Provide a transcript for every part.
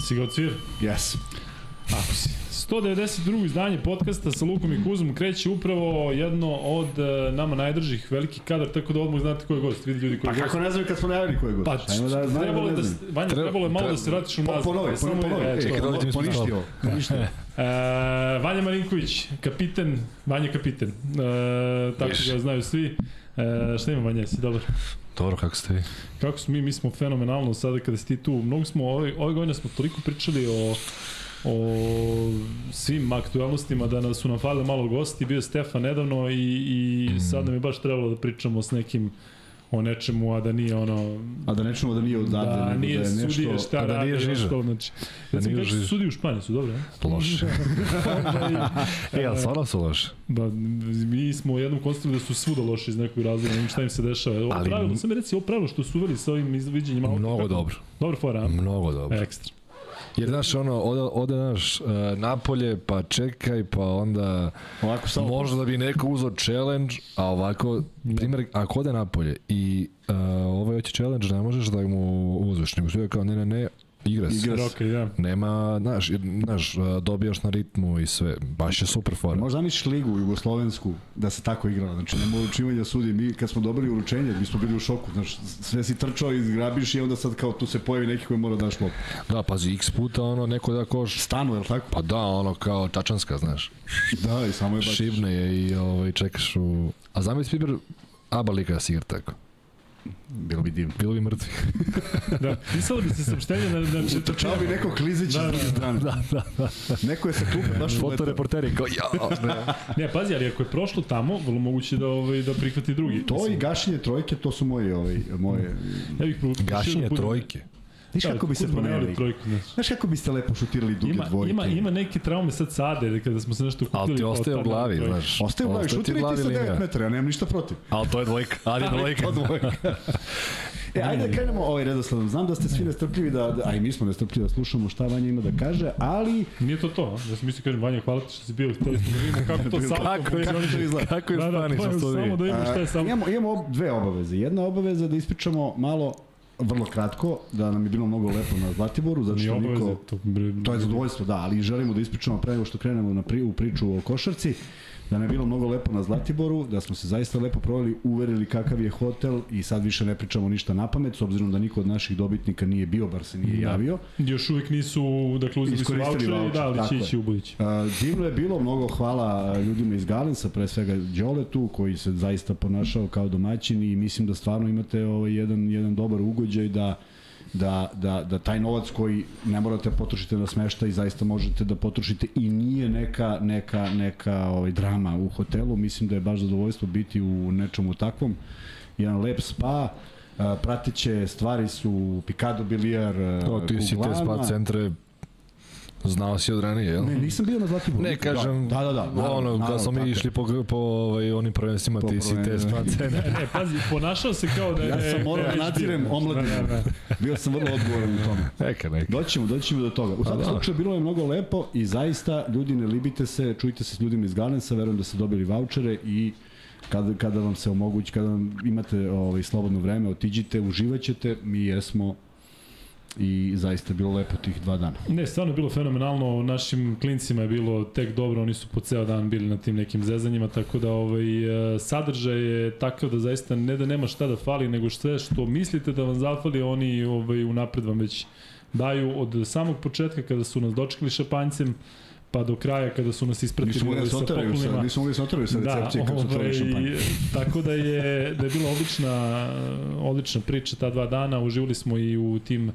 Si ga odsvira? Yes. Ako si. 192. izdanje podcasta sa Lukom i Kuzmom kreće upravo jedno od nama najdržih velikih kadar, tako da odmah znate ko je gost, vidi ljudi ko je gost. Pa kako ne znam kad smo najavili ko je gost? Pa, trebalo je malo da se vratiš u nazad. Ponovi. Poništi ovo. Vanja Marinković, kapiten, Vanja kapiten, tako ga znaju svi. Šta ima Vanja, si dobar? Dobro, kako ste vi? Kako smo mi smo fenomenalno sada kada si ti tu. Mnogo smo, ove godine smo toliko pričali o svim aktualnostima da su nam falili malo gosti, bio je Stefan nedavno i sad nam je baš trebalo da pričamo s nekim o nečemu, a da nije ono... A da nečemu da nije odavde, da nije da je nešto... Sudije, šta da nije žiža. Znači, da nije žiža. Sudije u Španiji su, dobro, ne? Loše. Ali stvarno su loše. Mi smo u jednom konstatuju da su svuda loše iz nekog razloga, ne šta im se dešava. Ovo pravilo, sam mi reci, ovo pravilo što su uveli sa ovim izviđenjima... Mnogo dobro. Dobro fora, a? Mnogo dobro. Ekstra. Jer znaš, ode naš napolje, pa čekaj, pa onda možda bi neko uzeo challenge, a ovako, primjer, ako ode napolje i ovaj hoće challenge, ne možeš da mu uzeš, nego sve kao ne, igra se. Nema, znaš, dobijaš na ritmu i sve, baš je super fora. Možda misliš ligu jugoslovensku da se tako igrala, znači nema uručivanja sudi, mi kad smo dobili uručenje, mi smo bili u šoku, znači sve si trčao i zgrabiš i onda sad kao tu se pojavi neki koji mora da daš lop. Da, pazi, x puta neko da koš... Stanu, je li tako? Pa da, kao čačanska, znaš. Da, i samo je baš... Šibne je i čekaš u... A zamisli primjer, Aba Liga da si igra tako. Bilo bi divno. Bilo bi mrtvi. Da, pisalo bi se saopštenje na trčao bi neko klizić s druge strane. Da. Neko je sa klupe baš fotoreporteri kao Ne, pazi, ali ako je prošlo tamo, vrlo moguće da prihvati drugi. To i gašenje trojke, to su moje... Gašenje trojke. Znaš kako bi se promenili? Znaš kako biste lepo šutirali duge dvojke? Ima neke traume sad sade, kada smo se nešto kupili. Ali ti ostaje u glavi, znaš. Ostaje u glavi, šutiraj ti sa 9 metara, ja nemam ništa protiv. Ali to je dvojka. Ali je dvojka. Ajde da krenemo ovaj redosledom. Znam da ste svi nestrpljivi a i mi smo nestrpljivi da slušamo šta Vanja ima da kaže, ali... Nije to. Ja sam mislio kažem, Vanja, hvala ti što si bio. Hteli smo da vidimo kako to salto. Kako je Španija sa to samo da vidimo šta je salto. Imamo dve obaveze. Jedna obaveza da ispričamo malo vrlo kratko, da nam je bilo mnogo lepo na Zlatiboru, zato što niko... To je zadovoljstvo, da, ali želimo da ispričamo pre nego što krenemo u priču o košarci, da nam je bilo mnogo lepo na Zlatiboru, da smo se zaista lepo proveli, uverili kakav je hotel i sad više ne pričamo ništa na pamet, s obzirom da niko od naših dobitnika nije bio, bar se nije javio. Još uvijek nisu, dakle, uzeli su vouchere i dali će ići u budući. Divno je bilo, mnogo hvala ljudima iz Galensa, pre svega Đoletu, koji se zaista ponašao kao domaćin i mislim da stvarno imate jedan dobar ugođaj da taj novac koji ne morate potrošiti na smeštaj zaista možete da potrošite i nije neka drama u hotelu. Mislim da je baš zadovoljstvo biti u nečemu takvom. Jedan lep spa, prateće stvari su Picado bilijar, ti si te spa centre znao si od ranije, jel? Ne, nisam bio na Zlatiboru. Ne, kažem, kad smo mi išli po onim prvenstvima, ti si te spa centre. Ne, pazi, ponašao se kao da je... Ja sam morao da nadzirem omladinu. Bio sam vrlo odgovoran u tome. Neka. Doćemo do toga. U svakom slučaju bilo je mnogo lepo i zaista, ljudi, ne libite se, čujte se s ljudima iz Galensa, verujem da ste dobili vouchere i kada vam se omogući, kada vam imate slobodno vreme, otiđite, uživaćete, mi jesmo i zaista je bilo lepo tih 2 dana. Ne, stvarno je bilo fenomenalno, našim klincima je bilo tek dobro, oni su po ceo dan bili na tim nekim zezanjima, tako da sadržaj je takav da zaista ne da nema šta da fali, nego sve što mislite da vam zafali, oni unapred vam već daju od samog početka kada su nas dočekali šampanjcem, pa do kraja kada su nas ispratili sa poklonima. Nismo mogli se otrvili sa recepcije kad su čuli šampanje. Tako da je bila odlična priča ta 2 dana, uživali smo i u tim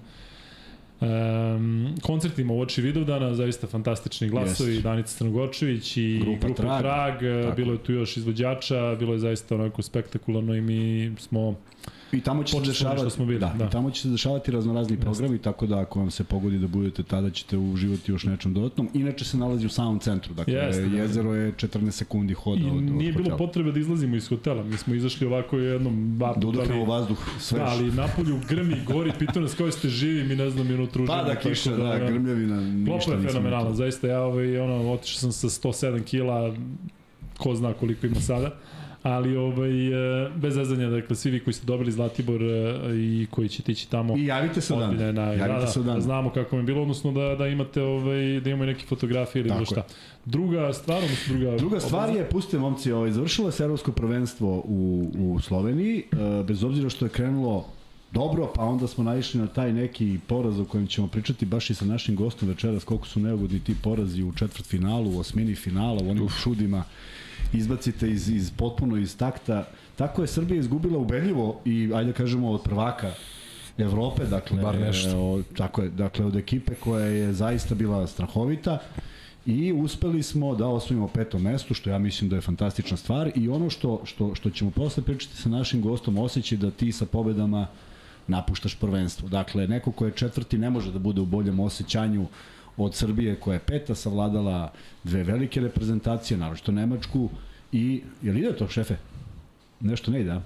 koncertima u oči Vidovdana, zaista fantastični glasovi, Danica Crnogorčević i grupa Trag, bilo je tu još izvođača, bilo je zaista onako spektakularno i mi smo... I tamo će se dešavati raznorazni programi, tako da ako vam se pogodi da budete tada ćete uživati još nečem dodatnom. Inače se nalazi u samom centru, dakle jezero je 14 sekundi hoda od hotela. I nije bilo potrebe da izlazimo iz hotela, mi smo izašli ovako jednom vapu. Da udahnemo vazduh svež. Da, ali napolju grmi, gori, pitao nas kao ste živi, mi ne znam, mi unutra uživamo. Pada kiša, grmljavina, ništa nisam. Klopa je fenomenalno, zaista ja otišao sam sa 107 kila, ko zna koliko ima sada. Ali bez zezanja, dakle, svi vi koji ste dobili Zlatibor i koji ćete ići tamo. I javite se dan. Da, znamo kako je bilo, odnosno da imate, da imamo neke fotografije ili bilo šta. Druga stvar je, pustite momci, završilo je se evropsko prvenstvo u Sloveniji, bez obzira što je krenulo dobro, pa onda smo naišli na taj neki poraz o kojem ćemo pričati baš i sa našim gostom večeras, koliko su neugodni ti porazi u četvrtfinalu, u osmini finala, u onim čudima izbacite potpuno iz takta. Tako je Srbija izgubila ubedljivo i, ajde kažemo, od prvaka Evrope, dakle, tako je, dakle, od ekipe koja je zaista bila strahovita i uspeli smo da osvojimo 5. mesto, što ja mislim da je fantastična stvar i ono što ćemo posle pričati sa našim gostom, osjećaj da ti sa pobedama napuštaš prvenstvo. Dakle, neko ko je četvrti ne može da bude u boljem osjećanju od Srbije koja je 5. savladala 2 velike reprezentacije, naročito Nemačku i... Jel ide to, šefe? Nešto ne ide, a?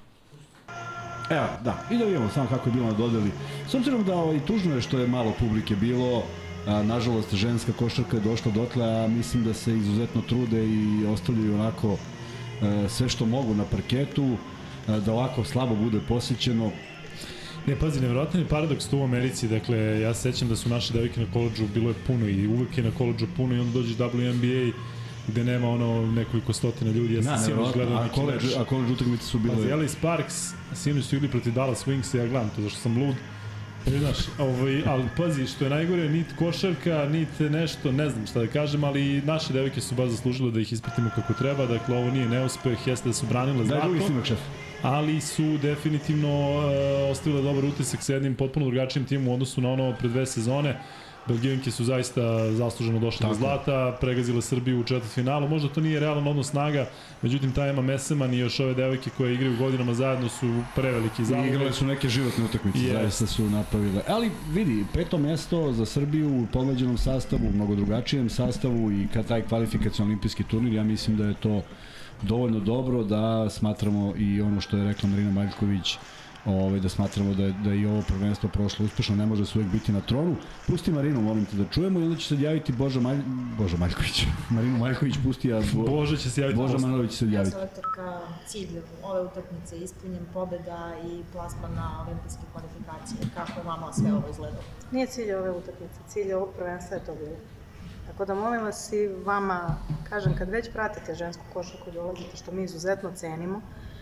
Evo, da, i da vidimo samo kako je bilo na dodeli. S obzirom da tužno je što je malo publike bilo, nažalost ženska košarka je došla dotle, a mislim da se izuzetno trude i ostavljaju onako sve što mogu na parketu, da ovako slabo bude posjećeno. Ne, pazi, nevjerojatno je paradoks tu u Americi, dakle, ja se sećam da su naše devojke na koledžu, bilo je puno i uvek je na koledžu puno i onda dođeš WNBA gde nema nekoliko stotina ljudi, ja sam sinoć gledao neki meč. A koledž utakmice su bile... Pazi, LA Sparks, sinoć su igli protiv Dallas Wings, ja gledam to, zašto sam lud. Znaš, ali pazi, što je najgore, nit košarka, nit nešto, ne znam šta da kažem, ali naše devojke su baš zaslužile da ih ispratimo kako treba, dakle, ovo nije neuspeh, jeste da su branile zlato. Ali su definitivno ostavile dobar utisak sa jednim potpuno drugačijim timom u odnosu na ono pred 2 sezone. Belgijanke su zaista zasluženo došle do zlata, pregazile Srbiju u četvrtfinalu. Možda to nije realan odnos snaga, međutim ta Ema Meseman i još ove devojke koje igraju godinama zajedno su preveliki zalog. Igrale su neke životne utakmice, zaista su napravile. Ali vidi, 5. mesto za Srbiju u pomeđenom sastavu, mnogo drugačijem sastavu i kad taj kvalifikacioni olimpijski turnir, ja mislim da je to dovoljno dobro da smatramo i ono što je rekla Marina Maljković, da smatramo da je i ovo prvenstvo prošlo uspešno, ne može se uvek biti na tronu. Pusti Marinu, molim te da čujemo i onda će se javiti Boža Maljković. Marinu Maljković pusti, a Boža će se javiti. Boža Manojlović će se javiti. Selektorka, cilj ove utakmice ispunjen, pobeda i plasman na olimpijske kvalifikacije. Kako je vama sve ovo izgledalo? Nije cilj ove utakmice, cilj ovog prvenstva je to bilo. Tako da molim vas i vama, kažem, kad već pratite žensku košarku i dolazite, što mi izuzetno cenimo,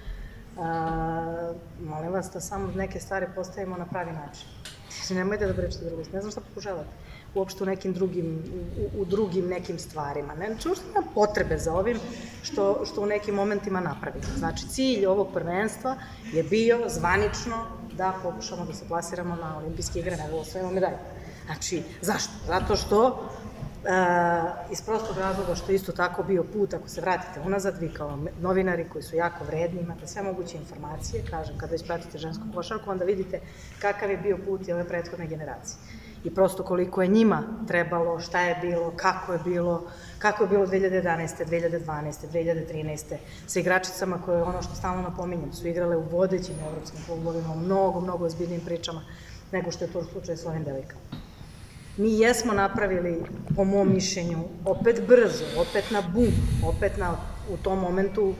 molim vas da samo neke stvari postavimo na pravi način. Nemojte da pričate drugo, ne znam šta pokušavate. Uopšte u drugim nekim stvarima. Znači, uopšte nema potrebe za ovim što u nekim momentima napravimo. Znači, cilj ovog prvenstva je bio zvanično da pokušamo da se plasiramo na olimpijske igre, nego osvojimo medalje. Znači, zašto? Zato što iz prostog razloga što isto tako bio put, ako se vratite unazad, vi kao novinari koji su jako vredni, imate sve moguće informacije, kažem, kada već pratite žensku košarku, onda vidite kakav je bio put i ove prethodne generacije. I prosto koliko je njima trebalo, šta je bilo, kako je bilo 2011. 2012. 2013. sa igračicama koje, ono što stalno napominjem, su igrale u vodećim evropskim klubovima, u mnogo ozbiljnim pričama nego što je to slučaj s ovim devojkama. Mi jesmo napravili, po mom mišljenju, opet brzo, opet na bum, opet u tom momentu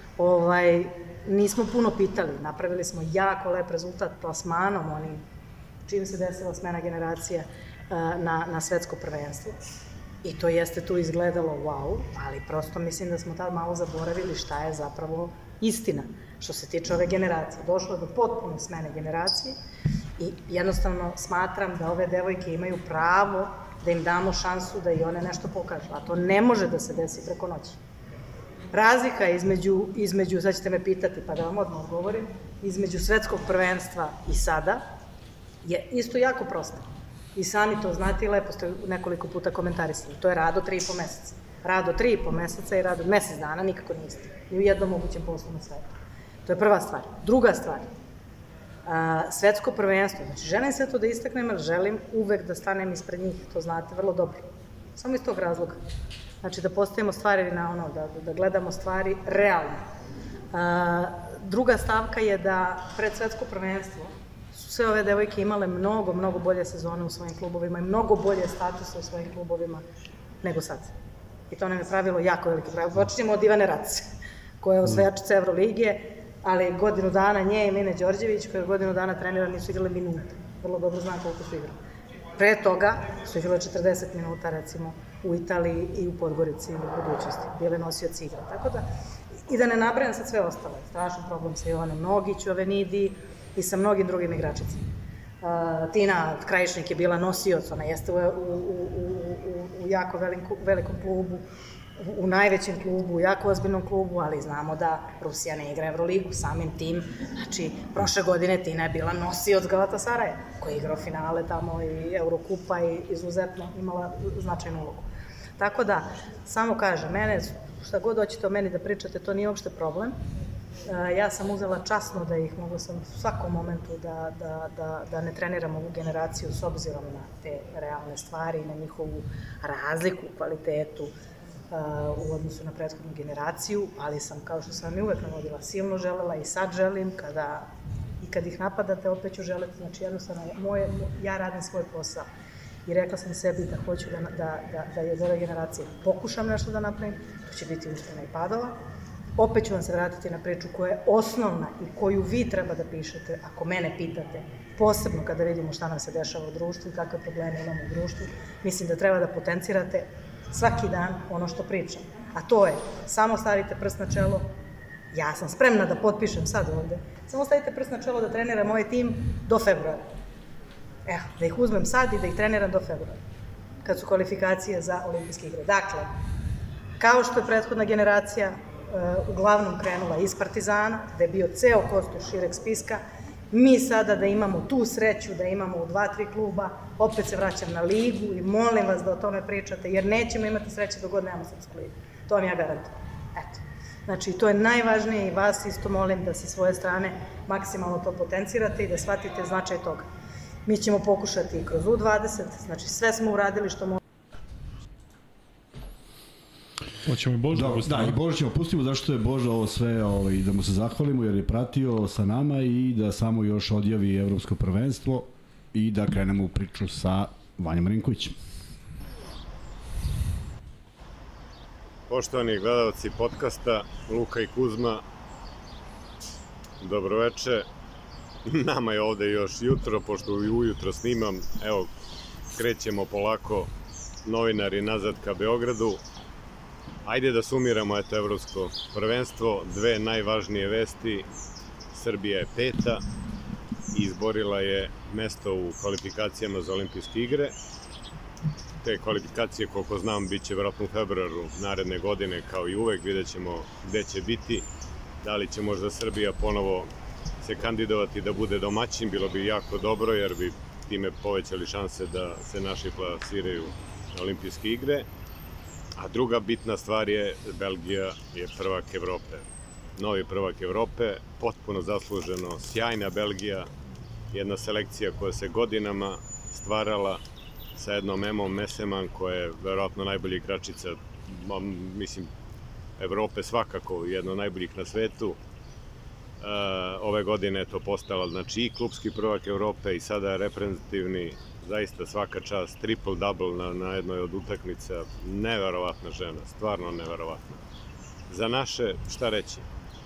nismo puno pitali. Napravili smo jako lep rezultat plasmanom, čim se desila smena generacija na svetsko prvenstvo. I to jeste tu izgledalo wow, ali prosto mislim da smo tad malo zaboravili šta je zapravo istina što se tiče ove generacije. Došlo je do potpune smene generacije i jednostavno smatram da ove devojke imaju pravo da im damo šansu da i one nešto pokažu, a to ne može da se desi preko noći. Razlika između, sad ćete me pitati pa da vam odmah odgovorim, između svetskog prvenstva i sada je isto jako prosta. I sami to znate i lepo ste nekoliko puta komentarisali. To je rad od 3,5 meseca. Rad od 3,5 meseca i rad od mesec dana nikako nije isti. Ni u jednom mogućem poslu na svetu. To je prva stvar. Druga stvar, svetsko prvenstvo. Znači, želim sve to da istaknem, jer želim uvek da stanem ispred njih, to znate vrlo dobro. Samo iz tog razloga. Znači, da postavimo stvari na ono, da gledamo stvari realno. Druga stavka je da pred svetsko prvenstvo su sve ove devojke imale mnogo bolje sezone u svojim klubovima i mnogo bolje statuse u svojim klubovima nego sad. I to nam je pravilo jako veliko pravilo. Počnemo od Ivane Race, koja je osvajačica Evrolige, ali godinu dana nje i Mine Đorđević, koja je godinu dana trenira, nisu igrali minuta. Vrlo dobro znam koliko su igrali. Pre toga su igrali 40 minuta, recimo, u Italiji i u Podgorici ili u budućnosti. Bile nosioci igra. Tako da, i da ne nabrajam sad sve ostale. Strašan problem sa Jovanom Nogić u Avenidi i sa mnogim drugim igračicima. Tina Krajišnik je bila nosioc, ona jeste u jako velikom klubu, u najvećem klubu, u jako ozbiljnom klubu, ali znamo da Rusija ne igra Evroligu, samim tim, znači, prošle godine Tina je bila nosioc Galatasaraja, koji je igrao finale tamo i Eurokupa i izuzetno imala značajnu ulogu. Tako da, samo kažem, mene, šta god hoćete o meni da pričate, to nije uopšte problem. Ja sam uzela časno da ih mogla sam u svakom momentu da ne treniram ovu generaciju s obzirom na te realne stvari i na njihovu razliku u kvalitetu u odnosu na prethodnu generaciju, ali sam, kao što sam i uvek navodila, silno želela i sad želim, i kad ih napadate, opet ću želeti, znači jednostavno, ja radim svoj posao i rekla sam sebi da hoću da je od ove generacije pokušam nešto da napravim, to će biti uspona i padova. Opet ću vam se vratiti na priču koja je osnovna i koju vi treba da pišete, ako mene pitate, posebno kada vidimo šta nam se dešava u društvu i kakve probleme imamo u društvu, mislim da treba da potencirate svaki dan ono što pričam. A to je, samo stavite prst na čelo, ja sam spremna da potpišem sad ovde, samo stavite prst na čelo da treniram ovaj tim do februara. Evo, da ih uzmem sad i da ih treniram do februara, kad su kvalifikacije za olimpijske igre. Dakle, kao što je prethodna generacija uglavnom krenula iz Partizana, da je bio ceo kostur šireg spiska, mi sada da imamo tu sreću, da imamo u 2-3 kluba, opet se vraćam na ligu i molim vas da o tome pričate, jer nećemo imati sreće dok god nemamo srpsku ligu. To vam ja garantujem. Eto. Znači, to je najvažnije i vas isto molim da sa svoje strane maksimalno to potencirate i da shvatite značaj toga. Mi ćemo pokušati kroz U20, znači sve smo uradili što možemo. Hoćemo i Boža pustimo. Da, i Boža ćemo pustimo, zašto je Boža ovo sve, da mu se zahvalimo jer je pratio sa nama i da samo još odjavi evropsko prvenstvo i da krenemo u priču sa Vanjom Marinkovićem. Poštovani gledalci podcasta, Luka i Kuzma, dobroveče. Nama je ovde još jutro, pošto ujutro snimam, evo, krećemo polako novinari nazad ka Beogradu. Ajde da sumiramo evropsko prvenstvo, dve najvažnije vesti. Srbija je 5. i izborila je mesto u kvalifikacijama za olimpijske igre. Te kvalifikacije, koliko znam, bit će vjerojatno u februaru naredne godine, kao i uvek, vidjet ćemo gde će biti. Da li će možda Srbija ponovo se kandidovati da bude domaćin, bilo bi jako dobro, jer bi time povećali šanse da se naši plasiraju na olimpijske igre. A druga bitna stvar je, Belgija je prvak Evrope. Novi prvak Evrope, potpuno zasluženo, sjajna Belgija, jedna selekcija koja se godinama stvarala sa jednom Emom Meseman, koja je verovatno najbolja igračica, mislim, Evrope svakako, jedna od najboljih na svetu. Ove godine je to postala, znači, i klubski prvak Evrope i sada je reprezentativni, zaista svaka čast, triple-double na jednoj od utakmica, neverovatna žena, stvarno neverovatna. Za naše, šta reći?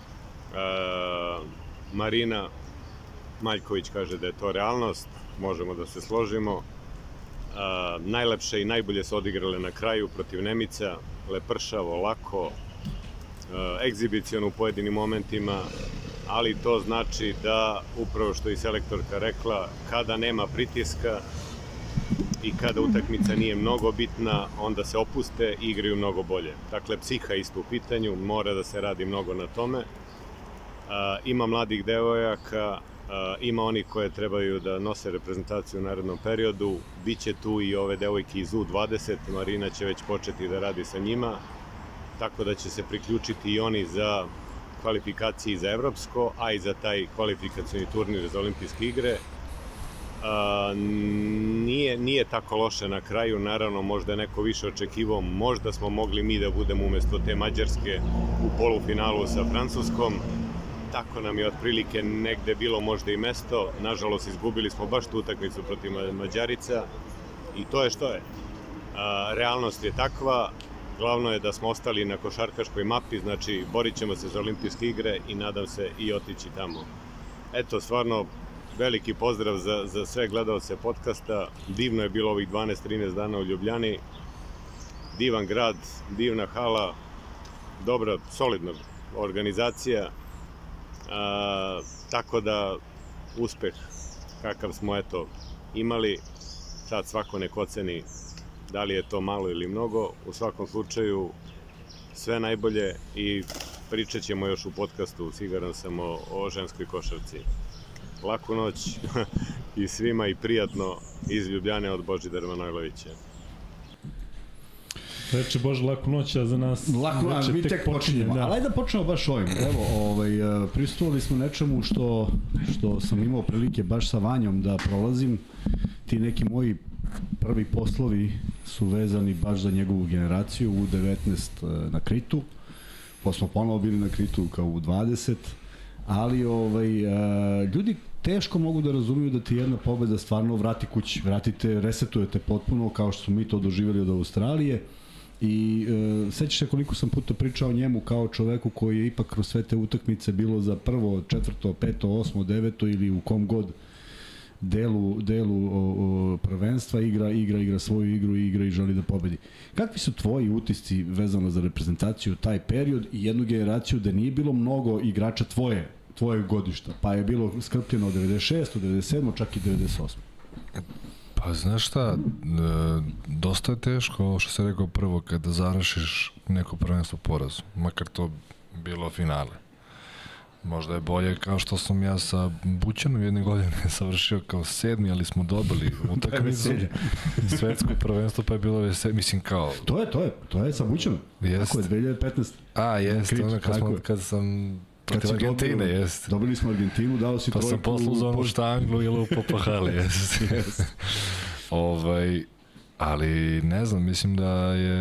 Marina Maljković kaže da je to realnost, možemo da se složimo. Najlepše i najbolje su odigrale na kraju protiv Nemica, lepršavo, lako, egzibiciono u pojedinim momentima, ali to znači da, upravo što i selektorka rekla, kada nema pritiska i kada utakmica nije mnogo bitna, onda se opuste i igraju mnogo bolje. Dakle, psiha isto u pitanju, mora da se radi mnogo na tome. Ima mladih devojaka, ima onih koje trebaju da nose reprezentaciju u narednom periodu, biće tu i ove devojke iz U20, Marina će već početi da radi sa njima, tako da će se priključiti i oni za kvalifikacije za evropsko, a i za taj kvalifikacioni turnir za olimpijske igre. Nije tako loše na kraju, naravno možda je neko više očekivao, možda smo mogli mi da budemo umesto te Mađarske u polufinalu sa Francuskom, tako nam je otprilike negde bilo možda i mesto, nažalost izgubili smo baš tu utakmicu protiv Mađarica i to je što je. Realnost je takva, glavno je da smo ostali na košarkaškoj mapi, znači borit ćemo se za olimpijske igre i nadam se i otići tamo. Eto, stvarno, veliki pozdrav za sve gledalce podcasta. Divno je bilo ovih 12-13 dana u Ljubljani. Divan grad, divna hala, dobra, solidna organizacija. Tako da, uspeh kakav smo imali, sad svako nek oceni da li je to malo ili mnogo. U svakom slučaju, sve najbolje i pričat ćemo još u podcastu, siguran sam, o ženskoj košarci. Laku noć i svima i prijatno iz Ljubljane od Božidara Manojlovića. Reče Bože, laku noć, a za nas laku noć, mi tek počinjemo. Da. Ali ajde da počnemo baš ovim. Evo, prisustvovali smo nečemu što sam imao prilike baš sa Vanjom da prolazim. Ti neki moji prvi poslovi su vezani baš za njegovu generaciju u 19 na Kritu. Pa smo ponovo bili na Kritu kao u 20. Ali ljudi teško mogu da razumiju da ti jedna pobeda stvarno vrati kući. Vratite, resetujete potpuno kao što smo mi to doživjeli od Australije. I sećaš se koliko sam puta pričao o njemu kao čoveku koji je ipak kroz sve te utakmice bilo za prvo, četvrto, peto, osmo, deveto ili u kom god delu prvenstva igra svoju igru i igra i želi da pobedi. Kakvi su tvoji utisci vezano za reprezentaciju taj period i jednu generaciju da nije bilo mnogo igrača tvoje godišta, pa je bilo skrpljeno od 96, od 97, čak i 98? Pa znaš šta, dosta je teško, ovo što se rekao prvo, kada završiš neko prvenstvo porazu, makar to bilo finale. Možda je bolje kao što sam ja sa Bućanom jedne godine savršio kao 7, ali smo dobili utakmicu svetsko prvenstvo, pa je bilo veselje, mislim kao... To je sa Bućanom. Tako je, 2015. Jeste, onda kad sam protiv Argentine, jeste. Dobili smo Argentinu, dao si trojku... Pa sam poslao za onu štanglu i lupo po hali, jeste. Ali ne znam, mislim da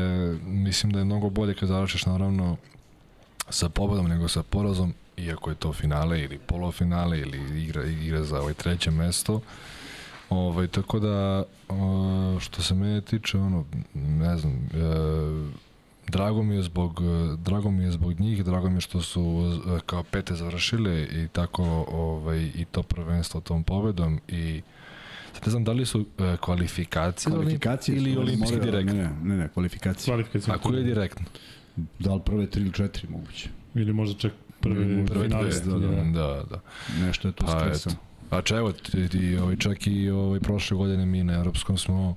je mnogo bolje kad završiš naravno sa pobedom nego sa porazom, iako je to finale ili polufinale ili igra za treće mesto. Tako da, što se mene tiče, ne znam, drago mi je zbog njih, drago mi je što su kao pete završile i tako i to prvenstvo tom pobedom i sad ne znam da li su kvalifikacije ili olimpijski direktno. Ne, kvalifikacije. A koji je direktno? Da li prve 3 ili 4 moguće? Ili možda čak prve finaliste. Da. Nešto je tu stresano. A evo, čak i prošle godine mi na Evropskom smo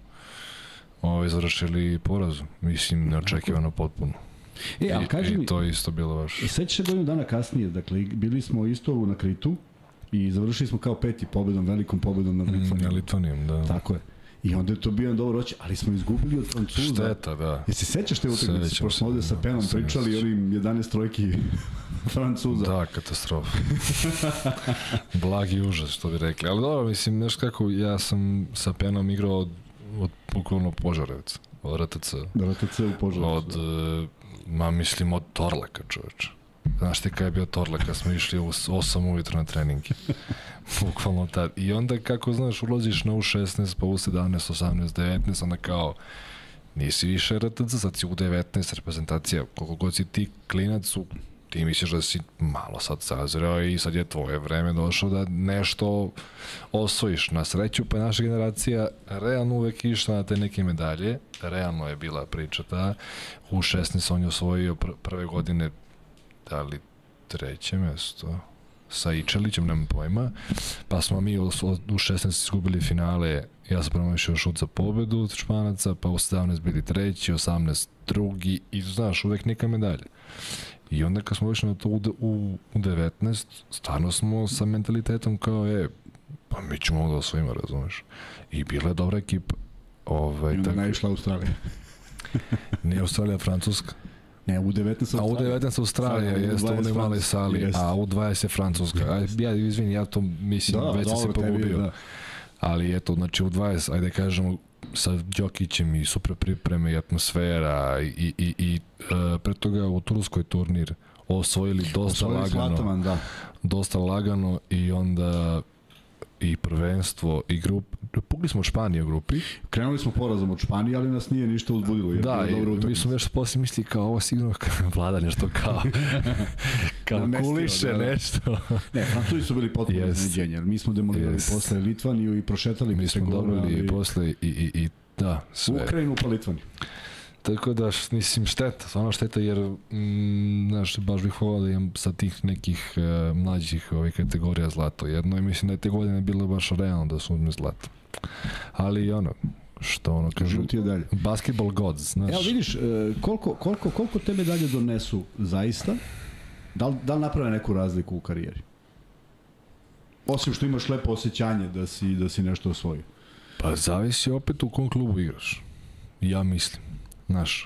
završili porazu. Mislim, neočekivano potpuno. I to je isto bilo baš... Sećaš se godinu dana kasnije, dakle, bili smo isto na Kritu i završili smo kao 5. pobedom, velikom pobedom nad Litvanijom. Na Litvanijom, da. Tako je. I onda je to bio dobro oći, ali smo izgubili od Francuza. Šteta, da. Jesi sećaš te utakmice? Pošto smo ovde sa Penom pričali onim 11 trojki Francuza. Da, katastrofa. Blagi užas, što bi rekli. Ali dobro, mislim, nešto kako, ja sam sa Penom igrao od bukvalno Požarevca, od RTC. RTC u Požarevcu. Mislim, od Torlaka, čoveče. Znaš ti kada je bio Torlak, kad smo išli u 8 ujutro na treninge. Bukvalno tad. I onda, kako znaš, ulaziš na U16, pa U17, 18, 19, onda kao, nisi više RTC, sad si U19 reprezentacija. Koliko god si ti klinac, ti misliš da si malo sad sazreo i sad je tvoje vreme došlo da nešto osvojiš. Na sreću, pa naša generacija realno uvek išla na te neke medalje. Realno je bila priča ta. U16 on je osvojio prve godine, da li 3. mesto sa Ičelićem, nemam pojma, pa smo mi u 16 izgubili finale, ja sam promašio šut za pobedu od Španaca, pa u 17 bili 3, 18 drugi i znaš, uvek neka medalja. I onda kad smo došli na to u 19, stvarno smo sa mentalitetom kao pa mi ćemo da osvojimo, razumeš. I bila je dobra ekipa. I onda naišla Australija. Nije Australija, Francuska. Ne, U19 Australija. A U19 Australija jeste u onoj maloj sali, a U20 je Francuska. Izvini, ja to mislim, već se pogubio. Da. Ali eto, znači U20, ajde kažemo, sa Đokićem i super pripreme i atmosfera i pre toga u Turskoj turnir osvojili dosta lagano. Slataman, da. Dosta lagano i onda i prvenstvo i pukli smo od Španije u grupi. Krenuli smo porazom od Španije, ali nas nije ništa uzbudilo. Da, mi smo nešto poslije mislili kao ovo sigurno Vlada nešto kao kuliše nešto. Ne, Francuzi su bili potpuno iznenađenje. Mi smo demolirali posle Litvaniju i prošetali. Mi smo dobili posle i da, sve. Ukrajinu pa Litvaniju. Tako da, mislim, stvarno šteta, jer, znaš, baš bih volao da imam sa tih nekih mlađih kategorija zlato jedno i mislim da je te godine bilo baš realno da su uzme zlato. Ali, što kažu, basketball gods, znaš. Evo vidiš, koliko te medalje donesu zaista, da li naprave neku razliku u karijeri? Osim što imaš lepo osjećanje da si nešto osvojio. Pa zavisi opet u kom klubu igraš, ja mislim. Znaš,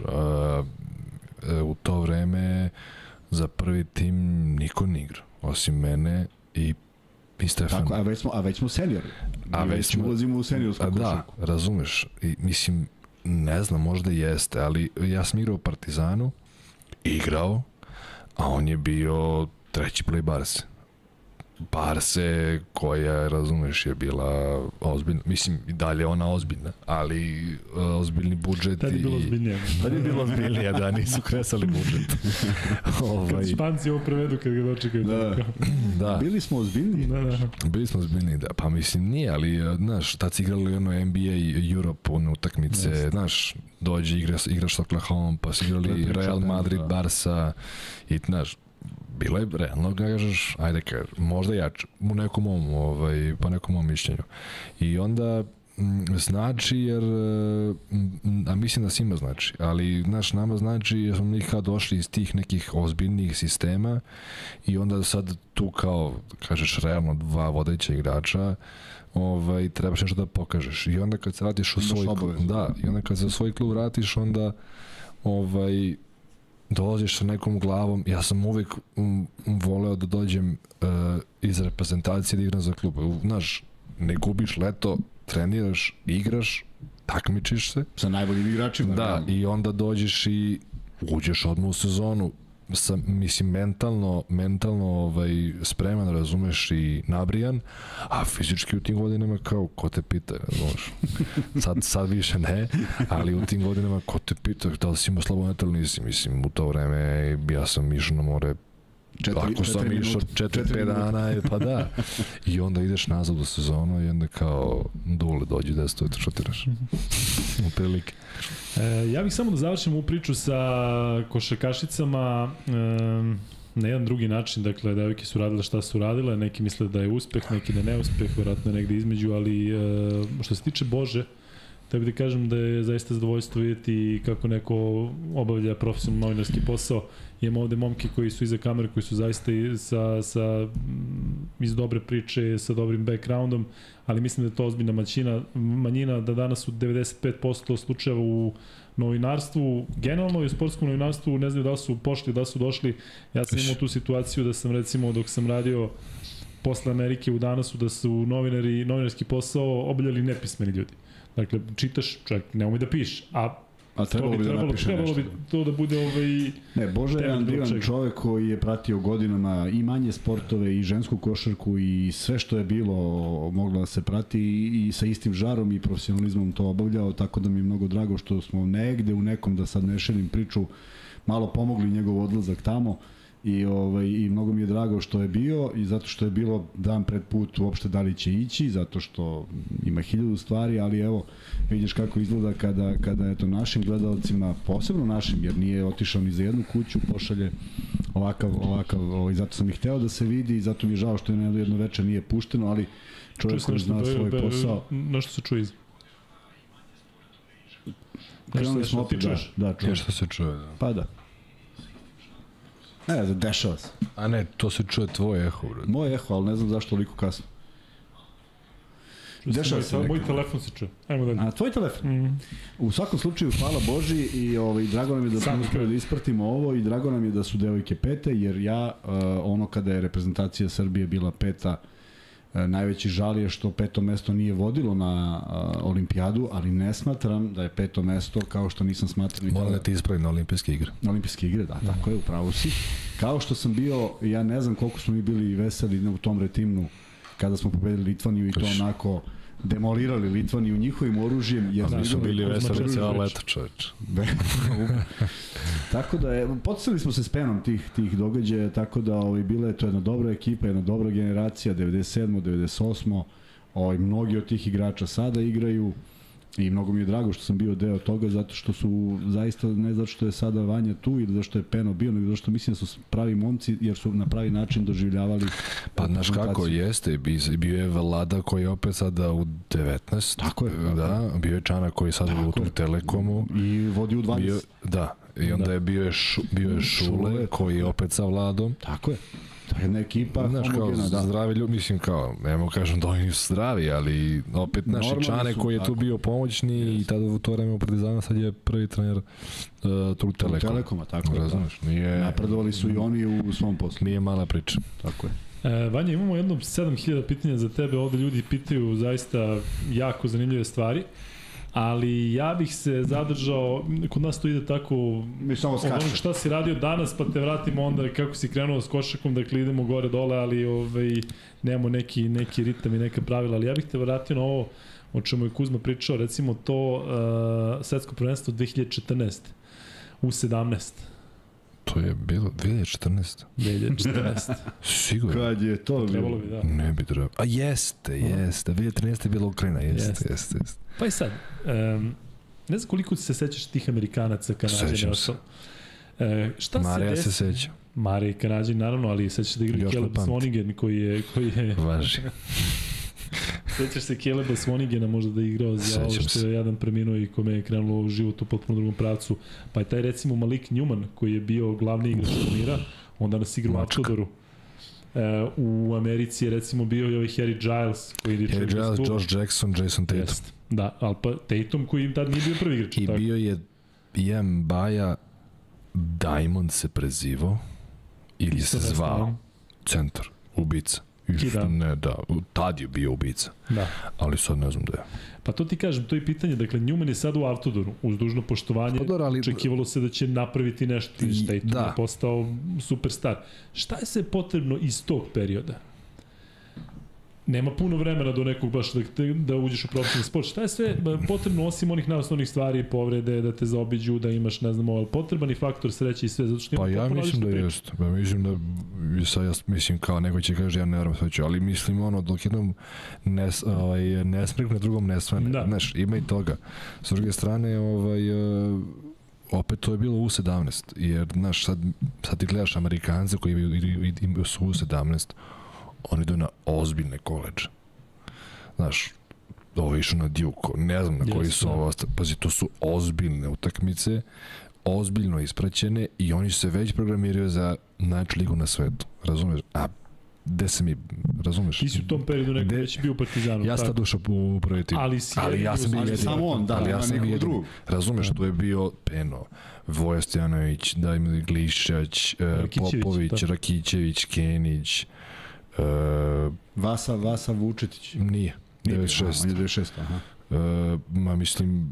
u to vreme za prvi tim niko ne igra, osim mene i Stefana. Tako, a već smo seniori. Već ulazimo u seniorsku košarku. Da, razumeš. I, mislim, ne znam, možda jeste, ali ja sam igrao u Partizanu, igrao, a on je bio treći play Barse. Barse koja, razumeš, je bila ozbiljna, mislim i dalje ona ozbiljna, ali ozbiljni budžet. Tad je bilo ozbiljnije. Tad je bilo ozbiljnije, da, nisu kresali budžet. Kad Španci ovo prevedu, kad ga dočekaju. Da. Bili smo ozbiljniji. Bili smo ozbiljniji, da. Pa mislim nije, ali, znaš, tad si igrali NBA i Europe, one utakmice, znaš, dođe, igraš s Oklahoma, pa si igrali Real Madrid, Barsa i, znaš, bilo je realno, kažeš, ajde možda jače, u nekom po nekom mom mišljenju. I onda znači, jer, a mislim da svima znači, ali nama znači jer smo mi kao došli iz tih nekih ozbiljnijih sistema i onda sad tu kao, kažeš, realno dva vodeća igrača, trebaš nešto da pokažeš. I onda kad se vratiš u svoj klub, i onda kad se u svoj klub vratiš, onda dolaziš sa nekom glavom. Ja sam uvijek voleo da dođem iz reprezentacije da igram za klub. Znaš, ne gubiš leto, treniraš, igraš, takmičiš se. Sa najboljim igračima. Da, i onda dođeš i uđeš odmah u sezonu. Mislim, mentalno spreman, razumeš, i nabrijan, a fizički u tim godinama kao, ko te pita, razumeš. Sad više ne, ali u tim godinama ko te pita, da li si imao slabo metal, nisi, mislim, u to vreme ja sam išao na more, ako sam išao 4-5 dana, pa da. I onda ideš nazad u sezonu i onda kao, Dule, dođi da se to šotiraš. U prilike. Ja bih samo da završim ovu priču sa košarkašicama na jedan drugi način. Dakle, devojke su radile šta su radile, neki misle da je uspeh, neki da je neuspeh, vjerojatno je negde između, ali što se tiče Bože, da bih da kažem da je zaista zadovoljstvo vidjeti kako neko obavlja profesionalno novinarski posao. Imamo ovde momke koji su iza kamere, koji su zaista iz dobre priče, sa dobrim backgroundom, ali mislim da je to ozbiljna manjina, da danas u 95% slučajeva u novinarstvu, generalno i u sportskom novinarstvu, ne znaju da su pošli, da su došli. Ja sam imao tu situaciju da sam, recimo, dok sam radio posle Amerike u Danasu, da su novinarski posao obavljali nepismeni ljudi. Dakle, čitaš, čovjek ne umije da piše, a trebalo bi to da bude Ne, Bože je jedan divan čovjek koji je pratio godinama i manje sportove i žensku košarku i sve što je bilo moglo da se prati i sa istim žarom i profesionalizmom to obavljao, tako da mi je mnogo drago što smo negde u nekom, da sad ne šelim priču, malo pomogli njegov odlazak tamo. I mnogo mi je drago što je bio i zato što je bilo dan pred put uopšte da li će ići, zato što ima 1000 stvari, ali evo, vidiš kako izgleda kada eto, našim gledalcima, posebno našim, jer nije otišao ni za jednu kuću, pošalje ovakav, zato sam i hteo da se vidi i zato mi je žao što je jedno večer nije pušteno, ali čovjek koji zna svoj posao. Nešto se čuje iz... Krenuli smo opet, da, čuje. Nešto se čuje, da. Pa da. Ne, dešava se. A ne, to se čuje tvoj eho, bro. Moj eho, ali ne znam zašto toliko kasno. Dešava se. Moj telefon se čuje. Ajmo dalje. A tvoj telefon? U svakom slučaju, hvala Boži i drago nam je da smo uspeli da ispratimo ovo i drago nam je da su devojke pete, jer ja, kada je reprezentacija Srbije bila peta, najveći žal je što 5. mesto nije vodilo na olimpijadu, ali ne smatram da je 5. mesto, kao što nisam smatrao... Moram da ti ispravim na olimpijske igre. Na olimpijske igre, da, tako je, upravo si. Kao što sam bio, ja ne znam koliko smo mi bili veseli u tom retimnu kada smo pobedili Litvaniju i to onako demolirali Litvaniju njihovim oružjem. Jer da, su bili Vestar cijela leta, čoveč. Tako da, podsjeli smo se s penom tih događaja, tako da bila je to jedna dobra ekipa, jedna dobra generacija, 97. 98. Mnogi od tih igrača sada igraju i mnogo mi je drago što sam bio deo toga, zato što su zaista, ne zato što je sada Vanja tu ili zato što je Peno bio, nego zato što mislim da su pravi momci jer su na pravi način doživljavali. Pa znaš kako jeste, bio je Vlada koji je opet sada u 19. Tako je. Da, bio je Čana koji je sada u Telekomu. I vodi u 20. Da, i onda je bio je Šule koji je opet sa Vladom. Tako je. To je jedna ekipa, znaš, homogena, kao zdravi ljudi, mislim kao, nemo kažem da oni nisu zdravi, ali opet naši Čane koji je tu bio pomoćni i tada u to vreme u Partizanu, sad je prvi trener Telekoma, tako je. Razumeš, napredovali su i oni u svom poslu. Nije mala priča. Tako je. Vanja, imamo jedno 7000 pitanja za tebe, ovde ljudi pitaju zaista jako zanimljive stvari. Ali ja bih se zadržao, kod nas to ide tako, ono šta si radio danas, pa te vratimo onda kako si krenuo s košakom, dakle idemo gore dole, ali nemamo neki ritam i neka pravila, ali ja bih te vratio na ovo o čemu je Kuzma pričao, recimo to svetsko prvenstvo 2014 u 17. To je bilo 2014. 2014. Sigurno. Kad je to trebalo bi, da. Ne bi trebalo. A jeste. 2013. je bila Ukrajina, jeste. Pa i sad, ne znam koliko se sećaš tih Amerikanaca, Kanadjana. Sećam se. Marija se seća. Marija i Kanadjani, naravno, ali sećaš da igra Caleb Swanigan koji je... Važi. Sećaš se Caleba Swanigana možda da je igrao za ovo što je jedan preminuo i kome je krenulo život u potpuno drugom pravcu. Pa je taj recimo Malik Newman koji je bio glavni igrač turnira, on danas igra u Aptodoru. U Americi je recimo bio i ovaj Harry Giles. Harry Giles, Josh Jackson, Jason Tatum. Jest. Da, ali pa Tatum koji im tad nije bio prvi igrač. I tako? Bio je Ian Baja, Diamond se prezivo ili se zvao centar, ubica. Ne, da, tad je bio ubica. Da. Ali sad ne znam da je. Pa to ti kažem, to je pitanje, dakle Newman je sad u Avtodoru, uz dužno poštovanje, očekivalo se da će napraviti nešto, Tatum je postao superstar. Šta je sve potrebno iz tog perioda? Nema puno vremena do nekog baš da uđeš u profesionalni sport. Šta je sve potrebno osim onih najosnovnih stvari, povrede, da te zaobiđu, da imaš, ne znam, ali potreban i faktor sreće i sve, zato što pa ja mislim da jeste. Ja mislim da, sad ja mislim kao neko će kaže, ja ne verujem sveću, ali mislim ono, dok jednom ne smrkne, drugom ne svane. Da. Znaš, ima i toga. S druge strane, opet to je bilo u 17, jer, znaš, sad ti gledaš Amerikance koji su u 17, oni idu na ozbiljne koleđe. Znaš, ovo je išao na Duke, ne znam na koji su ovo, pazi, to su ozbiljne utakmice, ozbiljno ispraćene i oni se već programiraju za najjaču ligu na svetu, razumeš? A gde se mi, razumeš? Ti si u tom periodu neko već bio u Partizanu. Ja sam tad ušao u prvi tim. Ali ja sam bio jedin. Samo on, da, ja sam bio drug. Razumeš, tu je bio Peno, Voja Stojanović, Damir Glišćać, Popović, Rakićević, Kenić, Vasa Vučetić. Nije 96. On je 96, aha. Mislim,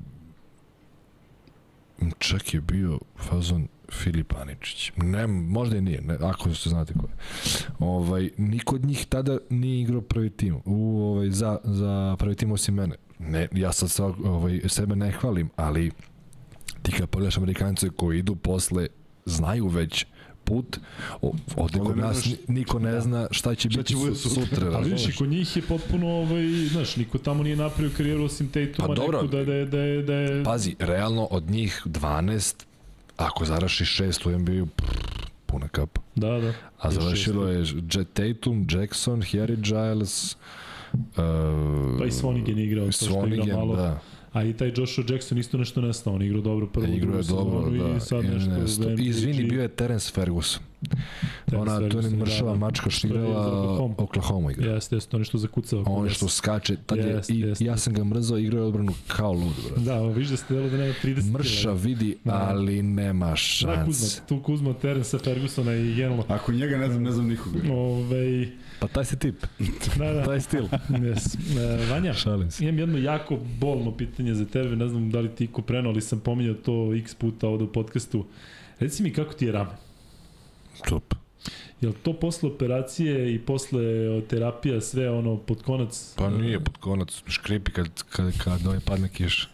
čak je bio fazon Filip Aničić. Ne, možda i nije, ne, ako se znate ko je. Niko od njih tada nije igrao prvi tim. Za prvi tim osim mene. Ne, ja sad sebe ne hvalim, ali ti kad pogledaš Amerikance koji idu posle, znaju već put, ovde kod nas niko ne zna šta će biti sutra. Ali vidiš, kod njih je potpuno, znaš, niko tamo nije napravio karijeru osim Tatuma, pa dobro, da je... Pazi, realno od njih 12, ako zarašiš 6 u NBA-u, puna kapa. Da. A završilo je Tatum, Jackson, Harry Giles, pa i Swanigan igrao, to što igra malo. Da. A i taj Joshua Jackson isto nešto nestao, on igrao dobro prvo drugu sezonu i sad nešto. Izvini, bio je Terence Ferguson. To je mršava mačka što igrala Oklahoma igra. Jeste, to nešto zakucao. On što skače, ja sam ga mrzao, igrao je odbranu kao lud. Da, vidiš da ste delo da nema 30 kila. Mršav vidi, ali nema šans. Tu Kuzma, Terence Fergusona i generalno. Ako njega ne znam nikoga. Pa taj si tip. Da. Taj stil. Vanja, imam jedno jako bolno pitanje za tebe, ne znam da li ti ko preno, ali sam pominjao to x puta ovde u podcastu. Reci mi kako ti je rame? Top. Je li to posle operacije i posle terapija sve ono pod konac? Pa nije pod konac, škripi kad ovaj padne kiša.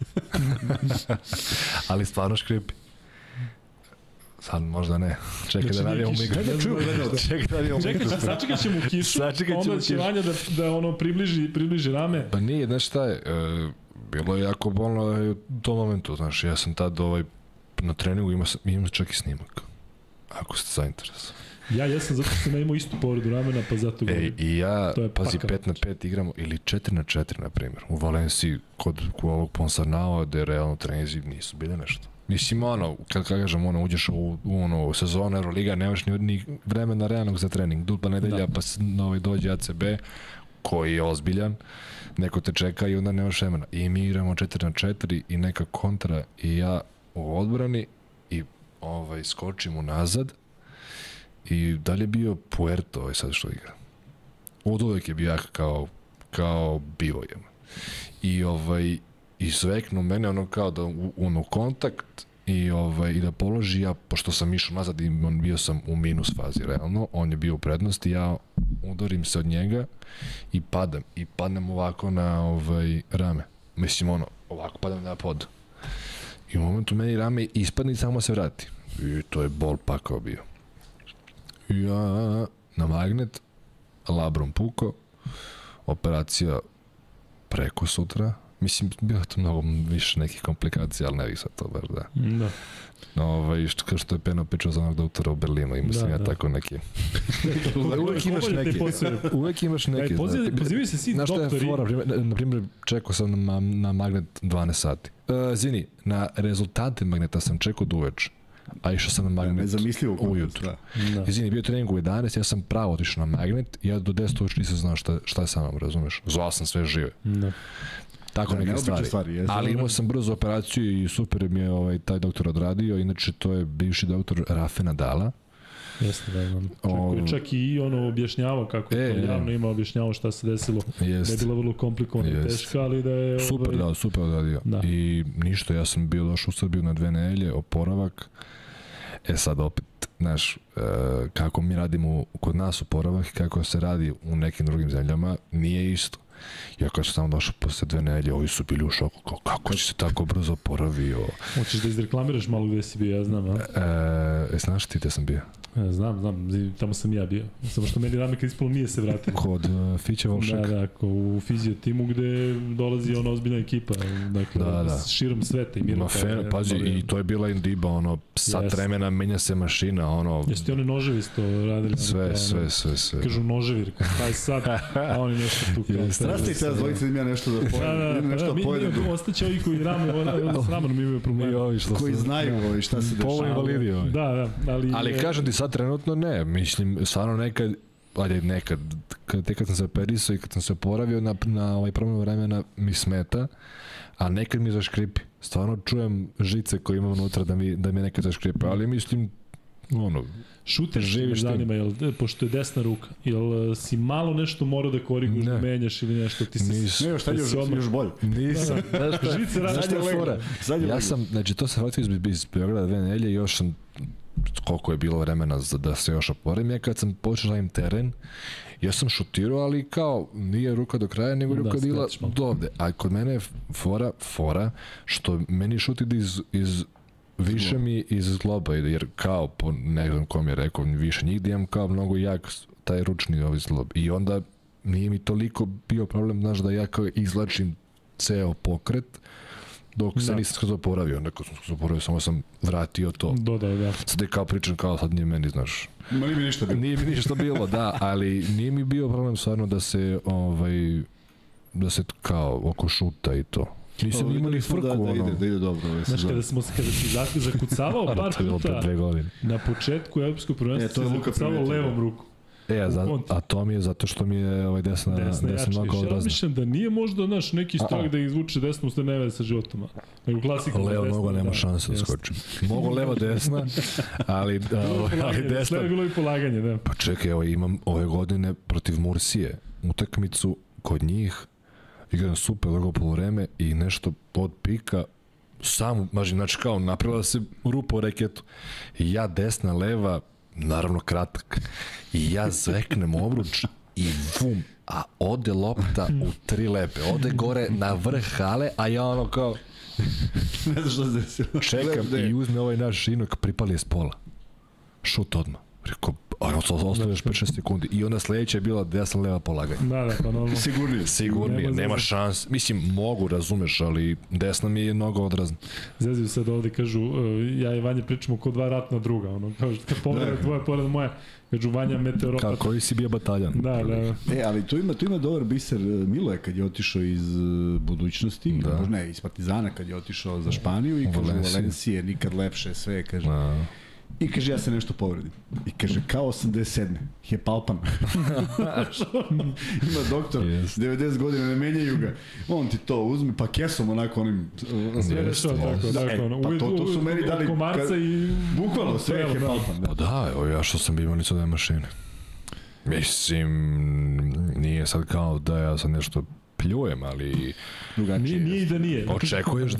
Ali stvarno škripi. Sad možda ne. Čekaj da radimo mikrofon. Čekaj da radimo mikrofon. Sačekat ćemo kišu, onda će Vanja da ono približi rame. Pa nije, znaš šta je, bilo je jako bolno u tom momentu, znaš, ja sam tad na treningu imam čak i snimak, ako ste zainteresovani. Ja jesam, zato što sam imao istu povredu ramena, pa zato govorim. I ja, pazi, 5-5 igramo, ili 4-4, na primjer, u Valenciji, kod ovog Ponsarnao, gde realno treninzi nisu bile nešto. Mislim, kad kažem, uđeš u sezonu Euroliga, nemaš ni vremena realnog za trening, dupla nedelja, pa dođe ACB, koji je ozbiljan, neko te čeka i onda nemaš vremena. I mi igramo 4-4 i neka kontra i ja u odbrani i skočim unazad i dalje bio Puerto sad što igra. Od uvek je bio jak kao bivojem. I sveknu mene kao da kontakt i da položi, ja, pošto sam išao nazad i bio sam u minus fazi realno, on je bio u prednosti, ja udarim se od njega i padnem ovako na rame. Mislim, ovako padnem na pod. I u momentu meni rame ispadne i samo se vrati. I to je bol pakao bio. Ja na magnet, labrum puko, operacija preko sutra. Mislim, bilo to mnogo više nekih komplikacija, ali ne bih sad to baš, da. Što je Peno pričao za onog doktora u Berlinu, imao sam ja tako neke. Uvek imaš neke. Pozivaju se svi doktori. Na primjer, čekao sam na magnet 12 sati. Zvini, na rezultate magneta sam čekao do uveče. A išao sam na magnet ujutru. Izvini, bio trening u 11, ja sam pravo otišao na magnet i ja do 10 uveče nisam znao šta je sa mnom, razumeš? Zvao sam sve žive. Tako neke stvari. Ali imao sam brzo operaciju i super mi je taj doktor odradio, inače to je bivši doktor Rafe Nadala. Jeste, da znam. Čak i objašnjavao kako je to javno objašnjavao šta se desilo. Da je bila vrlo komplikovana i teška, ali da je... Super odradio. I ništa, ja sam bio došao u Srbiju na 2 nedelje, oporavak. Sad opet, znaš, kako mi radimo kod nas oporavak i kako se radi u nekim drugim zemljama, nije isto. Ja kad sam samo došao posle 2 nedelje, ovi su bili u šoku, kako si se tako brzo oporavio. Hoćeš da izreklamiraš malo gde si bio, ja znam, a? Znaš ti gde sam bio? Znam, tamo sam ja bio. Samo što meni rame kad ispalo nije se vratilo. Kod Fiće Volšek? Da, u fizio timu gde dolazi ozbiljna ekipa, dakle, širom sveta i Miro. Pazi, i to je bila Indiba, sat vremena, menja se mašina, Jeste ti oni noževi isto radili? Sve. Kažu noževi, taj sad, a oni nešto tu kao... Strasti te dvojice ima nešto da pojedem. Ostaće ovi koji s ramenom imaju problema. Koji znaju šta se dešava. Poluinvalidi. Da, ali kažem ti sad trenutno ne, mislim, stvarno nekad, kad sam se operisao i kad sam se oporavio na promenu vremena mi smeta, a nekad mi zaškripi. Stvarno čujem žice koje imam unutra da mi nekad zaškripe, ali mislim, šuter me zanima, pošto je desna ruka, jel si malo nešto morao da koriguješ, da menjaš ili nešto? Ne, šta još bolje? Nisam. Žice radi leglo. Ja sam, znači to sam vratio iz Beograda 2 nedelje i još sam, koliko je bilo vremena da se još oporim, ja kad sam počeo radim teren, ja sam šutirao, ali kao nije ruka do kraja, nego ruka bila do ovde. A kod mene je fora, što meni šut ide više mi iz zgloba, jer kao, ne znam kom je rekao, više njih da imam kao mnogo jak taj ručni zglob. I onda nije mi toliko bio problem, znaš, da ja kao izlačim ceo pokret, dok se nisam skroz oporavio. Neko sam skroz oporavio, samo sam vratio to. Da. Sad je kao pričam, kao sad nije meni, znaš. Nije mi ništa bilo. Da, ali nije mi bio problem stvarno da se kao oko šuta i to. Nisam imao ni frku, da ide dobro. Znaš, kada si zakucavao par puta na početku evropskog prvenstva, si zakucavao levom ruku. A to mi je zato što mi je desna noga odrazna. Ja mislim da nije možda neki strah da izvuče desnu usta neve sa životom. Nego klasika. Levo noga nema šanse da skočim. Mogu levo desna, ali desna. Sve je bilo i polaganje, da. Pa čekaj, imam ove godine protiv Mursije utakmicu kod njih, igram super drugo polovreme i nešto od pika samo, znači kao napravila se rupa u reketu. I ja desna, leva, naravno kratak. I ja zveknem obruč i vum, a ode lopta u 3 lepe. Ode gore na vrh hale, a ja ono kao... Ne znaš što se desilo. Čekam i uzme ovaj naš inok, pripali je s pola. Šut odmah. Rekao, ostavljaš 5-6 sekundi. I onda sledeća je bila desna leva polaganje. Da, pa normalno. Sigurnije. Nema šans. Mislim, mogu, razumeš, ali desna mi je mnogo odrazna. Zeziju sad ovde, kažu, ja i Vanja pričamo ko 2 ratna druga, ono, kao što povreda tvoja, povreda moja, kažu Vanja meteoropat. Koji si bio bataljan. Da. Ali tu ima dobar biser. Milo je kad je otišao iz budućnosti, ne, iz Partizana kad je otišao za Španiju i kaže Valencije, nikad lepše, sve, kaže. I kaže, ja se nešto povredim. I kaže, kao 87. je palpan. Ima doktor, 90 godina, ne menjaju ga. On ti to uzme, pa kesom onako onim... Sve rešao tako. Pa to su meni dali... Komarca i... Bukvalno, sve je palpan. Pa da, evo ja što sam bio imali sve mašine. Mislim, nije sad kao da ja sam nešto pljujem, ali... Nije i da nije. Očekuješ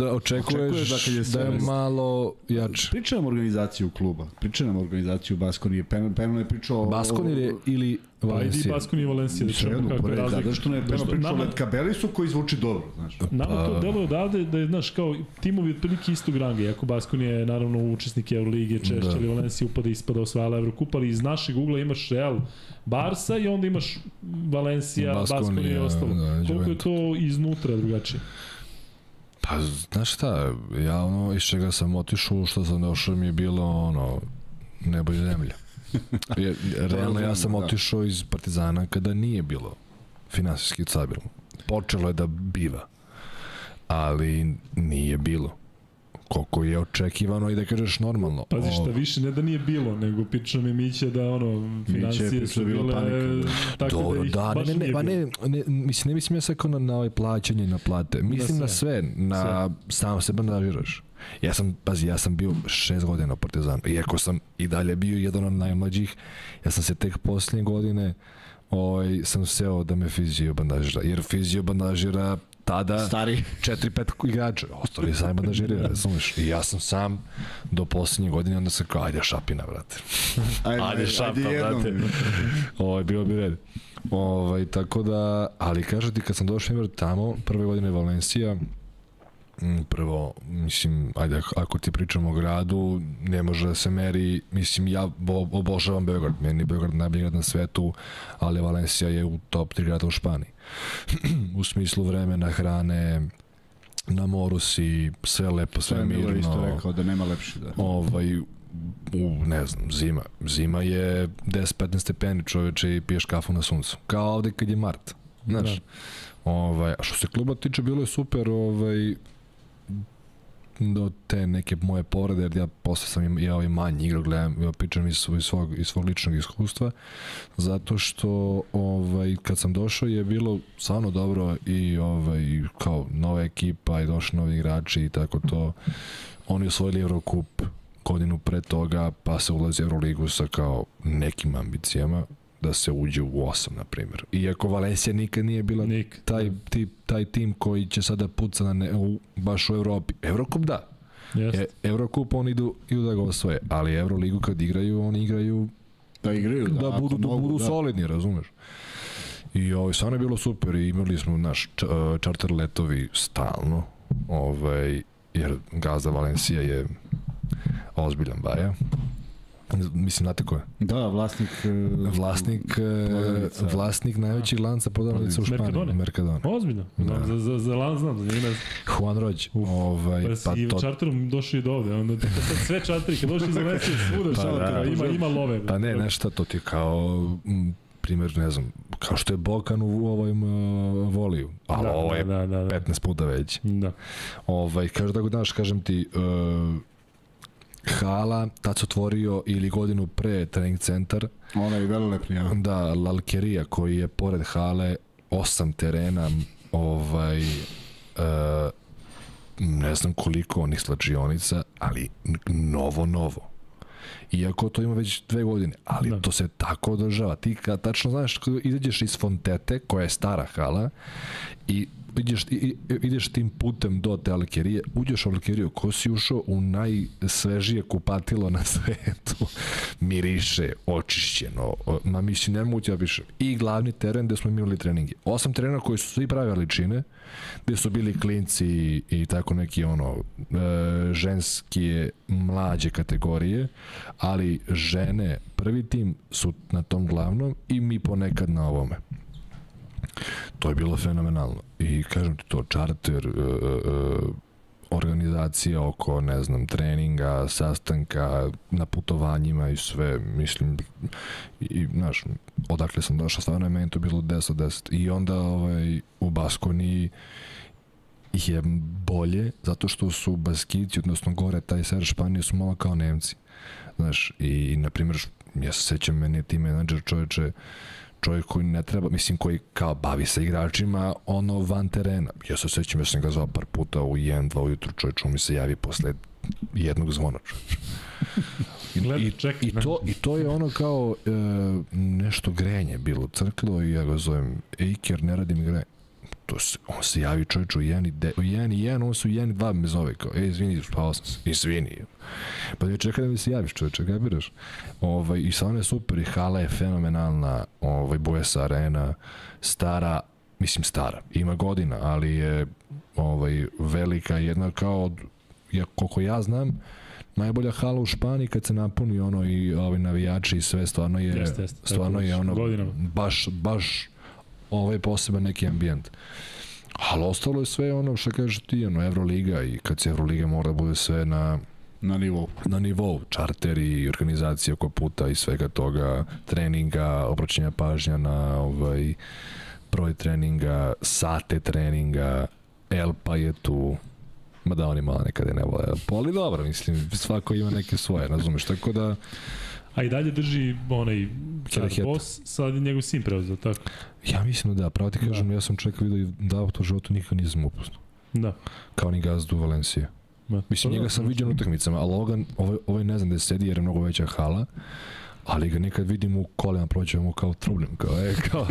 da je malo jače. Priča nam organizaciju kluba, priča nam organizaciju Baskonije. Peno je pričao... Baskonije ili Valencije? Pa i Baskonije i Valencije. Da što ne Peno pričao Letkabelisu koji zvuči dobro, znaš. Nama to deluje odavde da je, znaš, kao timovi otprilike istog ranga, iako Baskonije je naravno učesnik Euroligije češće, ali Valencija upada i ispada, osvajala Evrokup, ali iz našeg ugla imaš Real, Barsa i onda imaš Valencija, Baskonije i ostalo. Koliko je to iznutra drugačije? Pa, znaš šta, ja ono iz čega sam otišao, što sam došao mi je bilo ono, nebo i zemlja. Realno ja sam otišao iz Partizana kada nije bilo finansijski stabilno. Počelo je da biva, ali nije bilo. Koliko je očekivano i da kažeš normalno. Pazi šta više, ne da nije bilo, nego pično mi Miće da ono, financije su bile tako dobro, da ih baš nije bilo. Ne mislim ja sad kao na ovaj plaćanje, na plate. Mislim na sve, sam se bandažiraš. Ja sam bio 6 godina u Partizanu. Iako sam i dalje bio jedan od najmlađih, ja sam se tek posljednje godine sam seo da me fizio bandažira. Jer fizio bandažira tada 4-5 igrača. Ostali sami bandažiraju, razumiješ. I ja sam sam do posljednje godine, onda sam kao, ajde šapina, brate. Ajde šapina, brate. Bilo bi red. Tako da, ali kažu ti, kad sam došao tamo, prve godine Valencija, prvo, mislim, ajde, ako ti pričamo o gradu, ne može da se meri, mislim, ja obožavam Beograd, meni je Beograd najbolji grad na svetu, ali Valencija je u top 3 grada u Španiji. U smislu vremena, hrane, na moru si, sve lepo, sve mirno. To je isto rekao da nema lepše, da. Ne znam, zima je 10-15 stepeni, čoveče, i piješ kafu na suncu. Kao ovde kad je mart, znaš. A što se kluba tiče, bilo je super, do te neke moje povrede, jer ja posle sam i manji igrao, gledam, pričam iz svog ličnog iskustva, zato što kad sam došao je bilo stvarno dobro i kao nova ekipa i došli novi igrači i tako to. Oni osvojili Eurocup godinu pre toga, pa se ulazi u Euroligu sa kao nekim ambicijama da se uđe u 8, na primjer. Iako Valencija nikad nije bila taj tim koji će sada puca baš u Evropi. Eurocup da. Eurocup oni idu da ga osvoje, ali Euroligu kad igraju, oni igraju da budu solidni, razumeš. I stvarno je bilo super i imali smo naš čarter letovi stalno, jer gazda Valencija je ozbiljan baja. Mislim, znate ko je? Da, vlasnik najvećih lanca prodavnica u Španiji. Mercadona. Ozbiljno? Za lanc znam, za njega. Juan Rođ. I čarterom došli i do ovde. Onda sve čarteri, kad došli za Valencije, svuda ima love. Pa ne, nešto, to ti kao primjer, ne znam, kao što je Bokan u ovom voliju, ali ovo je 15 puta veći. Da. Kažu tako daš, kažem ti, hala, tad se otvorio ili godinu pre trening centar. Ona je velelepni, ja. Da, L'Alqueria koji je pored hale 8 terena, ne znam koliko onih slačionica, ali novo. Iako to ima već 2 godine, ali to se tako održava. Ti kad tačno znaš, izađeš iz Fontete, koja je stara hala, i ideš tim putem do te alkerije, uđeš u alkeriju, ko si ušao u najsvežije kupatilo na svetu, miriše, očišćeno, mislim, nemoguće da pišem. I glavni teren gde smo imali treningi. 8 trenera koji su svi prave veličine, gde su bili klinci i tako neki ženske mlađe kategorije, ali žene, prvi tim su na tom glavnom i mi ponekad na ovome. To je bilo fenomenalno. I kažem ti to, čarter, organizacija oko, ne znam, treninga, sastanka, na putovanjima i sve, mislim, i, znaš, odakle sam došao, stvarno je meni to bilo 10 od 10. I onda u Baskoniji je bolje, zato što su Baskici, odnosno gore, taj ser Španije su malo kao Nemci. Znaš, i na primjer, ja se sećam, meni je tim menadžer čovjek koji ne treba, mislim, koji kao bavi se igračima, van terena. Ja se sećam, ja sam ga zvao par puta u 1-2 ujutru, čovječ, mi se javi posle jednog zvona, I to je ono kao nešto grenje bilo crklo i ja ga zovem Eiker, ne radim grenje. On se javi čovječ u 1-1, on su 1-2 me zove kao, izvini, spao sam se, izvini. Pa da čekaj da mi se javiš čovječe, kapiraš? I stvarno je super i hala je fenomenalna, Buesa Arena, stara, ima godina, ali je velika, jedna kao, koliko ja znam, najbolja hala u Španiji kad se napuni i navijači i sve, stvarno je ono, baš poseban neki ambijent. Ali ostalo je sve ono što kažeš ti, Evroliga, i kad se Evroliga mora bude sve na nivou, čarter i organizacija oko puta i svega toga, treninga, obraćanja pažnja na broj treninga, sate treninga, Elpa je tu, mada oni malo nekada ne vole Elpa, ali dobro, mislim, svako ima neke svoje, razumeš, tako da... A i dalje drži onaj boss, sad je njegov sin preuzeo, tako? Ja mislim da, pravo ti kažem, ja sam čovjeka vidio da u to životu nikad nisam upoznao. Da. Kao ni gazdu Valencije. Mislim, njega sam vidio na utakmicama, ali ovaj ne znam da je sedi jer je mnogo veća hala, ali ga nekad vidim u kolima, prođemo kao trubljem, kao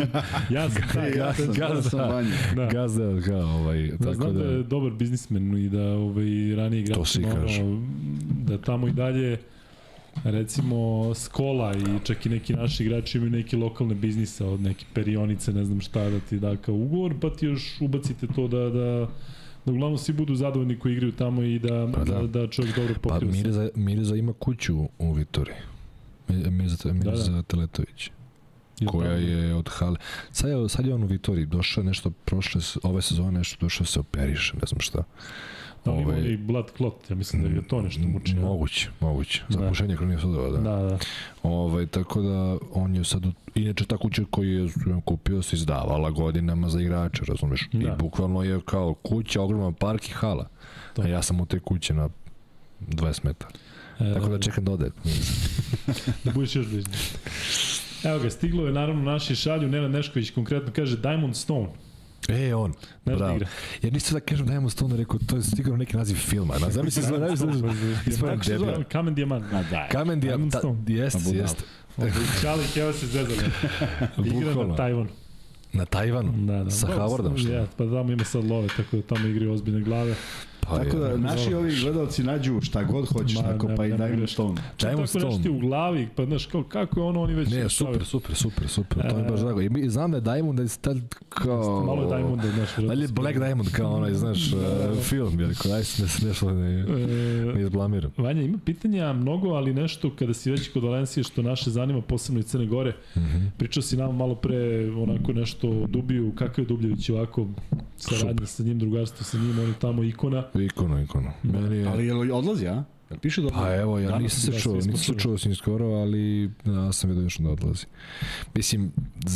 gazda, znam da je dobar biznismen i da ranije igrači, da tamo i dalje recimo Skola i čak i neki naši igrači imaju neki lokalne biznise od neke perionice, ne znam šta da ti da kao ugovor, pa ti još ubacite to da uglavnom svi budu zadovoljni koji igraju tamo i da čovjek dobro pokriva se. Mirza ima kuću u Vitoriji. Mirza Teletović. Koja je od hale. Sad je on u Vitoriji. Došao nešto ove sezone, nešto došao se operiše, ne znam šta. Ali ima i blood clot, ja mislim da je to nešto muči. Moguće. Zapušenje krvnih sudova, da. Tako da on je sad, inače ta kuća koju je kupio se izdavala godinama za igrače, razumeš? I bukvalno je kao kuća, ogroman park i hala. A ja sam u te kuće na 20 metara. Tako da čekam da ode. Da budeš još bližnji. Evo ga, stiglo je naravno naši šalju, Nenad Nešković konkretno kaže Diamond Stone. On, bravo. Ja nisam da kažem Diamond Stone, rekao, to je stigao neki naziv filma. Zamisli se da Kamen Dijamant. Kamen Dijamant, jeste. Čalik, evo se zezali. Igra na Tajvanu. Na Tajvanu? Sa Howardom, što? Pa tamo ima sad love, tako da tamo igraju ozbiljne glave. Tako da naši ovi gledalci nađu šta god hoćeš, tako pa i Diamond Stone. Tako nešto ti u glavi, pa znaš kako je ono oni već... Ne, super, to mi baš drago. I znam da je Diamond, da je tad kao... Malo je Diamond, znaš. Ali je Black Diamond kao onaj, znaš, film, jer daj se nešto ne izblamiram. Vanja, ima pitanja mnogo, ali nešto kada si već kod Valencije što naše zanima, posebno i Crne Gore. Pričao si nam malo pre onako nešto o Dubiju, kakav je Dubljević ovako saradnja sa njim, drugarstvo sa njim, on je tamo ikona. Ikona. Ali je odlazi, a? Piše da odlazi? Pa evo, ja nisam se čuo s njim skoro, ali ja sam vidio još da odlazi. Mislim,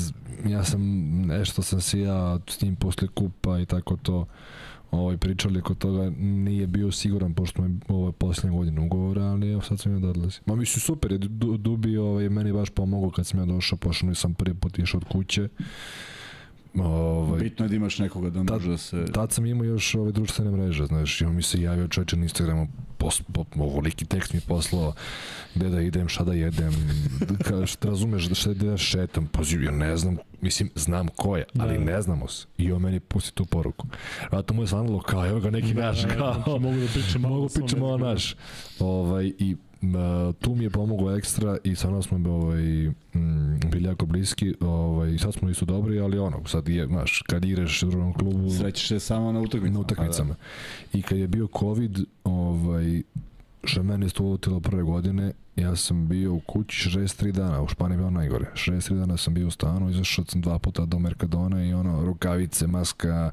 nešto sam se ja s njim posle kupa i tako to pričali kod toga, nije bio siguran pošto me posljednje godine ugovora, ali evo sad sam ja da odlazi. Ma mislim, super je, Dubi meni baš pomogao kad sam ja došao, pošto sam prvi put išao od kuće. Bitno je da imaš nekoga da može da se... Tad sam imao još ove društvene mreže, znaš, i on mi se javio čovječe na Instagramu, ovoliki tekst mi poslao, gde da idem, šta da jedem, razumeš da šetam, pazi, ja ne znam, mislim, znam ko je, ali ne znamo se. I on meni pusti tu poruku. Vratno mu je slanilo kao, evo ga neki naš, kao, mogu da pričam malo naš. I tu mi je pomoglo ekstra i sad smo bili jako bliski i sad smo isto dobri, ali sad je, znaš, kad igraš u drugom klubu... Srećeš se samo na utakmicama. I kad je bio COVID, što je mene isto uvotilo prve godine, ja sam bio u kući 63 dana, u Španiji bio najgore. 63 dana sam bio u stanu, izašao sam 2 puta do Mercadona i rukavice, maska,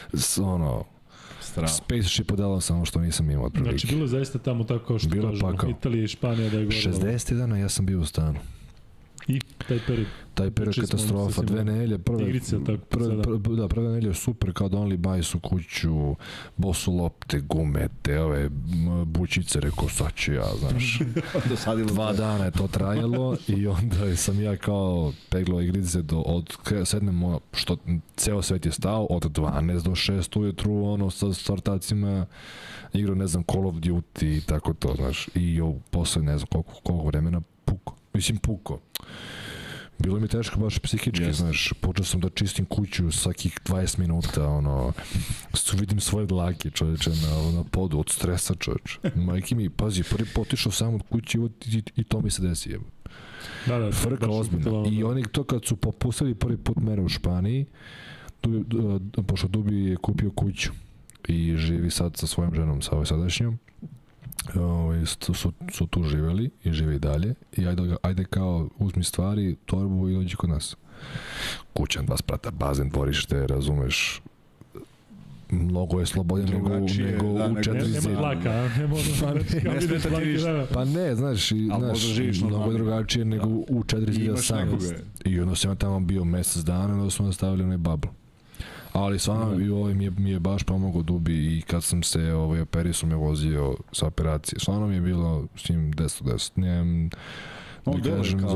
spaceship odelao samo što nisam imao otprilike. Znači, bilo je zaista tamo tako kao što kažemo, Italija i Španija da je gore. 60 dana ja sam bio u stanu. I taj period katastrofa, 2 nedelje, prve nedelje je super, kao donali bajs u kuću, bosu lopte, gumete, ove bučice, rekao sad ću ja, znaš. 2 dana je to trajalo i onda sam ja kao peglao igrice sednemo, što ceo svet je stao, od 12 do 6 ujutru, sa startacima igrao, ne znam, Call of Duty i tako to, znaš, i posle ne znam koliko vremena puko. Bilo mi teško baš psihički, znaš, počeo sam da čistim kuću svakih 20 minuta, vidim svoje dlake, čovječe, na podu, od stresa, čovječe. Majke mi, pazi, prvi put išao sam od kuće i to mi se desi, jebo. Frka ozbiljna. I oni to kad su popustili prvi put mere u Španiji, pošto Dubi je kupio kuću i živi sad sa svojom ženom, sa ovoj sadašnjom, su tu živeli i žive i dalje i ajde kao uzmi stvari, torbu i dođi kod nas. Kućan, 2 sprata, bazen, dvorište, razumeš, mnogo je slobodnije nego u 4 zida. Nema plaka, pa ne, znaš, mnogo je drugačije nego u 4 zida sam. I onda sam tamo bio mesec dana, onda smo nastavili onaj bubble. Ali stvarno mi je baš pomogao Dubi i kad sam se operisao me vozio sa operacije. Stvarno mi je bilo s njim 10-10. Nemam da kažem za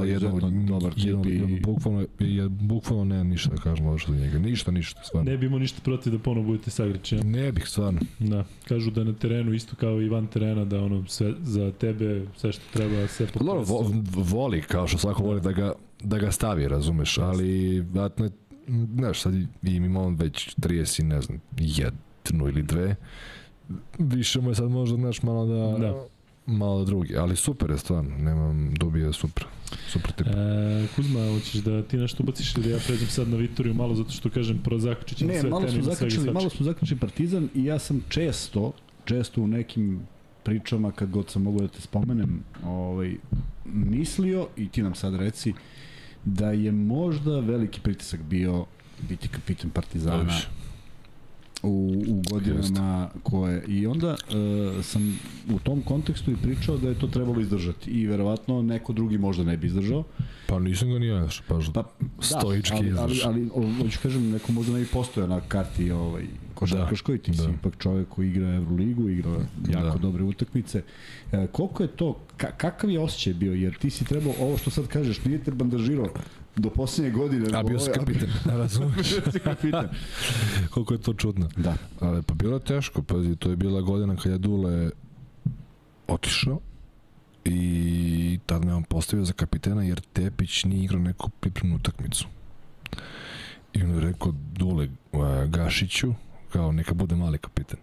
bukvalno nemam ništa da kažem loše za njega. Ništa, stvarno. Ne bi imao ništa protiv da ponovo budete sagrači. Ne bih, stvarno. Da, kažu da na terenu isto kao i van terena, da sve za tebe, sve što treba, sve potrebno. Voli, kao što svako voli da ga stavi, razumeš, ali vratno je, znaš, sad imamo već 30, ne znam, 1 ili 2. Više mu je sad možda, znaš, malo da drugi, ali super je stvarno, nemam, Dubi je super tip. Kuzma, hoćeš da ti nešto ubaciš ili ja pređem sad na Vitoriju malo, zato što kažem, zaključit ćemo sve teme. Malo smo zaključili Partizan i ja sam često u nekim pričama, kad god sam mogu da te spomenem, mislio, i ti nam sad reci, da je možda veliki pritisak bio biti kapitan Partizana u godinama koje... I onda sam u tom kontekstu i pričao da je to trebalo izdržati i verovatno neko drugi možda ne bi izdržao. Pa nisam ga ni ja baš stoički izdržao. Ali hoću kažem, neko možda ne bi postojao na karti košarkaškoj, ti si ipak čovjek koji igra Euroligu, igra jako dobre utakmice. Koliko je to, kakav je osjećaj bio, jer ti si trebao, ovo što sad kažeš, nije te bandažirao do posljednje godine. A bio si kapitan, razumiješ. Koliko je to čudno. Da. Ali pa bilo je teško, pazi, to je bila godina kad je Dule otišao i tad me on postavio za kapitena jer Tepić nije igrao neku pripremnu utakmicu. I on je rekao Dule Gašiću, kao neka bude mali kapitan.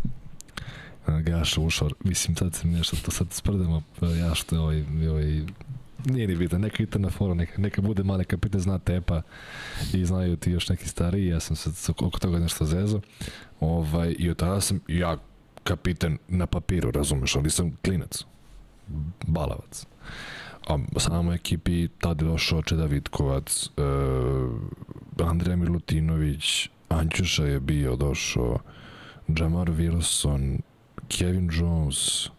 Gaša ušao, mislim sad sam nešto, to sad sprdemo, ja što je nije ni bitan, neka interna fora, neka bude mali kapitan, zna Tepa i znaju ti još neki stariji, ja sam se oko toga nešto zezao. I od tada sam ja kapitan na papiru, razumeš, ali sam klinac, balavac. A samo ekipi tada je došao Čeda Vitkovac, Andrija Milutinović, Anćuša je bio došao, Jamar Wilson, Kevin Jones,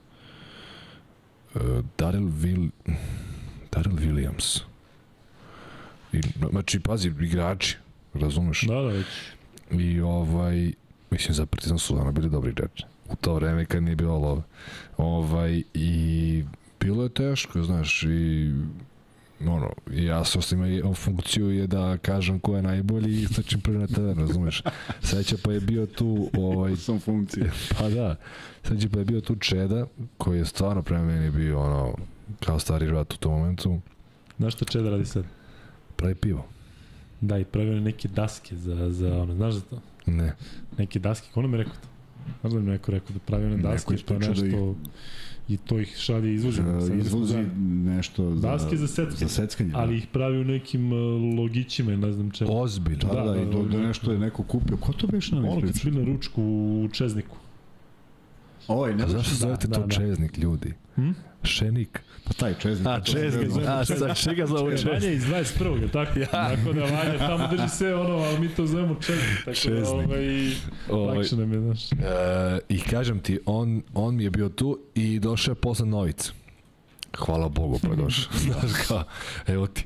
Darrell Williams. Znači, pazi, igrači, razumeš? Da, već. I mislim, za Partizan su dana bili dobri igrači. U to vreme kad nije bilo love. I bilo je teško, znaš, i ja sam ima funkciju je da kažem ko je najbolji i istračim prvi na teren, razumeš? Sreća pa je bio tu... Sam funkcije. Pa da, sreća pa je bio tu Čeda, koji je stvarno prema meni bio kao stari rat u tom momentu. Znaš što Čeda radi sad? Pravi pivo. Da, i pravio neke daske za znaš za to? Ne. Neke daske, ko nam je rekao to? Znaš da mi neko rekao da pravi one daske, to je nešto... I to ih šalje izvozi. Izvozi nešto daske za seckanje. Ali ih pravi u nekim logićima, ne znam čemu. Ozbiljno. Da, i da nešto je neko kupio. Ko to beš nam ispričao? Ono kad si bil na ručku u Čezniku. A zašto zovete to Čeznik, ljudi? Šenik. Pa taj Čeznik. Čeznik. Čega zovu Čeznik? Vanja iz 21. je tako? Tako da Vanja tamo drži sve ali mi to zovemo Čeznik. Tako da lakše nam je, znaš. I kažem ti, on mi je bio tu i došao je posle Novice. Hvala Bogu pa je došao. Znaš kao, evo ti.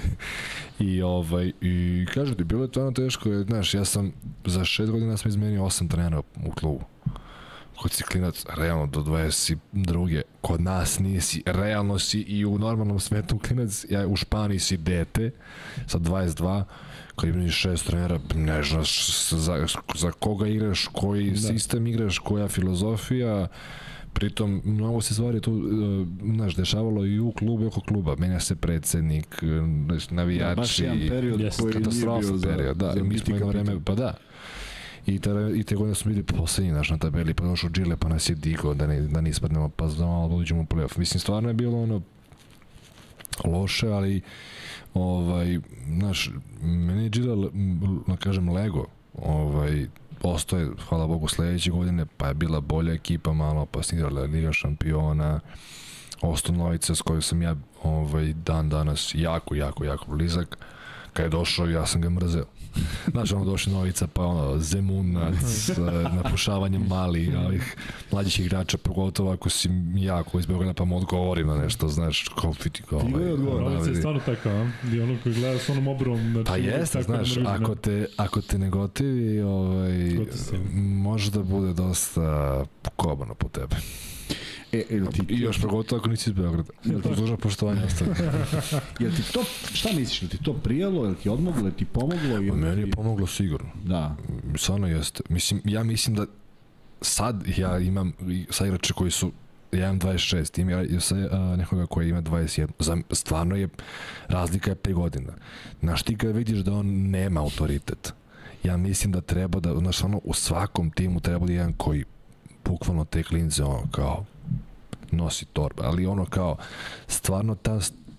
I kažem ti, bilo je to teško, znaš, ja sam za 6 godina sam izmenio 8 trenera u klubu. Kod si klinac, realno do 22. Kod nas nisi, realno si i u normalnom svetu klinac, u Španiji si dete, sa 22, kad imaš 6 trenera, ne znaš za koga igraš, koji sistem igraš, koja filozofija, pritom mnogo se stvari tu, dešavalo i u klubu i oko kluba, menja se predsednik, navijači, baš jedan period koji nije bio za mi smo jedno vreme, pa da. I te godine smo bili poslednji na tabeli, pa došao Džile, pa nas je digao da ne ispadnemo, pa da malo dođemo u play-off. Mislim, stvarno je bilo loše, ali meni je Džile, kažem, lego, postoje, hvala Bogu, sledeće godine, pa je bila bolja ekipa malo, pa sam igrala Liga šampiona, Osto Novica s kojoj sam ja dan danas jako blizak. Kad je došao, ja sam ga mrzeo. Znaš, došao Novica, pa Zemunac, napušavanje mali, ovih mlađih igrača, pogotovo ako si jako iz Beograda, pa mu odgovorim na nešto, znaš, kao fiti, kao Novica je stvarno takav, i ono koji gleda s onom oborom. Pa jeste, znaš, ako te ne gotivi, može da bude dosta kobano po tebe. I još pogotovo ako nisi iz Beograda. Dužno poštovanje ostavljeno. Jel ti to, šta misliš, jel ti to prijelo, jel ti odmoglo, jel ti pomoglo? Meni je pomoglo sigurno. Da. Stvarno jeste. Ja mislim da sad ja imam sa igrače koji su, ja imam 26, imam sa nekoga koji ima 21. Stvarno je, razlika je 5 godina. Znaš, ti kad vidiš da on nema autoritet, ja mislim da treba da, znaš, u svakom timu treba da jedan koji bukvalno te klinze kao nosi torba, ali kao stvarno ta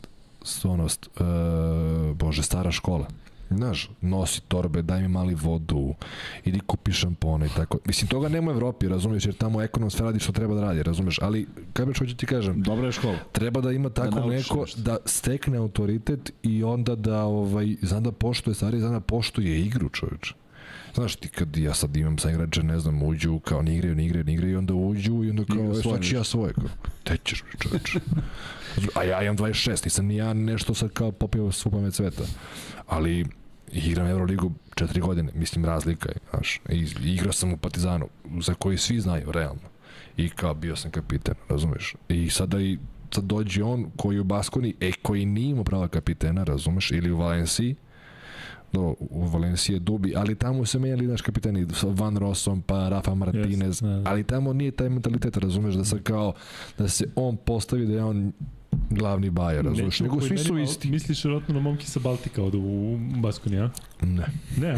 stara škola, znaš, nosi torbe, daj mi mali vodu, idi kupi šampone i tako. Mislim, toga nema u Evropi, razumiješ, jer tamo ekonomska radi što treba da radi, razumiješ, ali kaj bi hoću ti kažem, dobra je škola. Treba da ima tako neko da stekne autoritet i onda da znam da poštuje stvari, znam da poštuje igru, čovječe. Znaš ti kad ja sad imam sa igrače, ne znam, uđu kao ne igraju i onda uđu i onda kao znači ja svoje kao, te ćeš čoveče. A ja imam 26, nisam ni ja nešto sad kao popio svu pamet sveta. Ali igram Euroligu 4 godine, mislim razlika je, znaš. Igrao sam u Partizanu, za koji svi znaju, realno. I kao bio sam kapitan, razumeš. I sada sad dođe on koji u Baskoni, koji nije imao prava kapitena, razumeš, ili u Valenciji, u Valenciji je Dubi, ali tamo se menjali naš kapitani Van Rossom pa Rafa Martinez, ali tamo nije taj mentalitet, razumeš, da se kao da se on postavi da je on glavni bajer, razumeš, nego svi su isti. Misliš vjerojatno na momki sa Baltika od u Baskoni, a? Ne. Ne?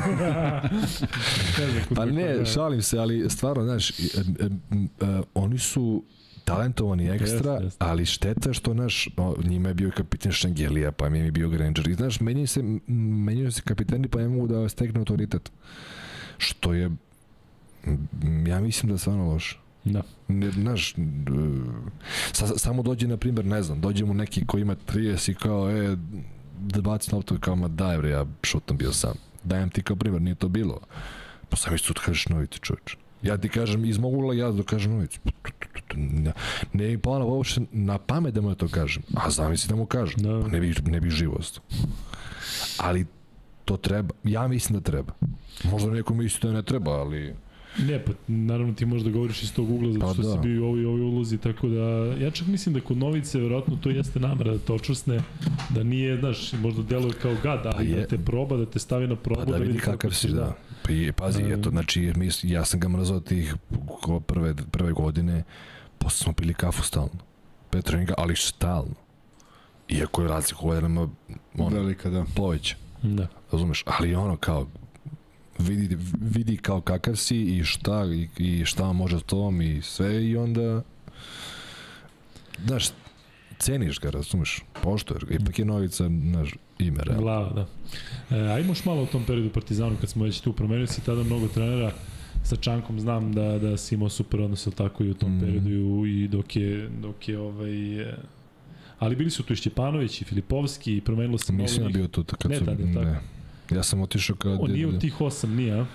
Pa ne, šalim se, ali stvarno, znaš, oni su talentovani ekstra, ali šteta što, znaš, njima je bio kapitan Šengelija, pa mi je bio Granger. I, znaš, menjaju se kapitani, pa ne mogu da stekne autoritet. Što je, ja mislim da je stvarno loše. Da. Znaš, samo dođe, na primjer, ne znam, dođe mu neki koji ima 30 i kao, da baci loptu, kao, ma daj bre, ja šutom bio sam. Dajem ti kao primjer, nije to bilo. Pa sam isto kažeš Novici, čovječ. Ja ti kažem, iz mog ugla ja da kažem Novici. Ne mi pala uopšte na pamet da mu ja to kažem. A zamisli da mu kažem. Pa ne bi živost. Ali to treba. Ja mislim da treba. Možda neko misli da ne treba, ali Ne, pa naravno ti možda govoriš iz tog ugla zato što si bio u ovoj ulozi, tako da ja čak mislim da kod Novice verovatno to jeste namera da te očvrsne, da nije, znaš, možda deluje kao gad, ali da te proba, da te stavi na probu, da vidi kakav si, da. Pazi, eto, znači, ja sam ga mrzao tih prve godine, posle smo pili kafu stalno, pre treninga, ali stalno. Iako je razlika godinama, velika, da. Poveća. Da. Razumeš, ali ono kao, vidi kao kakav si i šta može s tobom i sve i onda, znaš, ceniš ga, razumeš, poštuješ ga, ipak je Novica, znaš, ime, realno. Glava, da. Ajmo još malo u tom periodu Partizanu, kad smo već tu promenili si tada mnogo trenera, sa Čankom znam da si imao super odnos, tako i u tom periodu i dok je ali bili su tu i Šćepanović i Filipovski i promenilo se mnogo. Nisam bio tu kad su... Ne. Ja sam otišao kad... On nije u tih 8, nije, a?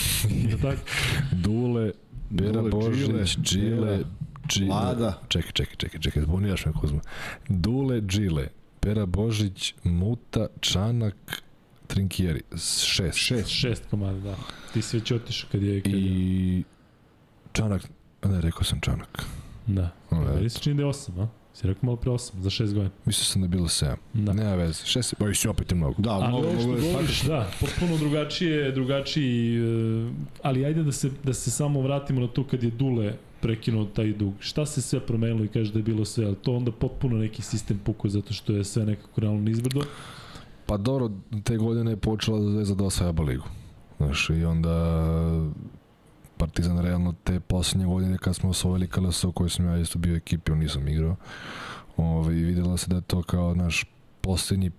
Dule, Bera Božić, Džile, Vlada. Čekaj, zbunijaš me Kuzma. Dule, Džile, Bera Božić, Muta, Čanak, Trinkieri. 6 komada, da. Ti si već otišao kad je... I Čanak, ne, rekao sam Čanak. Da. Meni se čini da je 8, a? Si rekao malo pre 8, za 6 godina. Mislio sam da je bilo 7. Da. Nema veze. 6, boji si opet je mnogo. Da, ali ovo što govoriš, da, potpuno drugačiji, ali ajde da se samo vratimo na to kad je Dule prekinuo taj dug. Šta se sve promenilo i kaže da je bilo sve, ali to onda potpuno neki sistem pukao zato što je sve nekako realno nizbrdo. Pa dobro, te godine je počela da Zvezda da osvaja ligu. Znaš, i onda Partizan realno te posljednje godine kad smo osvojili KLS u kojoj sam ja isto bio ekipi, on nisam igrao. I vidjela se da je to kao naš posljednji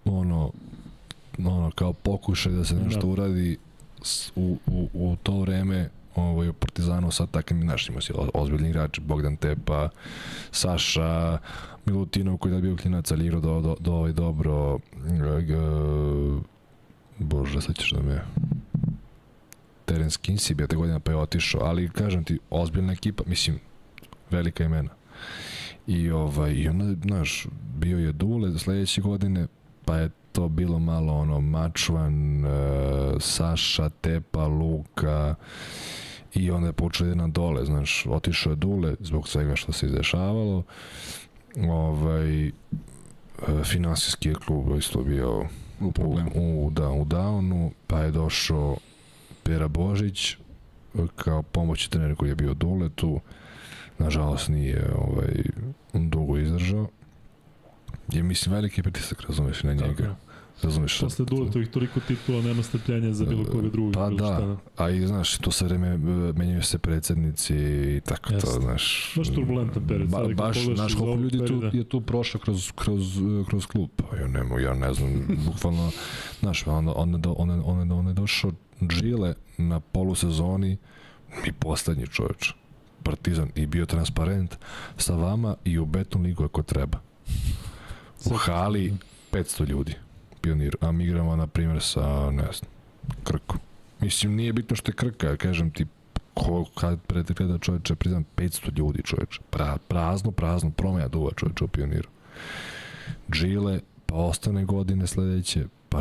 kao pokušaj da se nešto uradi u to vreme u Partizanu sa takvim našim ozbiljni igrači, Bogdan Tepa, Saša Milutinov koji je bio klinac, ali igrao dobro, Bože, sad ćeš da me... Terence Kinsey bio te godina pa je otišao, ali kažem ti, ozbiljna ekipa, mislim, velika imena. I onda, znaš, bio je Dule sledeće godine, pa je to bilo malo Mačvan, Saša, Tepa, Luka i onda je počeo na dole, znaš, otišao je Dule zbog svega što se izdešavalo. Finansijski je klub isto bio u downu, pa je došao Pera Božić kao pomoćni trener koji je bio Dule tu, nažalost nije dugo izdržao. Je, mislim, veliki pritisak, razumeš, na njega. Razumeš? Posle Duletovih toliko titula nema strpljenja za bilo koga drugog. Pa da, a i znaš, to sve vreme menjaju se predsednici i tako to, znaš. Baš turbulentan period. Baš, znaš, koliko ljudi je tu prošlo kroz klub. Ja ne znam, bukvalno, znaš, onda je došao Džile na polusezoni i poslednji čovječ. Partizan i bio transparent sa vama i u Beton ligu ako treba. U hali 500 ljudi. Pionir, a mi igramo na primjer sa, ne znam, Krkom. Mislim, nije bitno što je Krka, ja kažem ti, kad pregleda čovječe, priznam, 500 ljudi čovječe. Prazno, promenja duva čovječe u Pioniru. Džile, pa ostane godine sledeće, pa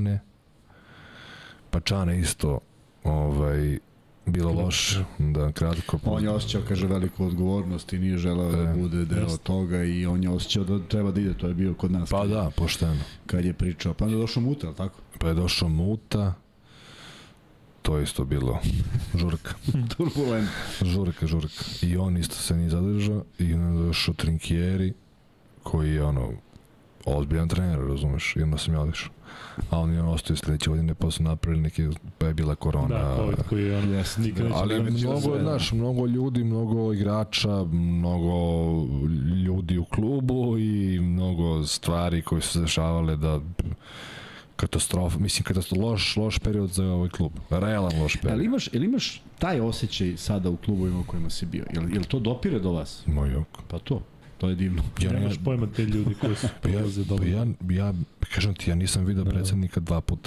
Čane isto, bilo loše, da kratko... On je osjećao, kaže, veliku odgovornost i nije želeo da bude deo toga i on je osjećao da treba da ide, to je bio kod nas. Pa da, pošteno. Kad je pričao, pa je došao Muta, ali tako? Pa je došao Muta, to je isto bilo žurka. Turbulent. Žurka. I on isto se nije zadržao i onda je došao Trinkieri, koji je ozbiljan trener, razumeš, i onda sam ja odišao. A on je ostao sledeće godine, pa su napravili neke, pa je bila korona. Da, COVID koji je nikad neće. Ali mnogo ljudi, mnogo igrača, mnogo ljudi u klubu i mnogo stvari koje su se dešavale da katastrofa, mislim loš period za ovaj klub. Realan loš period. Ali imaš taj osjećaj sada u klubovima u kojima si bio? Jel to dopire do vas? Moj ok. Pa to je divno. Ja nemaš pojma te ljudi koji su prolaze dobro. Ja kažem ti, ja nisam vidio predsednika 2 puta.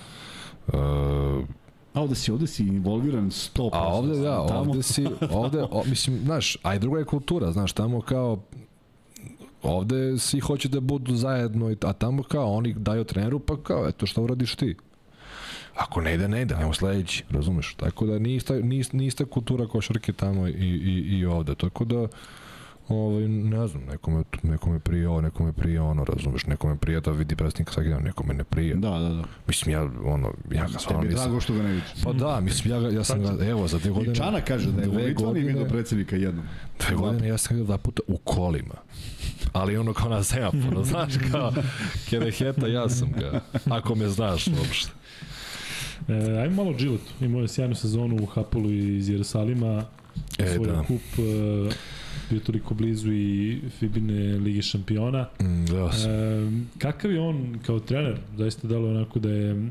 A ovde si involviran 100%. A ovde, mislim, znaš, a i druga je kultura, znaš, tamo kao, ovde svi hoće da budu zajedno, a tamo kao, oni daju treneru, pa kao, eto, šta uradiš ti? Ako ne ide, ajmo sledeći, razumeš? Tako da nije ista kultura košarke tamo i ovde, tako da ne znam, nekome prije ovo, nekome prije ono, razumeš, nekome prije da vidi predstavnika svaki dan, nekome ne prije. Da. Mislim, ja ga stvarno nisam... Drago što ga ne vidiš. Pa da, mislim, ja sam ga, evo, za 2 godine... I Čana kaže da je u Litvani vidio predsednika jednom. 2 godine ja sam ga 2 puta u kolima. Ali ono kao na semaforu, znaš, kao Kereheta, ja sam ga, ako me znaš uopšte. Ajmo malo Giletu, imao je sjajnu sezonu u Hapolu iz Jerusalima, svoj kup, bio toliko blizu i Fibine Lige šampiona. Kakav je on kao trener? Zaista dalo onako da je,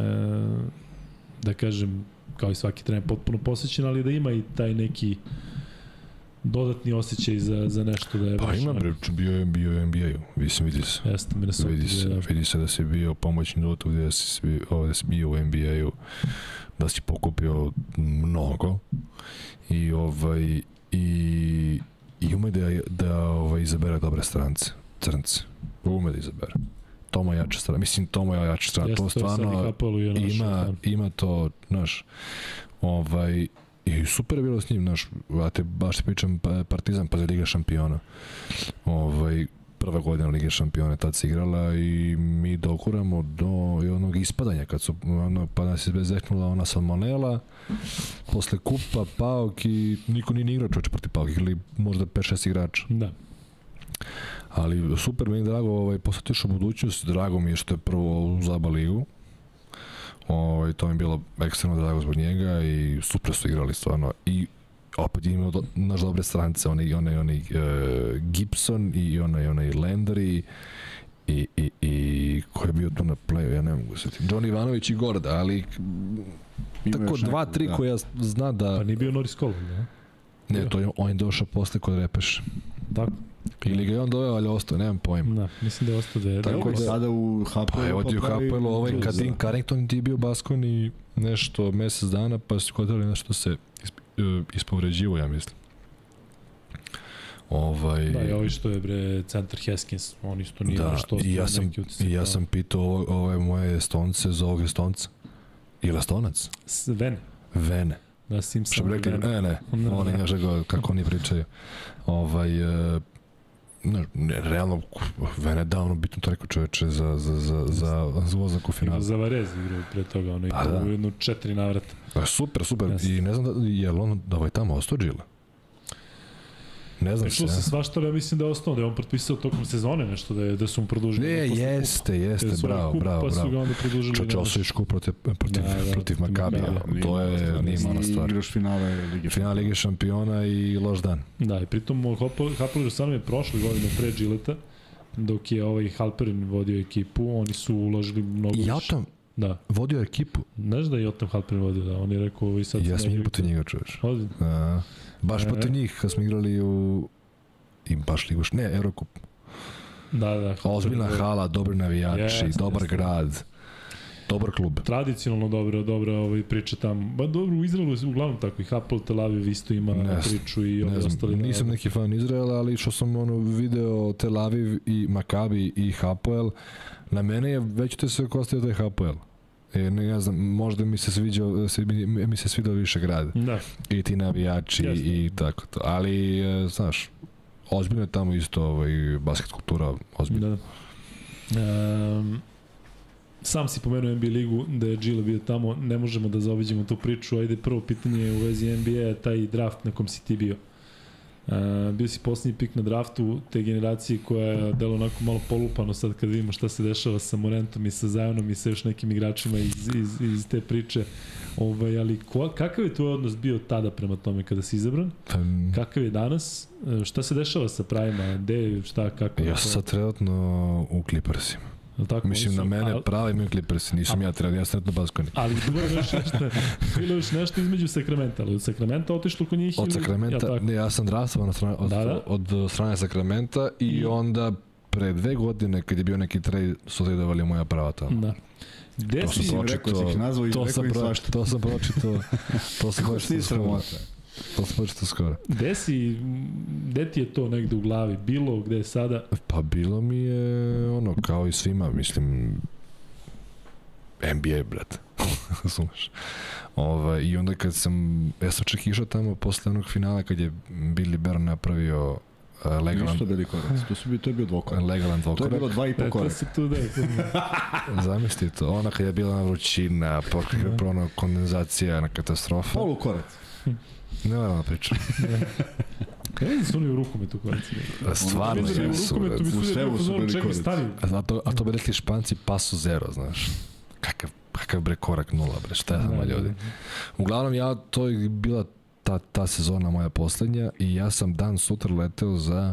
da kažem, kao i svaki trener potpuno posvećen, ali da ima i taj neki dodatni osjećaj za nešto da je... Pa ima, bio je NBA-u, vidi se. Jeste, Minnesota. Vidi se da si bio pomoćni dotu gde si bio u NBA-u, da si pokupio mnogo i ume da izabere dobre strance, crnce. Ume da izabere. Tomo jača strana. Mislim, Tomo je jača strana. To stvarno ima to, znaš, i super je bilo s njim, znaš, baš ti pričam Partizan, pa za Liga šampiona. Prva godina Lige šampiona tad se igrala i mi dokuramo do onog ispadanja, kad su, pa nas je bezeknula ona salmonela, posle kupa, Paok i niko nije igrao čoče protiv Paok, ili možda 5-6 igrača. Da. Ali super, meni drago, posjetiš u budućnost, drago mi je što je prvo u Zaba ligu, to mi je bilo ekstremno drago zbog njega i super su igrali stvarno i opet je imao naš dobre stranice, onaj Gibson i onaj Landry i ko je bio tu na playu, ja ne mogu se ti. John Ivanović i Gorda, ali tako 2-3 koja zna da... Pa nije bio Norris Cole, ne? Ne, to je on je došao posle kod Repeš. Tako. Ili ga je on doveo, ali ostao, nemam pojma. Da, mislim da je ostao da je... Tako da sada u Hapelu... Pa evo ti u Hapelu, Kadin Carrington ti je bio Baskon i nešto mesec dana, pa su kodali nešto se ispovređivo, ja mislim. Da, i ovi što je bre centar Haskins, on isto nije što... I ja sam pitao ove moje Estonce za ovog Estonca. Ili Estonac? Vene. Da, Simpson. Što bi rekli, ne, oni kažu kako oni pričaju. Realno, Vene davno bitno to rekao čoveče za ulazak u finalu. Za Varez igrao pre toga, ono igrao u jednu 4 navrata. Super. I ne znam je li on tamo ostao Gila? Ne znam se svašta, ali ja mislim da je ostao, da je on potpisao tokom sezone nešto, da su mu produžili. Jeste, bravo. Pa su ga onda produžili. Čoče, osvojiš kup protiv Makabija. To je nije mala stvar. Igraš finale Lige šampiona i loš dan. Da, i pritom Hapel Jerusalim je prošle godine pre Gileta, dok je Halperin vodio ekipu, oni su uložili mnogo više. Jotam vodio ekipu? Znaš da je Jotam Halperin vodio, da, on je rekao i sad... Ja sam igrao protiv njega, čuješ. Baš protiv njih, kad smo igrali i baš ligu, Eurocup. Da. Ozbiljna hala, dobri navijači, dobar grad, dobar klub. Tradicionalno dobra priča tamo. Ba dobro, u Izraelu je uglavnom tako, i Hapoel Tel Aviv isto ima priču i ove ostali. Nisam neki fan Izraela, ali što sam video Tel Aviv i Makabi i Hapoel, na mene je već te sve kostio taj Hapoel. Ne znam, možda mi se svidao više grad. Da. I ti navijači i tako to. Ali, znaš, ozbiljno je tamo isto basket kultura, ozbiljno. Da. Sam si pomenuo NBA ligu, da je Gila bio tamo, ne možemo da zaobiđemo tu priču. Ajde, prvo pitanje u vezi NBA, taj draft na kom si ti bio. Bio si posljednji pik na draftu te generacije koja je delo onako malo polupano sad kad vidimo šta se dešava sa Morentom i sa Zionom i sa još nekim igračima iz te priče. Ali kakav je tvoj odnos bio tada prema tome kada si izabran? Kakav je danas? Šta se dešava sa pravima? Gde, šta, kako? Ja sam sad trenutno u Clippersima. Mislim, na mene pravi imaju Clippersi, nisam ja trenutno, ja sam trenutno Baskoni. Ali bilo još nešto između Sakramenta, ali od Sakramenta otišlo kod njih? Od Sakramenta, ne, ja sam draftovan od strane Sakramenta i onda pre 2 godine kad je bio neki trade su tradovali moja prava tamo. Da. To sam pročitao. To sam pročitao skoro. Gde ti je to negde u glavi? Bilo, gde je sada? Pa bilo mi je kao i svima, mislim, NBA, brate. razumeš. I onda kad sam čak išao tamo posle onog finala kad je Billy Bear napravio legalan... Ništa bili korac, to je bio dvokorak. Legalan dvokorak. To je bilo 2,5 koraka. Zamisli to, ona kad je bila vrućina, prona kondenzacija, na katastrofa. Polukorac. Ne moram da pričam. Kada su oni u rukometu koraci? Stvarno jesu. U svemu su bili koraci. A to bi rekli Španci paso zero, znaš. Kakav bre korak nula, bre, šta je samo ljudi. Uglavnom, to je bila ta sezona moja poslednja i ja sam dan sutra leteo za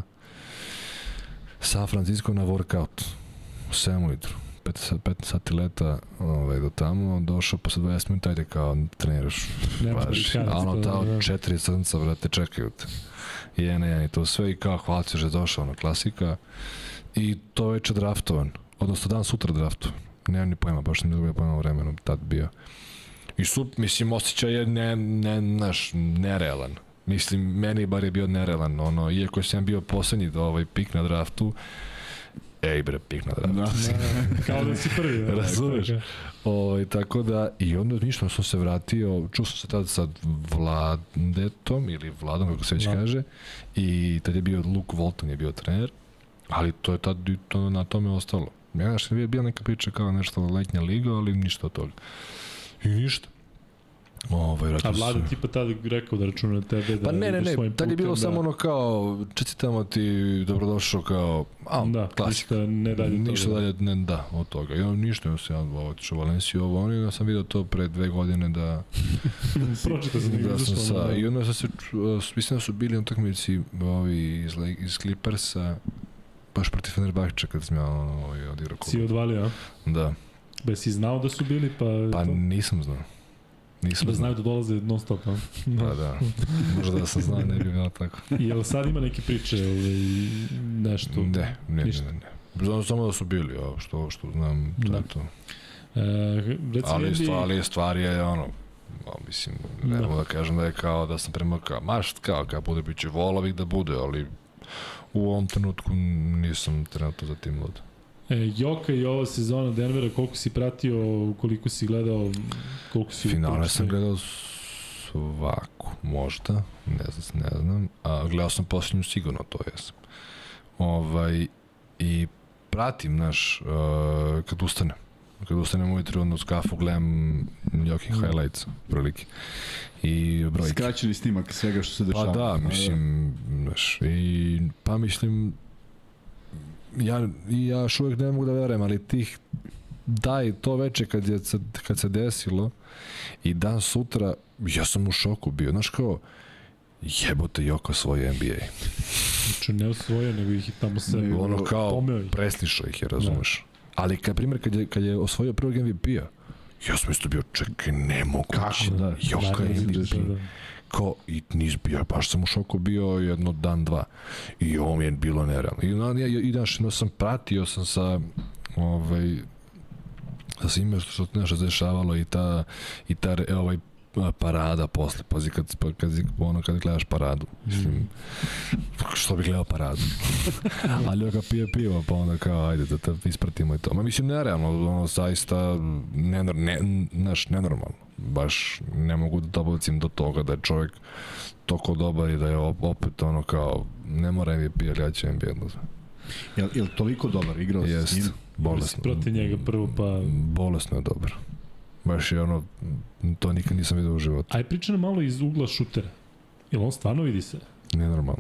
San Francisco na workout u 7 ujutru. 15 sati leta do tamo, došao posle 20 minuta, ajde kao treniraš. A ono tamo 4 crnca, brate, čekaju te. 1-1 i to sve i kao hvala ti že došao, ono klasika. I to večer draftovan, odnosno dan sutra draftovan. Nemam ni pojma, baš ne dobio pojma o vremenu tad bio. I mislim, osjećaj je nerealan. Mislim, meni bar je bio nerealan, iako sam bio poslednji pik na draftu, pik na draftu. Kao da si prvi. Razumeš? Tako da, i onda ništa sam se vratio, čuo sam se tada sa Vladetom, ili Vladom, kako se već kaže, i tad je bio Luke Walton je bio trener, ali to je tad na tome ostalo. Znaš, je bila neka priča kao nešto letnja liga, ali ništa od toga. I ništa. A Vlada ti pa tada rekao da računa na tebe da ideš svojim putem. Tad je bilo samo ono kao, čestitamo ti, dobrodošao kao, klasika. Ništa dalje, da, od toga. I ništa, ja sam otišao u Valenciju, ja sam vidio to pre 2 godine da... Pročitao sam da sam sa... I onda sam se, mislim da su bili utakmici iz Clippersa, baš protiv Fenerbahče kad sam ja odigrao. Si odvalio, a? Da. Be si znao da su bili, pa... Pa nisam znao. Da znaju da dolaze non stop, a? Pa da, možda da sam znao, ne bi bilo tako. I jel sad ima neke priče, nešto? Ne. Znam samo da su bili, što znam, to je to. Ali stvar je mislim, ne mogu da kažem da je kao da sam prema kao bude bit će volovih da bude, ali u ovom trenutku nisam trenutno za tim lud. Joka i ova sezona Denvera, koliko si pratio, koliko si gledao, koliko si... Finale sam gledao svaku, možda, ne znam, a gledao sam posljednju sigurno, to jesam. I pratim, kad ustanem ujutru, onda uz kafu gledam Jokin highlights, prilike. I brojke. Skraćeni snimak svega što se dešava. Pa da, mislim, ja još uvijek ne mogu da verujem, ali to veče kad se desilo i dan sutra, ja sam u šoku bio. Znaš kao, jebote Joka svoj NBA. Znači ne osvojio, nego ih tamo se ono kao preslišao ih je, razumeš. Ali kad je osvojio prvog MVP-a, ja sam isto bio, čekaj, nemoguće. Joka MVP. Kao, i nis bio, baš sam u šoku bio jedno dan, dva. I ovo mi je bilo nerealno. I sam pratio sam sa svime što se dešavalo i ta parada posle, pazi kad gledaš paradu, mislim, što bi gledao paradu, ali ga pije pivo, pa onda kao, ajde da te ispratimo i to, mislim, nerealno, zaista, nenormalno, baš ne mogu da dobacim do toga da je čovjek toliko dobar i da je opet kao, ne mora MVP, ali ja ću NBA odlaziti. Jel toliko dobar, igrao se s njim? Bolesno. Protiv njega prvo, pa... Bolesno je dobar. Baš je to nikad nisam vidio u životu. Aj priča nam malo iz ugla šutera. Jel on stvarno vidi se? Nenormalno.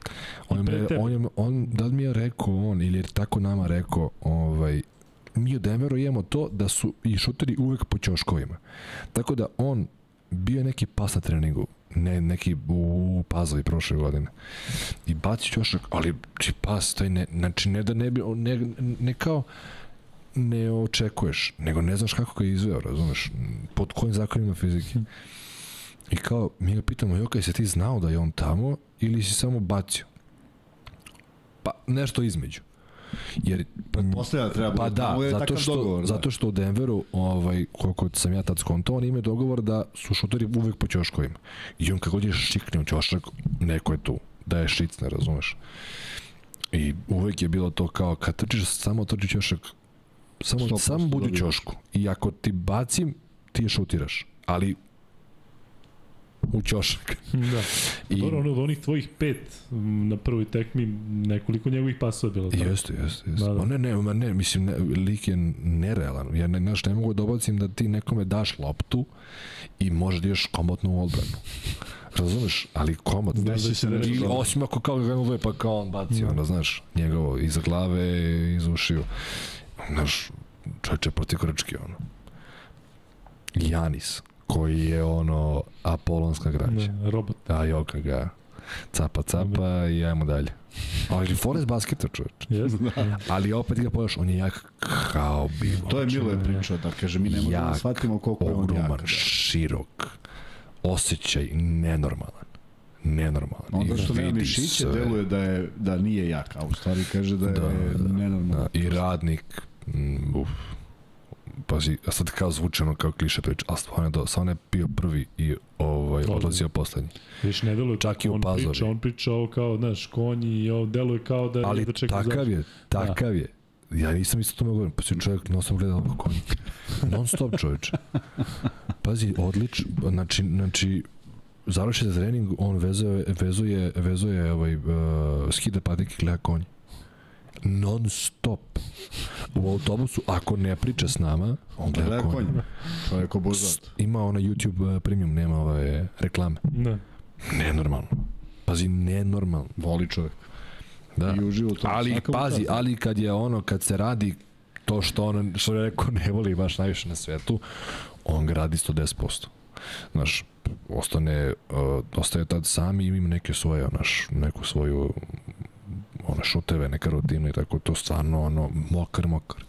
Da li mi je rekao ili je tako nama rekao, mi u Denveru imamo to da su i šuteri uvek po ćoškovima. Tako da on bio neki pas na treningu, neki u Pazovi prošle godine. I baci ćošak, ali pas, znači ne da ne kao ne očekuješ, nego ne znaš kako ga je izveo, razumeš, pod kojim zakonima fizike. I kao, mi ga pitamo, Joka, si ti znao da je on tamo ili si samo bacio? Pa, nešto između. Jer, zato što u Denveru, koliko sam ja tad skonto, on ima dogovor da su šutori uvek po ćoškovima. I on kako god je šikne u ćošak, neko je tu, da je šicne, razumeš. I uvek je bilo to kao, kad trčiš, samo trči ćošak, samo budi ćošku. I ako ti bacim, ti je šutiraš, ali u ćošak. Da. Dobro, ono od onih tvojih 5 na prvoj tekmi, nekoliko njegovih pasova je bilo. Jeste. Ne, mislim, lik je nerealan. Ja ne mogu da obacim da ti nekome daš loptu i možeš da ideš komotno u odbranu. Razumeš? Ali komotno. Osim ako kao ga uve, pa kao on baci, onda, znaš, njegovo iz glave, iz ušiju. Znaš, čovječe protiv Grčke, ono. Janis, koji je ono apolonska građa. Robot. A joka ga capa i ajmo dalje. Ali Forest basketa, čovječ. Ali opet ga pogledaš, on je jak kao bilo. To je Milo je pričao, da kaže, mi ne možemo da shvatimo koliko je on jak. Ogroman, širok, osjećaj nenormalan. Onda što nema mišiće, deluje da nije jak, a u stvari kaže da je nenormalan. I radnik, pazi, a sad kao zvučeno kao kliše priča, ali stvarno je bio prvi i odlazio poslednji. Viš, ne deluje čak i u Pazovi. On priča ovo kao, znaš, konji i ovo deluje kao da ali da čeka takav je. Ja nisam isto tome govorim, pa si čovjek nosom gleda ovo konji. Non stop čovječe. Pazi, odlično, znači završi za trening, on vezuje skida patike i gleda konji. Non stop. U autobusu, ako ne priča s nama, on gleda konj. Čovjek obuzat. Ima ona YouTube premium, nema ove reklame. Da. Nenormalno. Pazi, nenormalno. Voli čovjek. Da. I uživo to. Ali pazi, ali kad se radi to što on, što je rekao, ne voli baš najviše na svetu, on ga radi 110%. Znaš, ostaje tad sam i ima neke svoje, neku svoju šuteve, neka rutina i tako, to stvarno, mokar.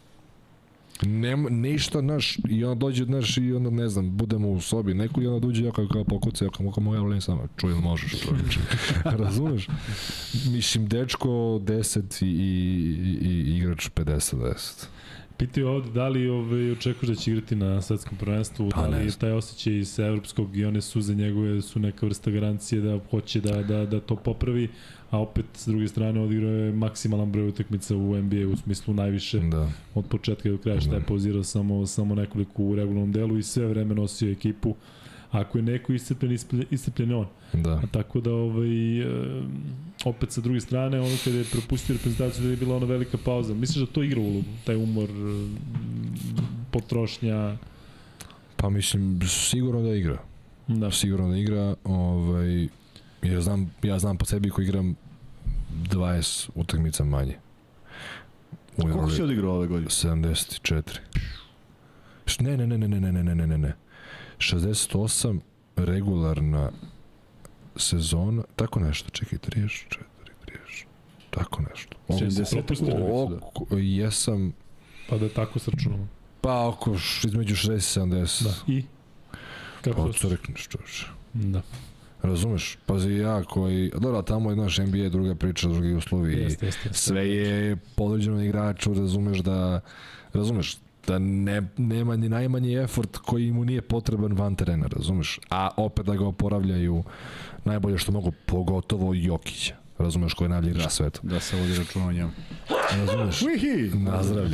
Ništa, i onda dođe, i onda, ne znam, budemo u sobi, neko i onda dođe, ja kao pokuca, ja kao moja volim sama, čuj, možeš, čovječe. Razumeš? Mislim, dečko 10 i igrač 50-10. Pitaju ovde da li očekuješ da će igrati na svetskom prvenstvu, da li je taj osjećaj iz evropskog i one suze njegove su neka vrsta garancije da hoće da to popravi, a opet s druge strane odigrao je maksimalan broj utakmica u NBA u smislu najviše od početka do kraja šta je pauzirao samo nekoliko u regularnom delu i sve vreme nosio ekipu. Ako je neko iscrpljen je on. Da. A tako da opet sa druge strane ono kada je propustio reprezentaciju da je bila ona velika pauza. Misliš da to igra ulogu, taj umor, potrošnja? Pa mislim sigurno da igra. Sigurno da igra, jer ja znam po sebi ko igram 20 utakmica manje. Koliko si odigrao ove godine? 74. Ne. 68 regularna sezona, tako nešto, čekaj, 34, tako nešto. 70. Jesam... Pa da tako sračunamo. Pa oko između 60 i 70. Da, i? Kako to rekneš, čovječe? Da. Razumeš? Pazi, ja koji... Dobro, tamo je naš NBA, druga priča, drugi uslovi. Sve je podređeno igraču, razumeš da nema ni najmanji effort koji mu nije potreban van terena, razumeš? A opet da ga oporavljaju najbolje što mogu, pogotovo Jokića. Razumeš, koji je najbolji igrač na svetu. Da se vodi računa o njemu. Razumeš? Nazdravlje.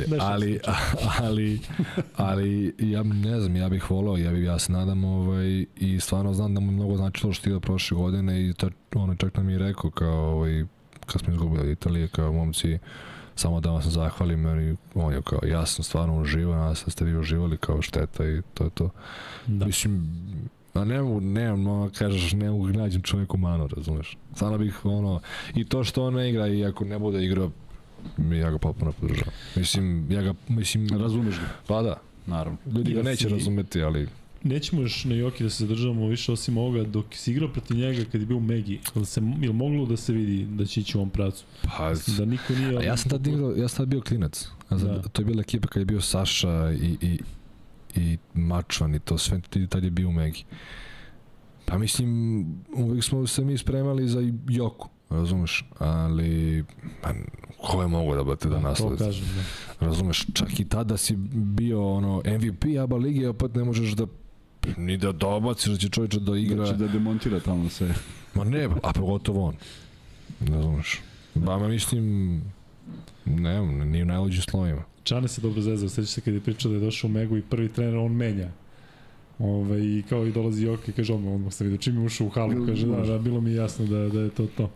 Ali ja ne znam, ja bih volao, ja se nadam i stvarno znam da mu mnogo značilo što je do prošle godine i čak nam je rekao kao kad smo izgubili od Italije, kao momci, samo da vam se zahvalim, jer on je kao, ja sam stvarno uživao, nadam se da ste vi uživali kao šteta i to je to. Da. Mislim, a ne mogu nađem čovjeku manu, razumeš? Stvarno bih, i to što on ne igra, i ako ne bude igrao, ja ga potpuno podržavam. Mislim, razumeš ga? Pa da. Naravno. Ljudi ga neće razumeti, ali... Nećemo još na Joki da se zadržavamo više osim ovoga, dok si igrao protiv njega kad je bio u Megi, je moglo da se vidi da će ići u ovom pracu? Pa, da niko nije... A ja sam tad bio klinac. To je bila ekipa kad je bio Saša i Mačvan i to sve, tad je bio u Megi. Pa mislim, uvijek smo se mi spremali za Joku, razumeš, ali ko je mogo da te da nasledi? To kažem, da. Razumeš, čak i tada si bio MVP ABA lige, opet ne možeš ni da dobaciš, da će čovječa da igra. Da će da demontira tamo sve. Ma ne, a pogotovo on. Razumeš. Mislim, nije u najluđim slovima. Čane se dobro zezao, sveća se kad je pričao da je došao u Megu i prvi trener, on menja I kao i dolazi Jokić, kaže odmah se vidio, čim je ušao u halu, kaže da, bilo mi jasno da je to.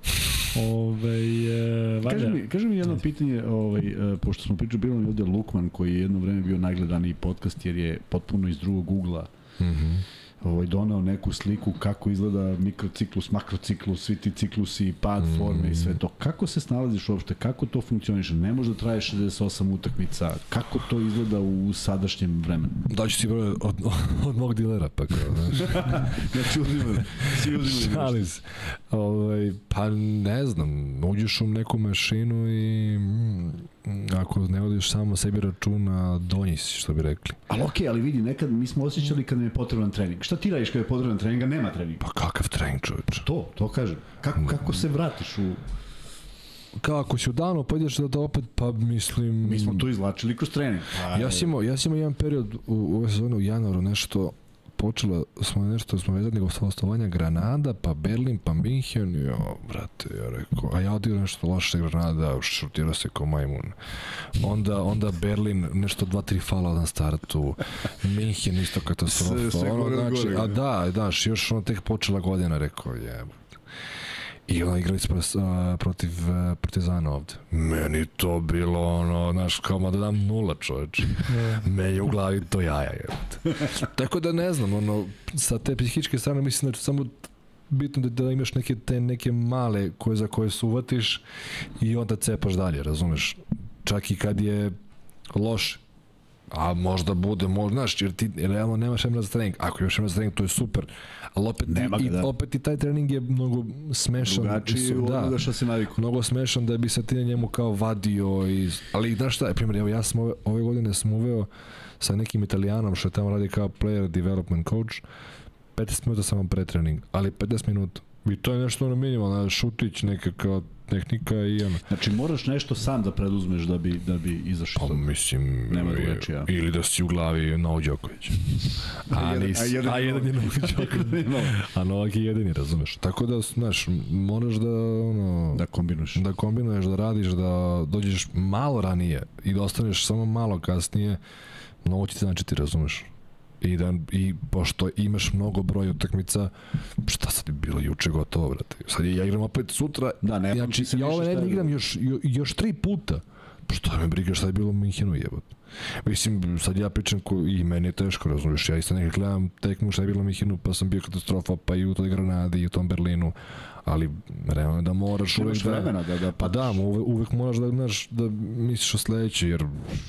Kaži mi jedno pitanje, pošto smo pričali, bilo mi ovde Lukman, koji je jedno vreme bio najgledaniji podcast, jer je potpuno iz drugog ugla donao neku sliku kako izgleda mikrociklus, makrociklus, svi ti ciklusi, pad forme i sve to. Kako se snalaziš uopšte? Kako to funkcioniše? Ne može da traje 68 utakmica. Kako to izgleda u sadašnjem vremenu? Daću ti broj od mog dilera, pa kao, znaš. Znači, uzimali. Pa ne znam, uđeš u neku mašinu i ako ne vodiš samo sebi računa, donji si, što bi rekli. Ali okej, ali vidi, nekad mi smo osjećali kad nam je potreban trening. Šta ti radiš kad je potreban trening, a nema treninga? Pa kakav trening, čovječ? To kažem. Kako se vratiš u... Kako si u danu, pa ideš da opet, pa mislim... Mi smo to izlačili kroz trening. Ja sam imao jedan period u ove sezone u januaru, smo vezali gostovanja Granada, pa Berlin, pa Minhen, brate, ja rekao, a ja odio nešto loše Granada, šutirao se kao majmun. Onda Berlin, nešto 2-3 fala na startu, Minhen isto katastrofa. Još tek počela godina, rekao, I onda igrali protiv Partizana ovde. Meni to bilo znaš, kao da dam 0, čoveč. Meni u glavi to jaja. Tako da ne znam, sa te psihičke strane mislim da je samo bitno da imaš neke male za koje se uvatiš i onda cepaš dalje, razumeš? Čak i kad je loše. A možda bude, znaš, jer ti realno nemaš vremena za trening. Ako imaš vremena za trening, to je super. Ali opet i taj trening je mnogo smešan. Drugačiji u onoga što si navikao. Mnogo smešan da bi se ti na njemu kao vadio. Ali znaš šta, primjer, evo ja sam ove godine sam uveo sa nekim Italijanom što je tamo radi kao player development coach. 15 minuta sam vam pretrening, ali 15 minuta. I to je nešto minimalno, šutić, neka kao tehnika i ono. Znači moraš nešto sam da preduzmeš da bi izašao. Pa mislim, ili da si u glavi Novak Đoković. A jedan je Novak Đoković. A Novak je jedini, razumeš. Tako da, znaš, moraš da kombinuješ, da radiš, da dođeš malo ranije i da ostaneš samo malo kasnije, mnogo će ti značiti, razumeš. I pošto imaš mnogo broj utakmica, šta sad je bilo juče gotovo, brate? Sad ja igram opet sutra, znači ja ove nedelje igram još 3 puta. Što me briga šta je bilo u Minhenu, jebote. Mislim, sad ja pričam i meni je teško, razumiješ, ja isto nekak gledam tekmu šta je bilo u Minhenu, pa sam bio katastrofa, pa i u toj Granadi i u tom Berlinu, ali realno je da moraš uvek da... Pa da, uvek moraš da misliš o sledeći, jer...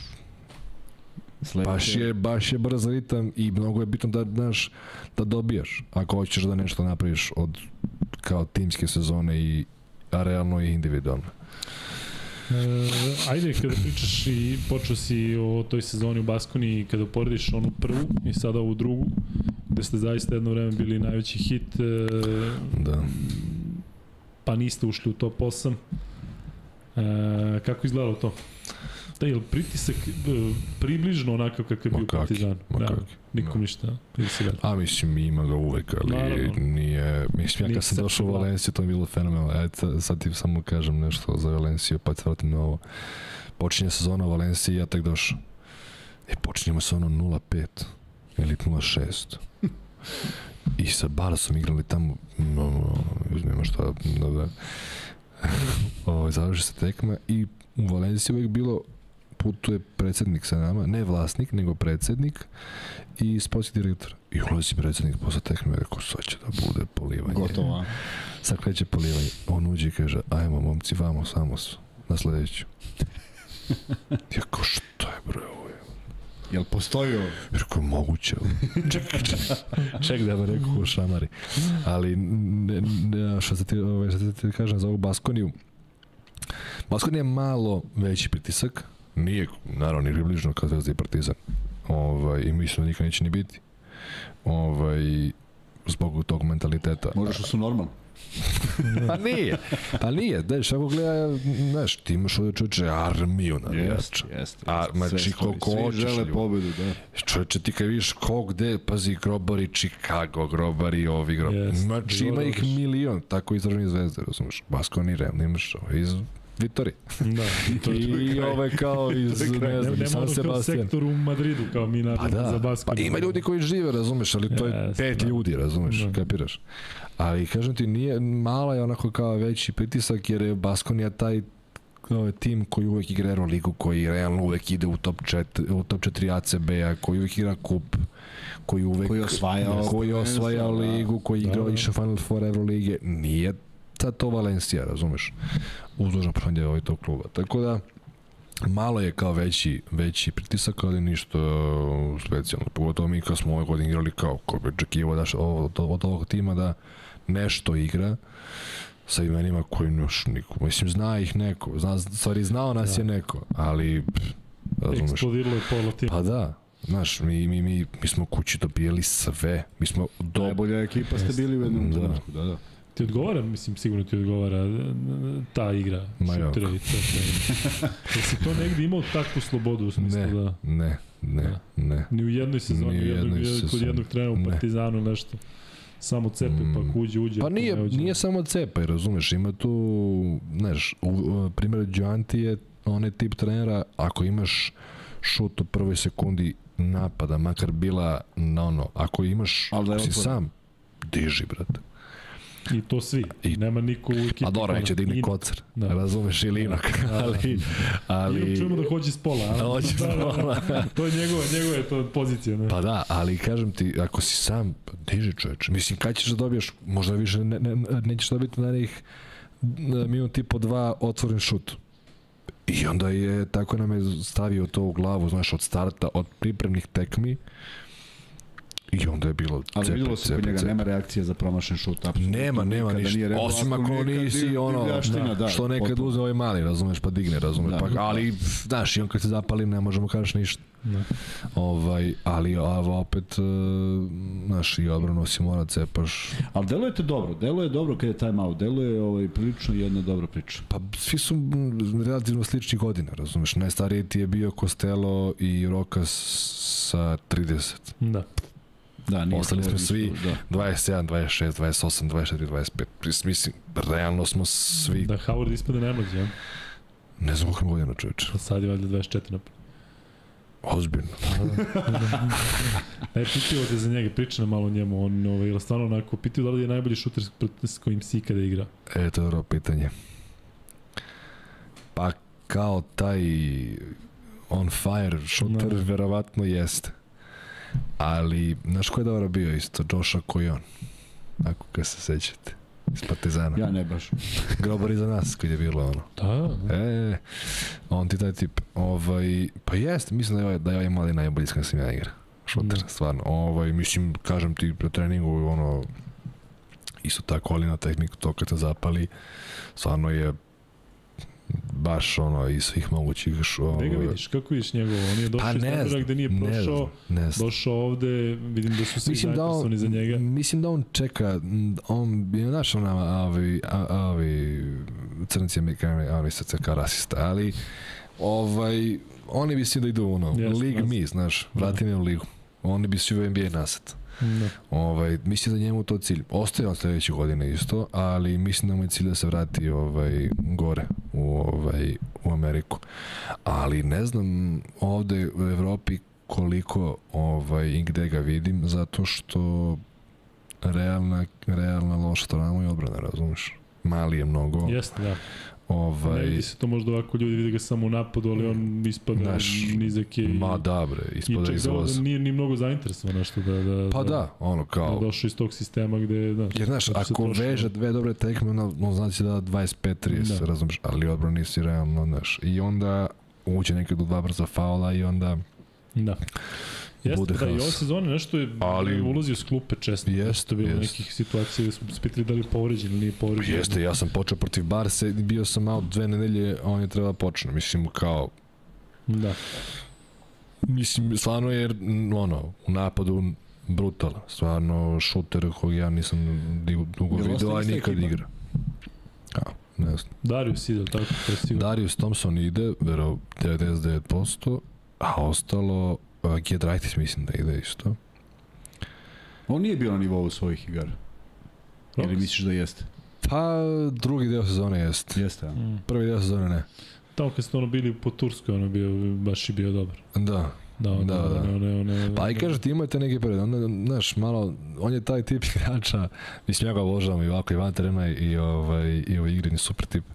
Baš je brz ritam i mnogo je bitno da dobijaš ako hoćeš da nešto napraviš od kao timske sezone a realno i individualno. Ajde, kada pričaš i počeo si o toj sezoni u Baskoniji, kada uporediš onu prvu i sada ovu drugu, gde ste zaista jedno vreme bili najveći hit, pa niste ušli u top 8. Kako izgledalo to? Da, je li pritisak približno onako kakav je bio Partizan? Nikom ništa. A mislim, ima ga uvek, ali nije... Mislim, ja kad sam došao u Valenciju, to je bilo fenomenalno. Sad ti samo kažem nešto za Valenciju, pa se vratim na ovo. Počinje sezona u Valenciji, ja tek došao. Počinjemo sa 0-5 ili 0-6. I sa Barasom igrali tamo, nema šta, završi se tekma i u Valenciji uvek bilo putuje predsjednik sa nama, ne vlasnik, nego predsjednik i sportski direktor. I ulazi predsjednik posle tekme, rekao, sad će da bude polivanje. Gotovo, sad kreće polivanje. On uđe i kaže, ajmo, momci, vamo, samo su, na sledeću. Ja kao, što je, bre, ovo je? Jel postoji ovo? Rekao, moguće. Ček da me rekao u šamari. Ali, što se ti kažem za ovu Baskoniju, Baskonija je malo veći pritisak, nije, naravno, ni približno kao Zvezda i Partizan. I mislim da nikad neće ni biti. Zbog tog mentaliteta. Možda što su normalni. Pa nije, daj, šta ko gleda, znaš, ti imaš ovdje čovječe armiju navijača. Znači, koliko hoćeš ljudi. Svi žele pobedu, da. Čovječe, ti kad vidiš gde, pazi, grobari Chicago, grobari ovi, znači ima ih milion, tako izraženi Zvezde, razumiješ, Baskoni, Real, imaš iz Vitori. Da. I ove kao iz, ne znam, San Sebastian. Sektor u Madridu, kao mi naravno za basket. Pa ima ljudi koji žive, razumeš, ali to je 5 ljudi, razumeš, kapiraš. Ali, kažem ti, nije, mala je onako kao veći pritisak, jer je Baskonija taj tim koji uvek igra Euroligu, koji realno uvek ide u top 4 ACB-a, koji uvek igra kup, koji osvaja ligu, koji igra više Final Four Eurolige, nije to Valencija, razumeš, uzdužno prođe tog kluba. Tako da, malo je kao veći pritisak, ali ništa specijalno. Pogotovo mi kad smo ove godine igrali kao, ko bi očekivao od ovog tima da nešto igra sa imenima koji još niko. Mislim, zna ih neko. Znao nas je neko, ali razumeš. Eksplodiralo je pola tima. Pa da. Znaš, mi smo kući dobijali sve. Mi smo najbolja ekipa ste bili u jednom trenutku. Da. Ti odgovara, mislim, sigurno ti odgovara ta igra. Šutira i to. Jesi to negdje imao takvu slobodu u smislu da... Ne. Ni u jednoj sezoni, kod jednog trenera u Partizanu nešto. Samo cepe, pa uđe. Pa nije samo cepe, razumeš, ima tu, znaš, primjer Đanti je onaj tip trenera, ako imaš šut u prvoj sekundi napada, makar bila na ono, ako imaš, ako si sam, diži, brate. I to svi. Nema niko u ekipi. A dobro, neće digni kocar. Razumeš, ili inak. Ali... čujemo da hoće s pola. To je njegove to pozicija. Ne? Pa da, ali kažem ti, ako si sam, diži čoveč. Mislim, kad ćeš da dobiješ, možda više nećeš dobiti na njih minut i po 2 otvoren šut. I onda je, tako nam je stavio to u glavu, znaš, od starta, od pripremnih tekmi. I onda je bilo ali vidjelo se kod njega, nema reakcije za promašen šut. Nema ništa. Osim ako nisi ono, što nekad uze ovaj mali, razumeš, pa digne, razumeš. Ali, znaš, i on kad se zapali, ne možemo kažeš ništa. Ali opet, znaš, i odbranu si mora cepaš. Ali deluje dobro kad je time out, deluje prilično jedna dobra priča. Pa svi su relativno slični godine, razumeš. Najstariji ti je bio Costello i Rokas sa 30. Da. Ostali smo svi 27, 26, 28, 24, 25. Mislim, realno smo svi... Da, Howard ispade najmlađi, ja? Ne znam koliko godina, čovječe. Pa sad je valjda 24 napad. Ozbiljno. Pitio te za njega, priča malo o njemu. On je stvarno onako, pitio da li je najbolji šuter s kojim si ikada igra. To je dobro pitanje. Pa kao taj on fire šuter, verovatno jeste. Ali, znaš ko je dobro bio isto? Josh Okoye, ako ga se sećate, iz Partizana. Ja ne baš. Grobar iza nas, kad je bilo ono. Da. On ti taj tip. Pa jeste, mislim da je ovaj mali najbolji s kojim sam ja igra. Šuter, stvarno. Mislim, kažem ti, pre treningu, ono, isto tako, ali na tehniku, to kad se zapali, stvarno je baš ono iz svih mogućih Gde ga vidiš, kako vidiš njegovo? On je došao iz Stanfora gde nije prošao, došao ovde, vidim da su svi zainteresovani za njega. Mislim da on čeka, on je naš ovi crnici oni sa CK rasista, ali oni bi svi da idu League me, znaš, vrati me u ligu. Oni bi svi u NBA nasad. Mislim da njemu to cilj. Ostaje on sledeće godine isto, ali mislim da mu je cilj da se vrati gore u Ameriku. Ali ne znam ovde u Evropi koliko i gde ga vidim, zato što realna loša strana mu je odbrana, razumiješ? Mali je mnogo. Jeste, da. Ne vidi se to možda ovako, ljudi vidi ga samo u napadu, ali on ispada nizak je. Ma da bre, ispada iz voza. Nije ni mnogo zainteresovan nešto da... Pa da, ono kao... Da došao iz tog sistema gde... Jer znaš, ako veže dve dobre tekme, on znači da 25-30, razumiješ, ali odbrana nisi realno, znaš. I onda uđe nekad u 2 brza faula i onda... Da. Jeste, da, i ove sezone nešto je ulazio s klupe često. Jeste, bilo nekih situacija gde smo spitali da li je povređen ili nije povređen. Jeste, ja sam počeo protiv Barse, bio sam out 2 nedelje, a on je treba počne. Mislim, kao... Da. Mislim, stvarno je, u napadu brutalan. Stvarno, šuter kojeg ja nisam dugo vidio, a nikad igra. Ne znam. Darius ide, tako? Darius Thompson ide, vero 99%, a ostalo... Giedraitis mislim da ide isto. On nije bio na nivou svojih igara. Ili misliš da jeste? Pa, drugi deo sezone jeste. Jeste, ja. Prvi deo sezone ne. Tamo kad ste bili po Turskoj, baš je bio dobar. Da. Pa i kažete, imate neki period, onda, znaš, malo, on je taj tip igrača, mislim, ja ga obožavam i ovako i van terena i u igri je super tip.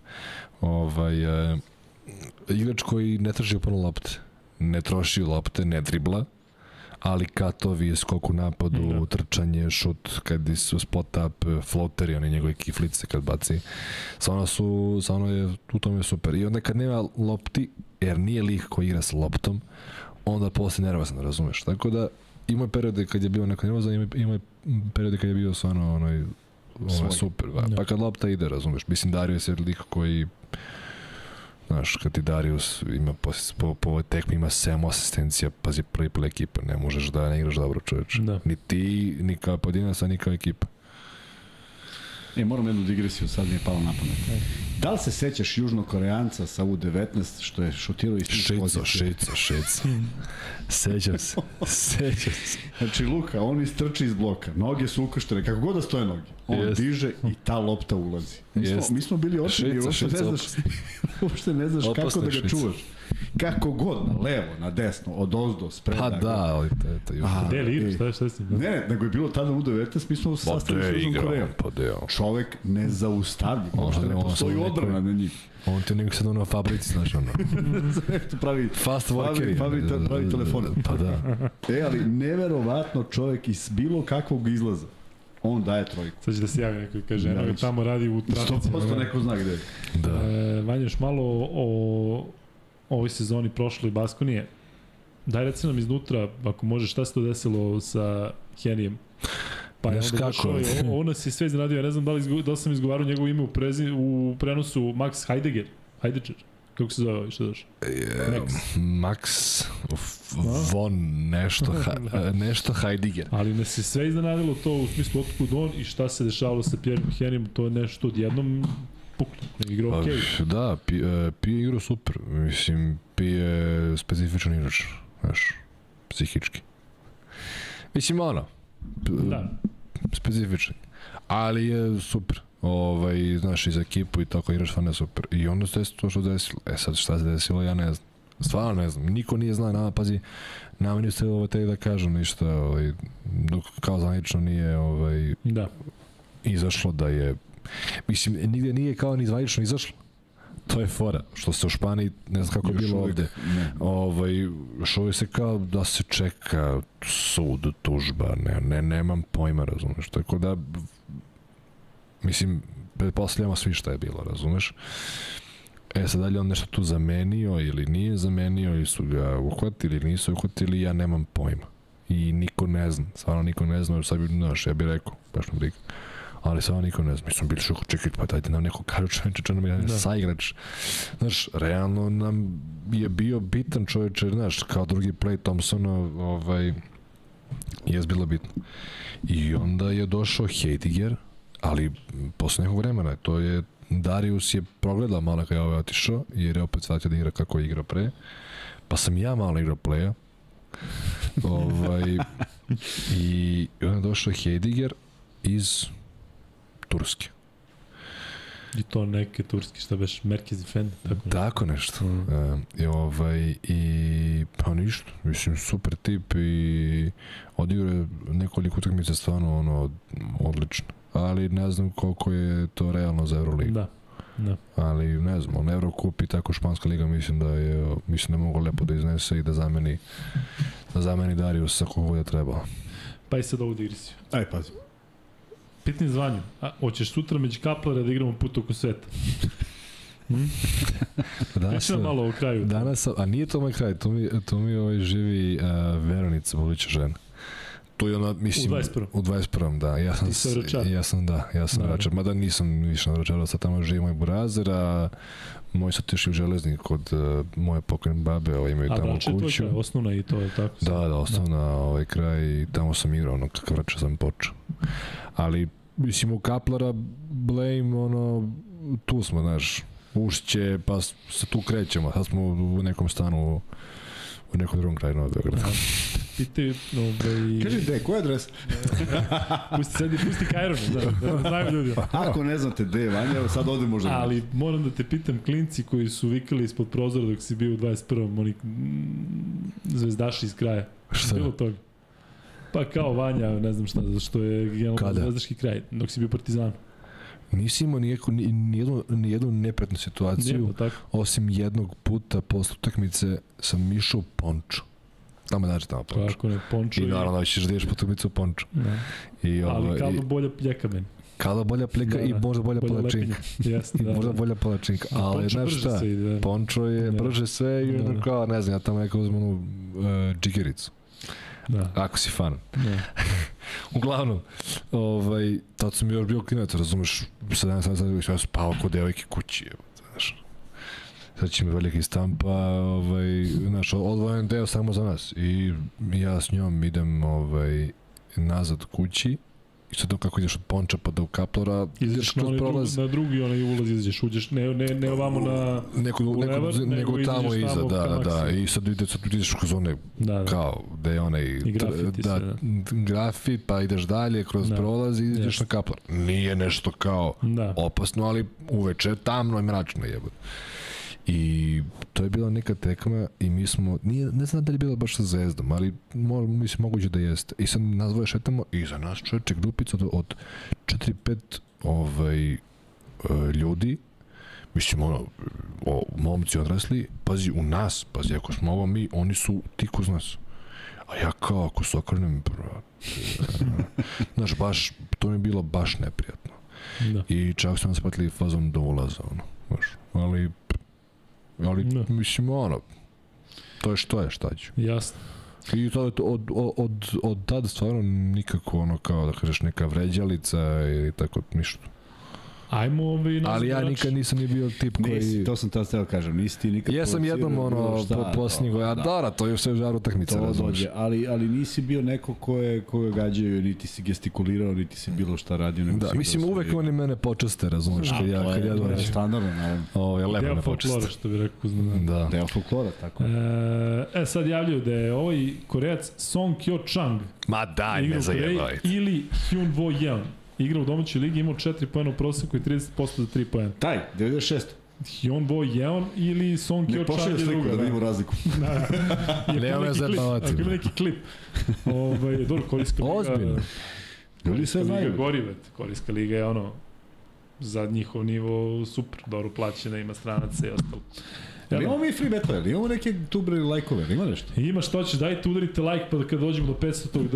Igrač koji ne traži puno lopte, ne troši lopte, ne dribla, ali katovi, skok u napadu, trčanje, šut, kad su spot up, floateri, oni njegove kiflice kad baci, stvarno je, u tom je super. I onda kad nema lopti, jer nije lik koji igra sa loptom, onda posle nervozan, razumeš. Tako da ima periode kad je bio neko nervozan, ima periode kad je bio stvarno super. Pa kad lopta ide, razumeš. Mislim, Darius je lik koji, znaš, kad ti Darius ima po ovoj tekmi ima 7 asistencija, pazi, prvi play ekipa, ne možeš da ne igraš dobro, čoveče. Ni ti, ni kao pojedinac, ni kao ekipa. Moram jednu digresiju, sad mi je palo na pamet. Da li se sećaš Južnokoreanca sa U19 što je šutirao iz tih pozicija? Šeca. Sećam se. Znači, Luka, on istrči iz bloka, noge su ukrštene, kako god da stoje noge. On diže i ta lopta ulazi. Mi smo bili očini, uopšte ne znaš kako da ga čuvaš. Kako god, na levo, na desno, od ozdo, spreda. Pa da, ali to je... Gde li igraš, šta si? Ne, nego je bilo tada U19, mi smo sastavili s Južnom Korejom. Čovek nezaustavljiv, možda ne postoji odbrana na njih. On ti nego sad na fabrici, znaš ono. Pravi fast workeri. Pravi telefon. Pa da. Ali neverovatno čovek iz bilo kakvog izlaza. On daje trojku. Sad će da se javi neko i kaže, eno tamo radi u trafici. 100% neko zna gde je. Da. Vanja, još malo o ovoj sezoni prošloj Baskonije. Daj reci nam iznutra, ako može, šta se to desilo sa Henijem? Pa je onda došao, ovo nas je sve iznenadio, ja ne znam da li sam izgovarao njegovo ime u prenosu Max Heidegger, kako se zove što je došao? Max von nešto Heidegger. Ali nas je sve iznenadilo to u smislu otkud on i šta se dešavalo sa Pierre Henijem, to je nešto odjednom puklo, igrao okej. Da, Pije igrao super, mislim, Pije specifičan igrač, znaš, psihički. Mislim, specifičan, ali je super, znaš, i za ekipu i tako igrač stvarno je super. I onda se to što desilo, sad šta se desilo, ja ne znam, stvarno ne znam, niko nije zna, pazi, nama nisu te da kažem ništa, dok kao zvanično nije izašlo da je, mislim, nigde nije kao ni zvanično izašlo. To je fora, što se u Španiji, ne znam kako je bilo ovde, što se kao da se čeka sud, tužba, nemam pojma, razumeš, tako da, mislim, pretpostavljamo svi šta je bilo, razumeš. Sad dalje on nešto tu zamenio ili nije zamenio, ili su ga uhvatili ili nisu uhvatili, ja nemam pojma. I niko ne zna, stvarno niko ne zna, sad bi, znaš, ja bih rekao, baš nam briga. Ali samo niko ne zna, mi smo bili šuko, čekaj, pa dajte nam neko kažu čovječe, nam je saigrač. Znaš, realno nam je bio bitan čovječe, znaš, kao drugi play Thompsona, je bilo bitno. I onda je došao Heidegger, ali posle nekog vremena, to je, Darius je progledao malo kada je otišao, jer je opet shvatio da igra kako je igrao pre, pa sam ja malo igrao playa, i onda je došao Heidegger iz Turske. I to neke turski, šta beš, Merkez Efendi, tako nešto. I pa ništa, mislim, super tip i odigrao nekoliko utakmica stvarno odlično. Ali ne znam koliko je to realno za Euroligu. Da. Ali ne znam, Eurocup i tako Španska liga mislim da mogu lepo da iznese i da zameni Darius ako bude trebalo. Pa i sad ovu digresiju. Aj, pazi. Pitanje zvanju. Hoćeš sutra među Kaplera da igramo put oko sveta? Priča malo o kraju. Danas, a nije to moj kraj, tu mi živi Veronica, buduća žena. To je ona, mislim, u 21. da. Ja sam Vračar. Mada nisam više na Vračaru, sad tamo živi moj burazer, a moj sad još i u Železnik kod moje pokojne babe, imaju tamo kuću. A Vračar je tvoj osnovna i to je tako? Da, osnovna kraj i tamo sam igrao, kakav Vračar sam počeo. Ali, mislim, u Kaplara, blame, tu smo, znaš, Ušće, pa se tu krećemo, sad smo u nekom stanu u nekom drugom kraju Novog Beograda. Pitaju, Kaži, gde, koja adresa? pusti Kajron, da znaju ljudi. Ako ne znate gde je Vanja, evo sad ovde možda. Ali moram da te pitam, klinci koji su vikali ispod prozora dok si bio u 21. Oni zvezdaši iz kraja. Šta? Bilo toga. Pa kao Vanja, ne znam šta, zašto je generalno zvezdaški kraj, dok si bio Partizan. Nisi imao nijednu nepretnu situaciju, osim jednog puta posle utakmice sam išao u pončo. Tamo znači tamo pončo. Kako ne, pončo. I naravno ćeš da ideš po utakmicu u pončo. Ali kao bolja pljeka meni. Kada bolja pljeka i možda bolja palačinka. Jeste, da. Možda bolja palačinka. Ali znaš šta, pončo je brže sve i ono kao, ne znam, ja tamo neko uzmem onu džigericu. Da. Ako si fan. Uglavnom, tad sam još bio klinac, razumeš, 17 sam spavao kod devojke kući, znaš. Sad će mi veliki stampa, znaš, odvojen deo samo za nas. I ja s njom idem nazad kući. I sad kako ideš od Ponča pa do Kaplora, ideš kroz prolaz. Na drugi onaj ulaz izađeš, uđeš, ne ovamo na bulevar, nego tamo iza, da. I sad ideš kroz one, kao, gde je onaj grafit, pa ideš dalje kroz prolaz i ideš na Kaplor. Nije nešto kao opasno, ali uveče tamno i mračno jebate. I to je bila neka tekma i mi smo, ne znam da li je bila baš sa Zvezdom, ali mislim moguće da jeste. I sad nas dvoje šetamo i za nas čoveče grupica od 4-5 ljudi, mislim momci odrasli, pazi u nas, pazi ako smo ovo mi, oni su tik uz nas. A ja kao ako se okrenem, znaš, baš, to mi je bilo baš neprijatno. I čak su nas patili fazom do ulaza, znaš, ali mislim, to je što je, šta ću. Jasno. I to od tada stvarno nikako kao da kažeš neka vređalica ili tako ništa. Ajmo ali ja nikad nisam ni bio tip koji... To sam teo kažem, nisi ti nikad... Jesam jednom posljednjeg, a dara, to je sve žar utakmica, razumiješ. Ali nisi bio neko koga gađaju, niti si gestikulirao, niti si bilo šta radio. Da, mislim uvek oni mene počaste, razumiješ, kad ja to je standardno, naravno. Ovo je lepo me počeste. Deo folklora, što bi rekao. Da. Deo folklora, tako. Sad javljaju da je ovaj Koreac Song Kyo Chang. Ma daj, ne zajebaj. Ili Hyun Wo Yeon. Igra u domaćoj ligi, imao 4 poena u proseku i 30% za 3 poena. Taj, 96. Hyun Wo Yeon ili Song Kyo Chang je druga. Ne pošalje sliku da vidimo razliku. Nema me zabavati. Ako ima neki klip. Dobro, Korejska liga... Ozbiljno. Ljudi sve znaju. Korejska liga je za njihov nivo super, dobro plaćena, ima stranaca i ostalo. Imamo mi free betove, imamo neke tubere lajkove, ima nešto? Ima, što će, dajte udarite like pa kad dođemo do 500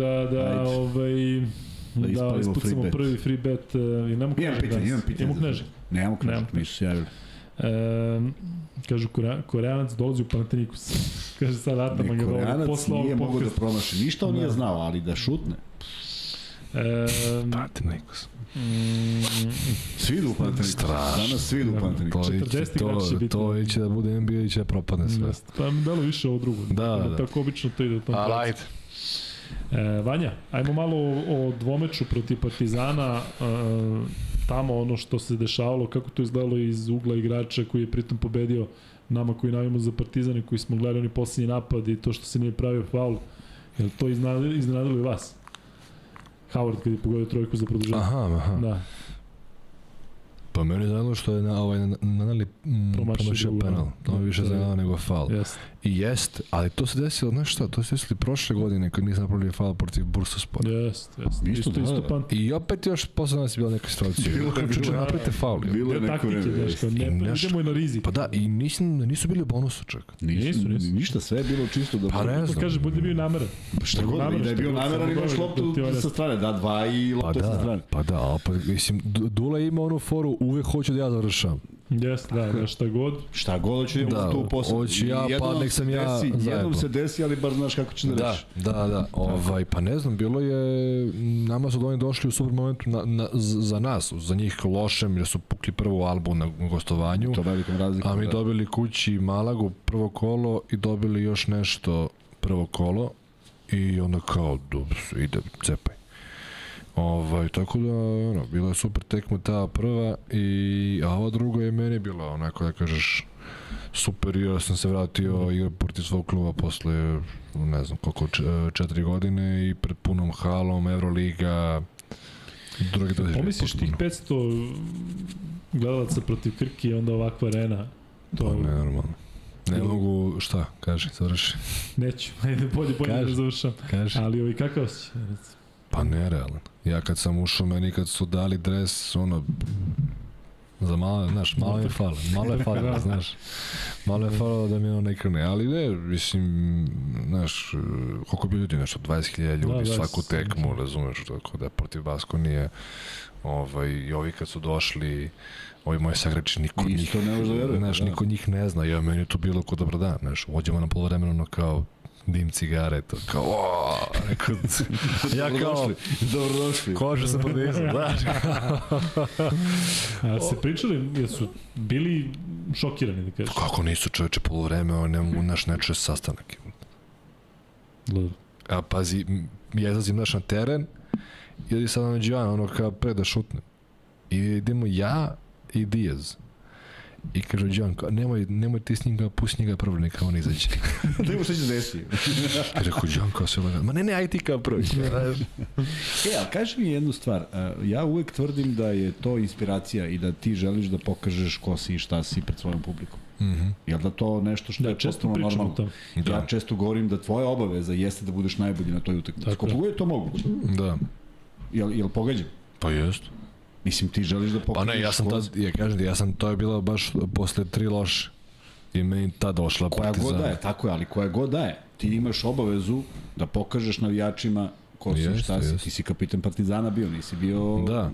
da ispucamo prvi free bet. Imam pitanje. Imamo Knežik. Nemamo Knežik, nisu se javili. Kažu, Koreanac dolazi u Panathinaikos. Kaže sad Ataman ga Koreanac nije mogo da promaši. Ništa on nije znao, ali da šutne. Panathinaikos. Svi idu u Panathinaikos. Danas svi idu u Panathinaikos. 40 igrač će biti. To iće da bude NBA i će da propadne sve. Pa mi dalo više ovo drugo. Da. Tako obično to ide u tom pracu. Ajde. Vanja, ajmo malo o dvomeču protiv Partizana, tamo ono što se dešavalo, kako to izgledalo iz ugla igrača koji je pritom pobedio nama koji navimo za Partizan i koji smo gledali oni posljednji napad i to što se nije pravio faul. Je li to iznenadilo i vas? Howard kad je pogodio trojku za produženje. Aha. Da. Pa meni je znalo što je Nanali promašio penal. To je više znalo nego faul. I jest, ali to se desilo, znaš šta, to se desilo prošle godine kad nisam napravili faul protiv Bursaspora. Jest. Isto pan. I opet još posle nas je bila neka situacija. Čuče, napravite faul. Bilo je neko ne idemo i na rizik. Pa da, i nisu bili u bonusu čak. Nisu. Ništa, sve je bilo čisto da... Pa ne znam. Kaže, bude bio nameran. Šta god, da je bio nameran, imaš loptu sa strane, da, 2 i loptu sa strane. Pa da, mislim, Dula ima onu foru, uvek hoću da ja završam. Jeste, da, šta god. Šta god hoću da imam tu posao. Hoću ja, pa nek sam ja zajedno. Jednom se desi, ali bar znaš kako ćeš da rešiš. Da. Pa ne znam, bilo je, nama su oni došli u super momentu za nas, za njih lošem, jer su pukli prvu Albu na gostovanju. To velikom razlikom. A mi dobili kući Malagu prvo kolo i dobili još nešto prvo kolo i onda kao, dobro, ide, cepaj. Tako da, bila je super tekma ta prva, a ova druga je meni bila, onako da kažeš, super, ja sam se vratio igra protiv svog kluba posle, ne znam koliko, 4 godine i pred punom halom, Euroliga, drugi dođe. Pomisliš tih 500 gledalaca protiv Krki i onda ovakva arena? To ne, normalno. Ne mogu, šta, kaži, završi. Neću, ajde, bolje da završam. Ali kakav si? Pa nerealan. Ja kad sam ušao, meni kad su dali dres, za malo, znaš, malo je falo, znaš. Malo je falo da mi ne krene, ali ne, mislim, znaš, koliko bi ljudi, nešto, 20.000 ljudi svaku tekmu, razumeš, tako da protiv Baskonije, i ovi kad su došli, ovi moji sagrači, niko njih, znaš, niko njih ne zna, ja, meni je to bilo ko dobar dan, znaš, uđemo na polovremeno kao dim cigare, to kao, rekao, ja kao, dobrodošli, kože sam podizao, znaš. A se pričali, jesu bili šokirani, da kažeš? Kako nisu, čoveče, polovreme, naš ne čuje sastanak. A pazi, ja izlazim naš na teren, i ovdje sad među Joana, kao pre da šutnem. I idemo ja i Diaz. I kaže Joan, nemoj ti s njim, pusti njega prvo, neka on izađe. Da ima što će desiti. I rekao Joan kao se laga, ma ne, aj ti kao prvi. Ali kaži mi jednu stvar, ja uvek tvrdim da je to inspiracija i da ti želiš da pokažeš ko si i šta si pred svojom publikom. Jel da to nešto što je potpuno normalno? Ja često govorim da tvoja obaveza jeste da budeš najbolji na toj utakmici. Koliko je to moguće? Da. Jel pogađam? Pa jest. Mislim, ti želiš da pokažeš... Pa ne, ja sam, to je bilo baš posle 3 loše. I meni ta došla Partizan. Koja god daje, tako je, ali koja god daje. Ti imaš obavezu da pokažeš navijačima ko si, šta si. Ti si kapitan Partizana bio, nisi bio... Da,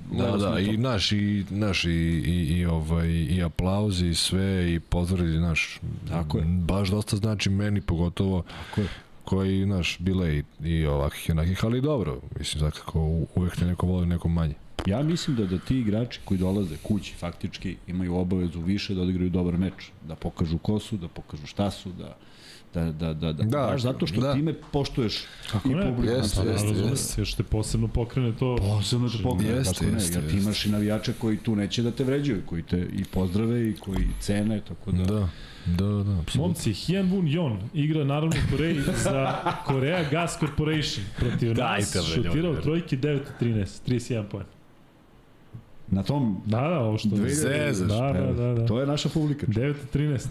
i aplauzi i sve, i pozdravi, naš... Tako je. Baš dosta znači meni, pogotovo... Tako je. Koji, znaš, bile i ovakih i onakih, ali dobro, mislim, zakako uvek te neko voli, neko manje. Ja mislim da ti igrači koji dolaze kući, faktički, imaju obavezu više da odigraju dobar meč, da pokažu ko su, da pokažu šta su, baš zato što time poštuješ i publiku. Jeste. Još te posebno pokrene to. Posebno te pokrene, tako ne, jer ti imaš i navijače koji tu neće da te vređaju, koji te i pozdrave i koji cene, tako da... Da. Momci, Hyun Woo Yeon igra naravno u Koreji za Korea Gas Corporation protiv nas, šutirao trojke 9-13, 31 poen. Na tom... Da, ovo što... Da. To je naša publika. 9-13.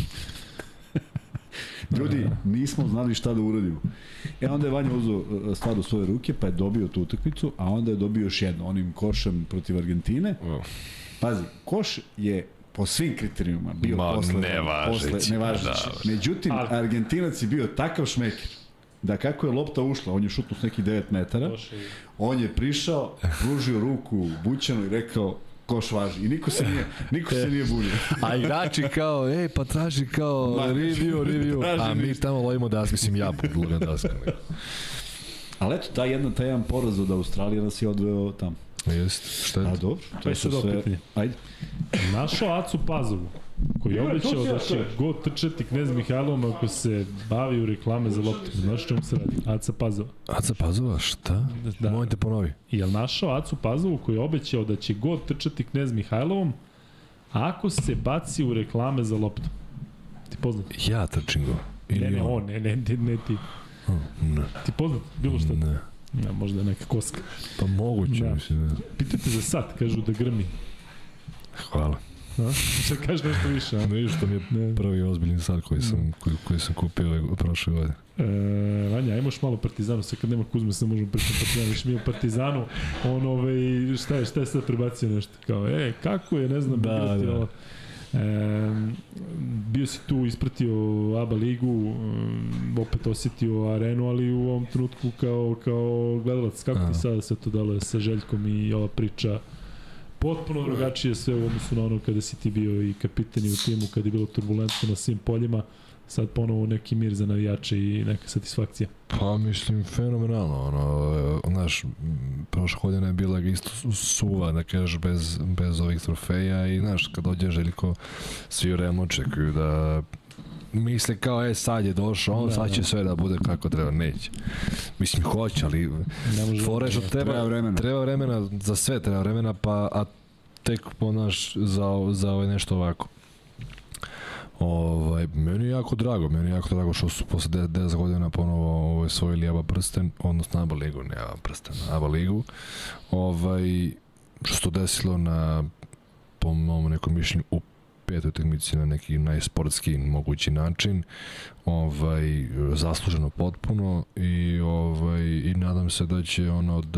Ljudi, nismo znali šta da uradimo. Onda je Vanja uzeo stvar u svoje ruke, pa je dobio tu utakmicu, a onda je dobio još jedno, onim košem protiv Argentine. Pazi, koš je po svim kriterijuma bio posle nevažeći. Međutim, Argentinac je bio takav šmeker da kako je lopta ušla, on je šutnuo s nekih 9 metara, on je prišao, pružio ruku Bućanu i rekao koš važi. I niko se nije bunio. A igrači kao, pa traži kao review. A mi tamo lovimo daske, mislim ja budem daske. Ali eto, taj jedan poraz od Australije nas je odveo tamo. Jest, šta je? A dobro, to je sve. Ajde. Našao Acu Pazovu, koji je obećao da će go trčati Knez Mihajlovom ako se bavi u reklame za loptu. Znaš čemu se radi? Aca Pazova. Aca Pazova, šta? Da. Mojte ponovi. Jel našao Acu Pazovu koji je obećao da će go trčati Knez Mihajlovom ako se baci u reklame za loptu? Ti poznat? Ja trčim go. Ne, on, ne ti. Ne. Ti poznat? Bilo što? Ne. Ja, možda neka koska. Pa moguće, mislim. Pitajte za sat, kažu da grmi. Hvala. Šta kažeš nešto više? Vidiš, to mi je prvi ozbiljni sat koji sam kupio prošle godine. Vanja, ajmo još malo Partizanu, sad kad nema Kuzme, sad možemo pričati Partizanu, još mi u Partizanu, šta je sad prebacio nešto, kao, kako je, ne znam, bio si tu, ispratio ABA ligu, opet osjetio arenu, ali u ovom trenutku kao gledalac, kako ti sada sve to dalo sa Željkom i ova priča potpuno drugačije sve u odnosu na ono kada si ti bio i kapitan i u timu, kada je bilo turbulentno na svim poljima, sad ponovo neki mir za navijače i neka satisfakcija. Pa mislim, fenomenalno, znaš, prošla godina je bila isto suva, da kažeš, bez ovih trofeja i, znaš, kad dođe Željko, svi realno očekuju misle kao, sad je došao, on sad će sve da bude kako treba, neće. Mislim, hoće, ali fore što treba vremena za sve, treba vremena, a tek ponaš za nešto ovako. Meni je jako drago što su posle 10 godina ponovo osvojili ABA prsten, odnosno ABA ligu, ne ABA prsten, ABA ligu. Što se to desilo na, po mom nekom mišljenju, u 5. utakmici na neki najsportski mogući način, zasluženo potpuno i nadam se da će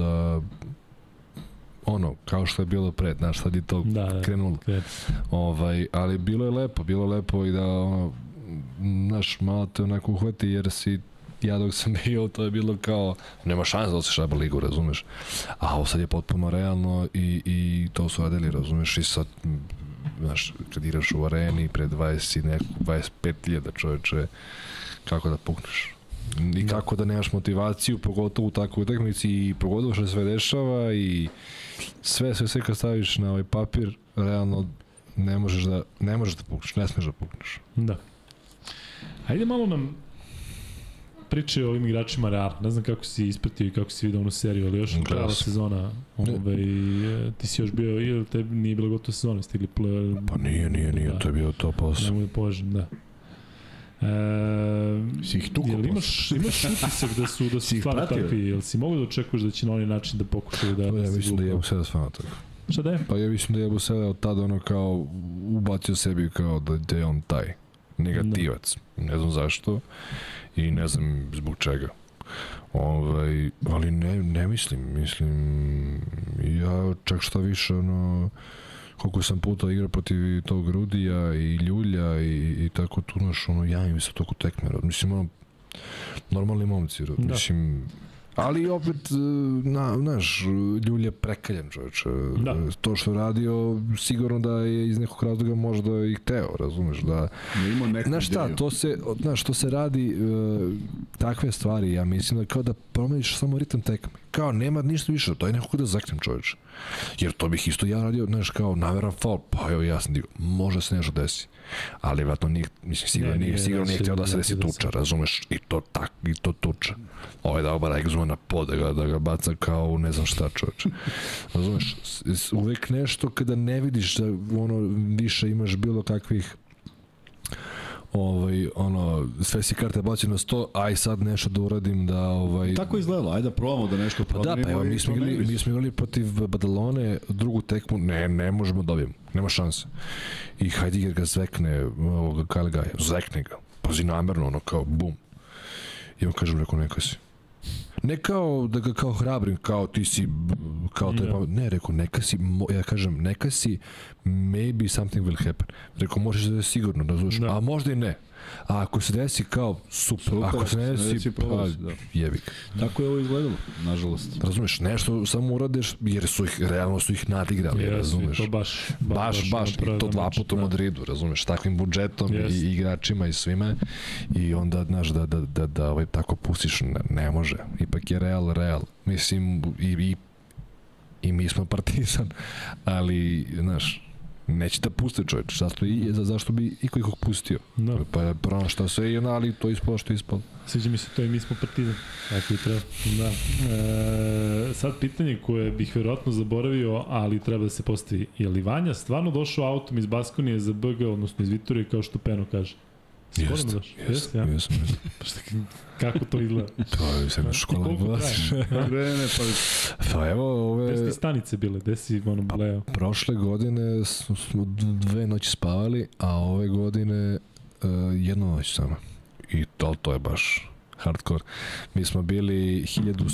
kao što je bilo pred, znaš, sad je to krenulo. Ali bilo je lepo i da, znaš, malo te onako uhvati, jer ja dok sam bio, to je bilo kao, nema šanse da osješ ABA ligu, razumeš? A ovo sad je potpuno realno i to su radili, razumeš? I sad, znaš, kad igraš u areni pred 25.000 čoveče, kako da pukneš? I kako da nemaš motivaciju, pogotovo u takvoj utakmici i pogotovo što se sve dešava i sve kad staviš na ovaj papir, realno ne možeš da pukneš, ne smiješ da pukneš. Da. Ajde malo nam priče o ovim igračima Reala. Ne znam kako si ispratio i kako si vidio onu seriju, ali još krala sezona. Ti si još bio, ili tebi nije bila gotova sezona, stigli play. Pa nije, to je bio to posao. Ne mogu da požem, da. Si ih tukao imaš utisak da su stvarno takvi, jel si mogu da očekuješ da će na onaj način da pokušaju da... Ja mislim da je Jebusele stvarno tako. Šta da je? Pa ja mislim da je Jebusele od tada kao ubacio sebi kao da je on taj negativac. Ne znam zašto i ne znam zbog čega. Ali ne mislim, ja čak šta više koliko sam puta igrao protiv tog Rudija i Ljulja i tako tu javim se toku tekme. Mislim, normalni momci, mislim, ali opet, znaš, Ljulj je prekaljen, čovječe. To što je radio, sigurno da je iz nekog razloga možda i hteo, razumeš, da... Znaš šta, to se radi, takve stvari, ja mislim da kao da promeniš samo ritam tekme. Kao, nema ništa više, to je nekako da zaknem, čovječe. Jer to bih isto ja radio, znaš, kao naveran faul, pa evo ja sam digao, može se nešto desi. Ali vratno nije, mislim, sigurno nije htio da se desi tuča, razumeš, i to tuča. Ovo je dao bar egzuma na pod, da ga baca kao ne znam šta, čovječe. Razumeš, uvek nešto kada ne vidiš da više imaš bilo kakvih sve si karte bacio na 100, aj sad nešto da uradim da Tako izgledalo, ajde da probamo da nešto promenimo. Da, pa evo, mi smo igrali protiv Badalone drugu tekmu, ne možemo dobijemo, nema šanse. I Heidegger ga zvekne, Kyle Guy, zvekne ga, pazi namerno, kao bum. I on kažem, neka si. Ne kao da ga kao hrabrim, kao ti si, kao to je pamet. Ne, rekao, ja kažem, neka si, maybe something will happen. Rekao, možeš da je sigurno, razumiješ, a možda i ne. A ako se desi kao, super, ako se ne desi, pa jebik. Tako je ovo izgledalo, nažalost. Razumeš, nešto samo uradiš, jer realno su ih nadigrali, razumeš. To baš. I to 2 puta u Madridu, razumeš, takvim budžetom i igračima i svime. I onda, znaš, da tako pustiš, ne može. Ipak je Real. Mislim, i mi smo Partizan, ali, znaš, neće da puste čovječ, zašto bi iko ih pustio. Pa je pravo šta sve, ali to ispalo što je ispalo. Sviđa mi se to i mi smo Partizan. Tako i treba. Da. Sad pitanje koje bih verovatno zaboravio, ali treba da se postavi. Je li Vanja stvarno došao autom iz Baskonije za BG, odnosno iz Vitorije, kao što Peno kaže? Jesam. Kako to izgleda? To je jedna škola glasiš. Pa evo ove... Gde si stanice bile? Gde si bleo? Prošle godine smo 2 noći spavali, a ove godine 1 noć samo. I to je baš hardcore. Mi smo bili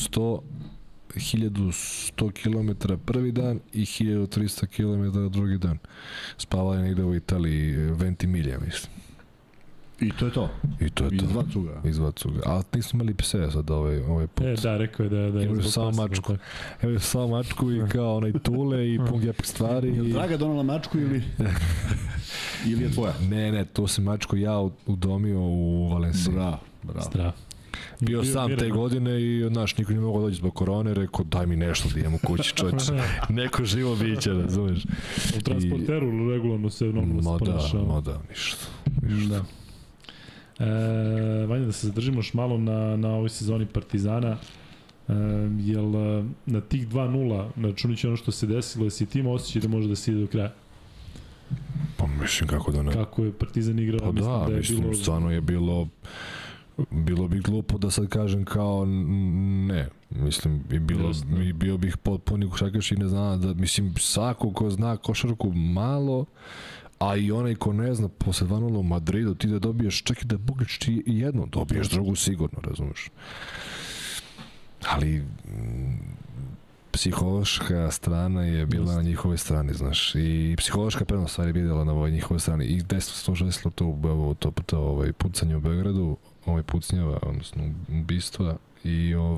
1100 km prvi dan i 1300 km drugi dan. Spavali negde u Italiji, Ventimiglia, mislim. I to je to? Iz dva cuga. Ali nismo imali pse sad ovaj put. Da, rekao je da je imali samo mačku. Evo samo mačku i kao onaj tule i pun gepih stvari. Je li Draga donala mačku ili je tvoja? Ne, to sam mačku ja udomio u Valenciji. Bravo. Bio sam te godine i, znaš, niko nije mogao doći zbog korone, rekao, daj mi nešto da idem u kući, čovječe. Neko živo biće, razumeš. U transporteru regularno se ponašao. Da, ništa. Da. Vanja, da se zadržimo još malo na ovoj sezoni Partizana, jel na tih 2-0, računajući ono što se desilo, jesi ti ima osjećaj da može da se ide do kraja? Pa mislim kako da ne. Kako je Partizan igrao, pa mislim da je mislim, bilo... stvarno je bilo bi glupo da sad kažem kao ne, mislim i bio bih potpuno košarkaš i ne zna da, mislim, svako ko zna košarku malo, a i onaj ko ne zna posle 2-0 u Madridu, ti da dobiješ, čak i da pogledaš ti jedno, dobiješ drugu sigurno, razumeš. Ali psihološka strana je bila na njihovoj strani, znaš, i psihološka prednost stvari je vidjela na ovoj njihovoj strani i desno se desilo to pucanje u Beogradu, pucnjava, odnosno ubistva i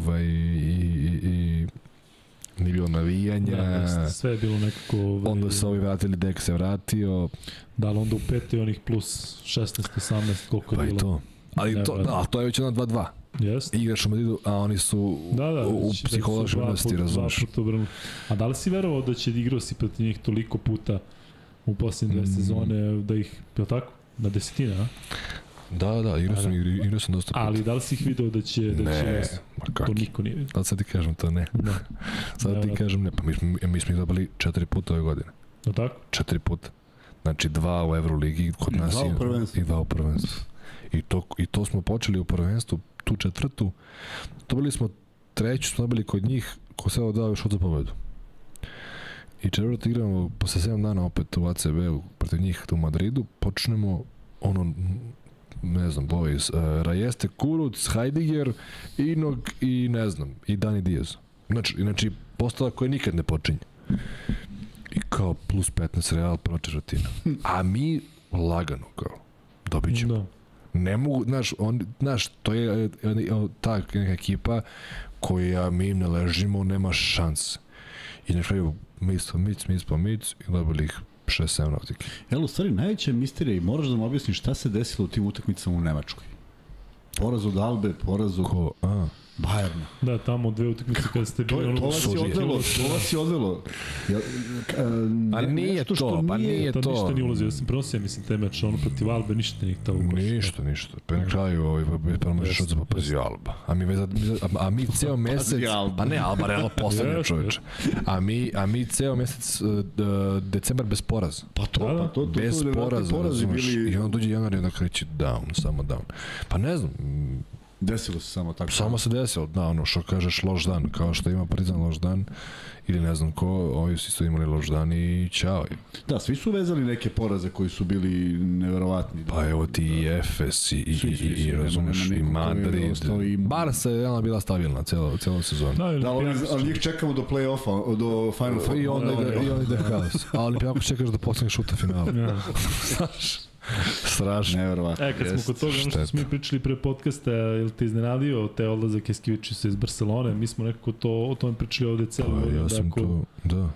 nije bilo navijanja. Da, sve je bilo nekako... Onda se ovi vratili, Dek se vratio. Da, ali onda u petoj onih plus 16, 18, koliko je bilo. Pa i to. Ali to je već ono 2-2. Jeste. Igraš u Madridu, a oni su u psihološkoj vrsti, razumiješ. A da li si verovao da će igrao si protiv njih toliko puta u posljednje dve sezone, da ih, je li tako, na desetine, a? Da, igrao sam dosta puta. Ali da li si ih video da će... To niko nije vidio. Da sad ti kažem to ne. Sad ti kažem ne. Pa mi smo ih dobili 4 puta ove godine. Da tako? 4 puta. Znači 2 u Euroligi kod nas i 2 u prvenstvu. I to smo počeli u prvenstvu, tu četvrtu. Dobili smo treću, smo dobili kod njih, ko se dao još od za pobedu. I četvrtu igramo posle 7 dana opet u ACB-u protiv njih u Madridu. Počnemo ne znam, boys, Rajeste Kuruc, Heidegger, Inog i ne znam, i Dani Diaz. Znači, postava koja nikad ne počinje. I kao plus 15 Real, prva četvrtina. A mi lagano kao, dobit ćemo. Da. Ne mogu, znaš, to je ta neka ekipa koja mi ne ležimo, nema šanse. I na kraju mic i dobili ih 6-7 nautike. U stvari, najveća misterija i moraš da mi objasniš šta se desilo u tim utakmicama u Nemačkoj. Poraz od Albe, poraz od Bajerna. Da, tamo dve utakmice kada ste bili... To vas je odvelo. A nije to, pa nije to. To ništa nije ulazio, ja sam prenosio, mislim, taj meč, ono protiv Albe, ništa nije tamo. Ništa. Pa na kraju, prvo možeš od pazi Alba. A mi ceo mesec... Pa ne, Alba realno poslednje, čoveče. A mi ceo mesec, decembar bez poraza. Pa to. Bez poraza, razumeš. I onda dođe januar i onda kreće down, samo down. Pa ne znam, desilo se samo tako. Samo se desilo, da, ono što kažeš loš dan, kao što ima Partizan loš dan, ili ne znam ko, ovi su isto imali loš dan i ćao. Da, svi su vezali neke poraze koji su bili neverovatni. Pa evo ti i Efes i razumeš, i Madrid. Barca je realno bila stabilna cijela sezona. Da, ali njih čekamo do play-offa, do Final Four. I onda ide haos. A Olimpijako čekaš da postaneš šuta finala. Znaš? Strašno. Neverovatno. Kad smo kod toga, ono što smo mi pričali pre podcasta, je li te iznenadio te odlazak Eskivičiusa iz Barcelone? Mi smo nekako o tome pričali ovde celo. Ja sam to, da.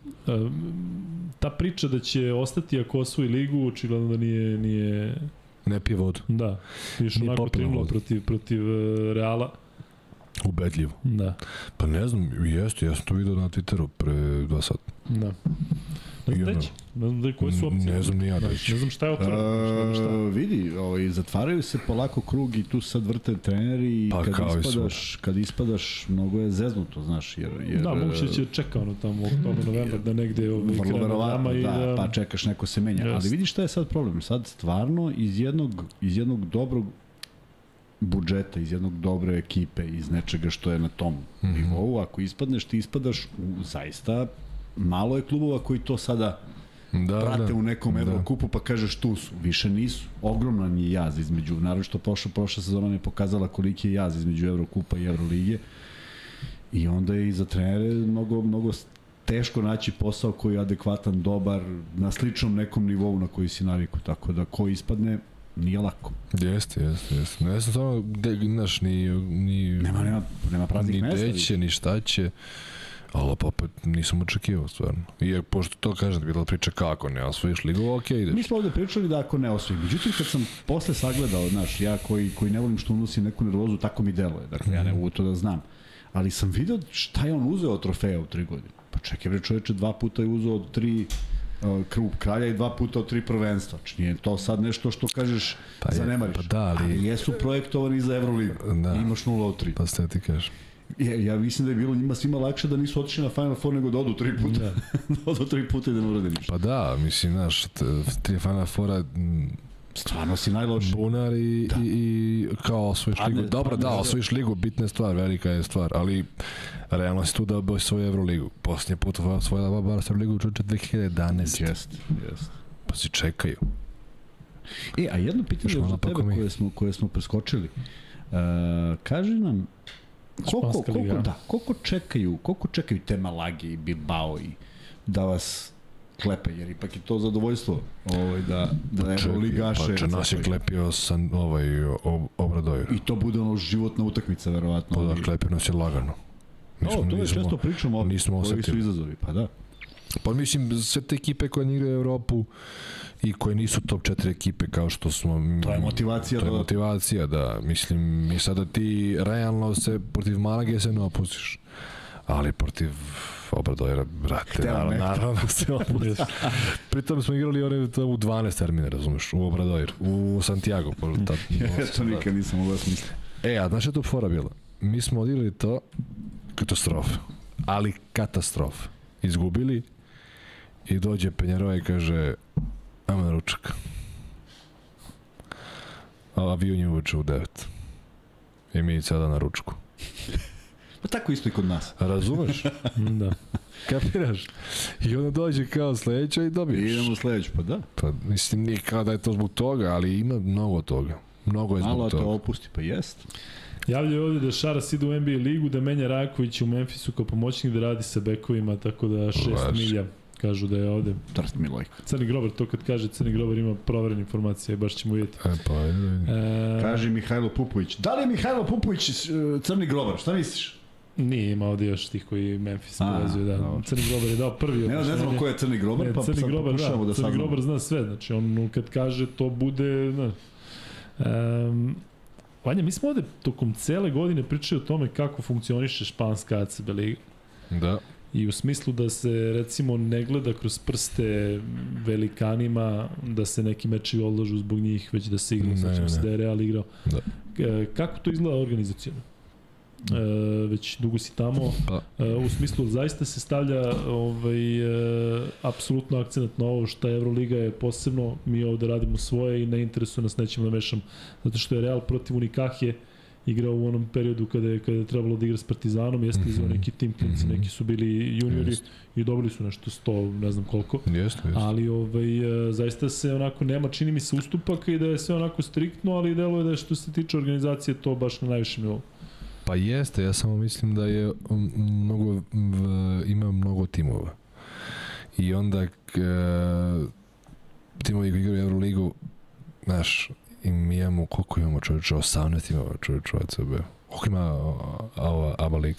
Ta priča da će ostati ako osvoji ligu, očigledno da nije... Ne pije vodu. Da. Još onako trinulo protiv Reala. Ubedljivo. Da. Pa ne znam, ja sam to vidio na Twitteru pre 2 sata. Da. Ne znam koje su opcije. Ne znam ni ja. Ne znam šta je otvoreno. Vidi, zatvaraju se polako krug i tu sad vrte treneri i kad ispadaš mnogo je zeznuto, znaš. Da, moguće će čeka ono tamo u oktober, novembar da negde vrlo verovatno, da, pa čekaš neko se menja. Ali vidi šta je sad problem. Sad stvarno iz jednog dobrog budžeta, iz jednog dobre ekipe, iz nečega što je na tom nivou, ako ispadneš, ti ispadaš u zaista malo je klubova koji to sada prate u nekom Evrokupu pa kažeš tu su, više nisu. Ogroman je jaz između, naravno što prošla sezona je pokazala koliki je jaz između Evrokupa i Evrolige i onda je i za trenere mnogo teško naći posao koji je adekvatan, dobar, na sličnom nekom nivou na koji si naviku, tako da ko ispadne nije lako. Jeste. Ne znam samo, znaš, nema praznih mesta. Ni deće, ni šta će. Ali pa opet nisam očekivao stvarno. I pošto to kažem, bila priča kako ne osvojiš ligu, ok, ideš. Mi smo ovde pričali da ako ne osvoji. Međutim, kad sam posle sagledao, znaš, ja koji ne volim što unosim neku nervozu, tako mi deluje. Dakle, ja ne mogu to da znam. Ali sam video šta je on uzeo od trofeja u 3 godine. Pa čekaj, bre čoveče, 2 puta je uzeo od 3 krug kralja i 2 puta od 3 prvenstva. Znači nije to sad nešto što kažeš zanemariš. Pa da, ali jesu projektovani za Euroligu. Da. Imaš 0 od 3. Pa ste ti kažeš. Ja mislim da je bilo njima svima lakše da nisu otišli na Final Four nego da odu 3 puta. Da. Odu 3 puta i da ne urade ništa. Pa da, mislim, znaš, 3 Final Fora... Stvarno si najloši. Bunar i kao osvojiš ligu. Dobro, da, osvojiš ligu, bitna je stvar, velika je stvar, ali realno si tu da oboj svoju Euroligu. Posljednji put osvojila Barca ligu 2011. Jest. Pa si čekaju. A jedno pitanje za tebe koje smo preskočili. Kaži nam, koliko čekaju te Malage i Bilbao i da vas klepe, jer ipak je to zadovoljstvo da Euroligaše... Pa nas je klepio Obradović. I to bude ono životna utakmica, verovatno. Pa da, klepio nas je lagano. To je često pričamo ovdje, koji su izazovi, pa da. Pa mislim, sve te ekipe koje igraju Evropu i koje nisu top 4 ekipe kao što smo... To je motivacija. To je motivacija, da. Mislim, i sada ti realno se protiv Malage se ne opustiš. Ali protiv Obradojera, brate, naravno se opustiš. Pritom smo igrali u 12 termine, razumeš, u Obradojir, u Santiago. To nikad nisam mogao smisliti. A znaš je tu fora bila? Mi smo odigrali to katastrofe, ali katastrofe. Izgubili i dođe Penjero i kaže ajmo na ručak. Avion je uveče u 9. I mi sada na ručku. Pa tako isto i kod nas. Razumeš? Da. Kapiraš? I onda dođe kao sledeća i dobiješ. Idemo sledeću, pa da. Pa mislim, nije kao da je to zbog toga, ali ima mnogo toga. Mnogo je zbog toga. Malo to opusti, pa jest. Javljaju ovdje da Šaras ide u NBA ligu, da menja Raković u Memphisu kao pomoćnik, da radi sa bekovima, tako da 6 milja kažu da je ovdje. Trst Milojko. Crni Grobar, to kad kaže Crni Grobar ima proverene informacije, baš ćemo vidjeti. Kaže Mihajlo Pupović. Da li je Mihajlo Pupović Crni Grobar? Šta misliš? Nije, ima ovdje još tih koji Memphis povezuje, da. Crni Grobar je dao prvi. Ne znam ko je Crni Grobar, pa sad pokušamo da saznamo. Crni Grobar zna sve, znači on kad kaže to bude... Vanja, mi smo ovde tokom cele godine pričali o tome kako funkcioniše španska ACB liga. Da. I u smislu da se, recimo, ne gleda kroz prste velikanima, da se neki meči odlažu zbog njih, već da se igra, sećam se da je Real igrao. Da. Kako to izgleda organizacijno? Već dugo si tamo, u smislu zaista se stavlja apsolutno akcent na ovo što Euroliga je posebno, mi ovde radimo svoje i ne interesuje nas, nećemo da mešam, zato što je Real protiv Unikahe igrao u onom periodu kada je trebalo da igra s Partizanom, jeste izvao neki tim klinci, neki su bili juniori i dobili su nešto 100, ne znam koliko, ali zaista se onako nema, čini mi se, ustupaka i da je sve onako striktno, ali deluje da je što se tiče organizacije to baš na najvišem nivou. Pa jeste, ja samo mislim da je ima mnogo timova. I onda timovi koji igraju Euroligu, znaš, mi imamo, koliko imamo čovječa? 18 imamo čovječa u ACB. Koliko ima ABA liga?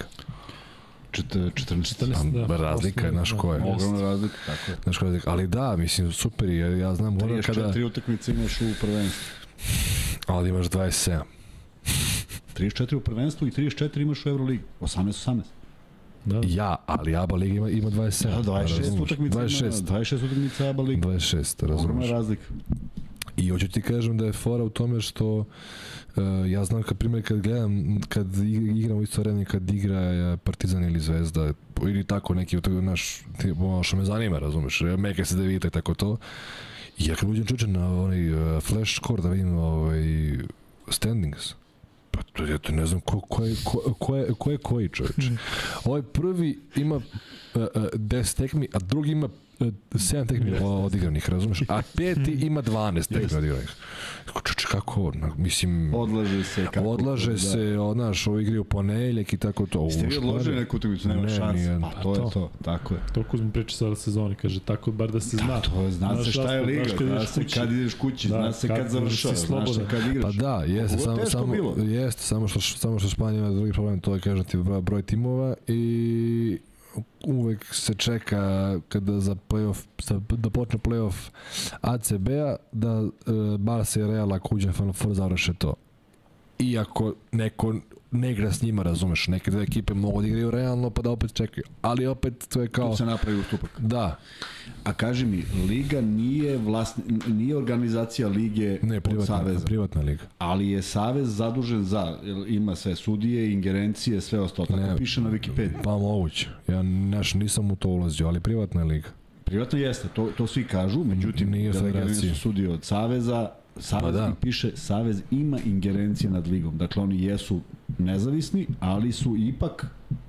14, da. Razlika je, znaš ko je. Ogromna razlika, tako je. Znaš ko je, ali da, mislim, super je, ja znam... 34 utakmice imaš u prvenstvu. Ali imaš 27. 34 u prvenstvu i 34 imaš u Euroligi. 18. Da. Ja, ali ABA liga ima 27. Da, 26 utakmica ABA liga. 26, razumiješ. Ogromna razlika. I hoću ti kažem da je fora u tome što ja znam kad gledam, kad igram u isto vreme, kad igra Partizan ili Zvezda, ili tako neki, naš, što me zanima, razumeš, Meka se devita i tako to. I ja kad uđem čučem na flash score da vidim standings, pa ja to ne znam ko je koji čovječ. Ovaj prvi ima 10 tekmi, a drugi ima 7 tekmi odigranih, razumeš? A peti ima 12 tekmi odigranih. Kako ovo? Mislim... Odlaže se, znaš, ovo igri u ponedeljak i tako to. Ste vi odložili neku utakmicu, nema šanse. Pa to je to, tako je. Toliko smo pričali sada sezoni, kaže, tako bar da se zna. Da, to je, zna se šta je liga, zna se kad ideš kući, zna se kad završavaš, znaš se kad igraš. Pa da, jeste, samo što Španija ima drugi problem, to je, kažem ti, broj timova i uvek se čeka kada da počne play-off ACB-a da Barca i Real ako uđe na Final Four završe to. Iako neko ne igra s njima, razumeš, neke dve ekipe mogu da igraju realno pa da opet čekaju, ali opet to je kao... Tu se napravi ustupak. Da. A kaži mi, liga nije organizacija lige od saveza. Privatna liga. Ali je savez zadužen ima sve sudije, ingerencije, sve ostalo. Tako piše na Wikipediji. Pa moguće. Ja nisam u to ulazio, ali privatna liga. Privatno jeste, to svi kažu, međutim, delegirani su sudije od saveza, piše, savez ima ingerencije nad ligom. Dakle, oni jesu nezavisni, ali su ipak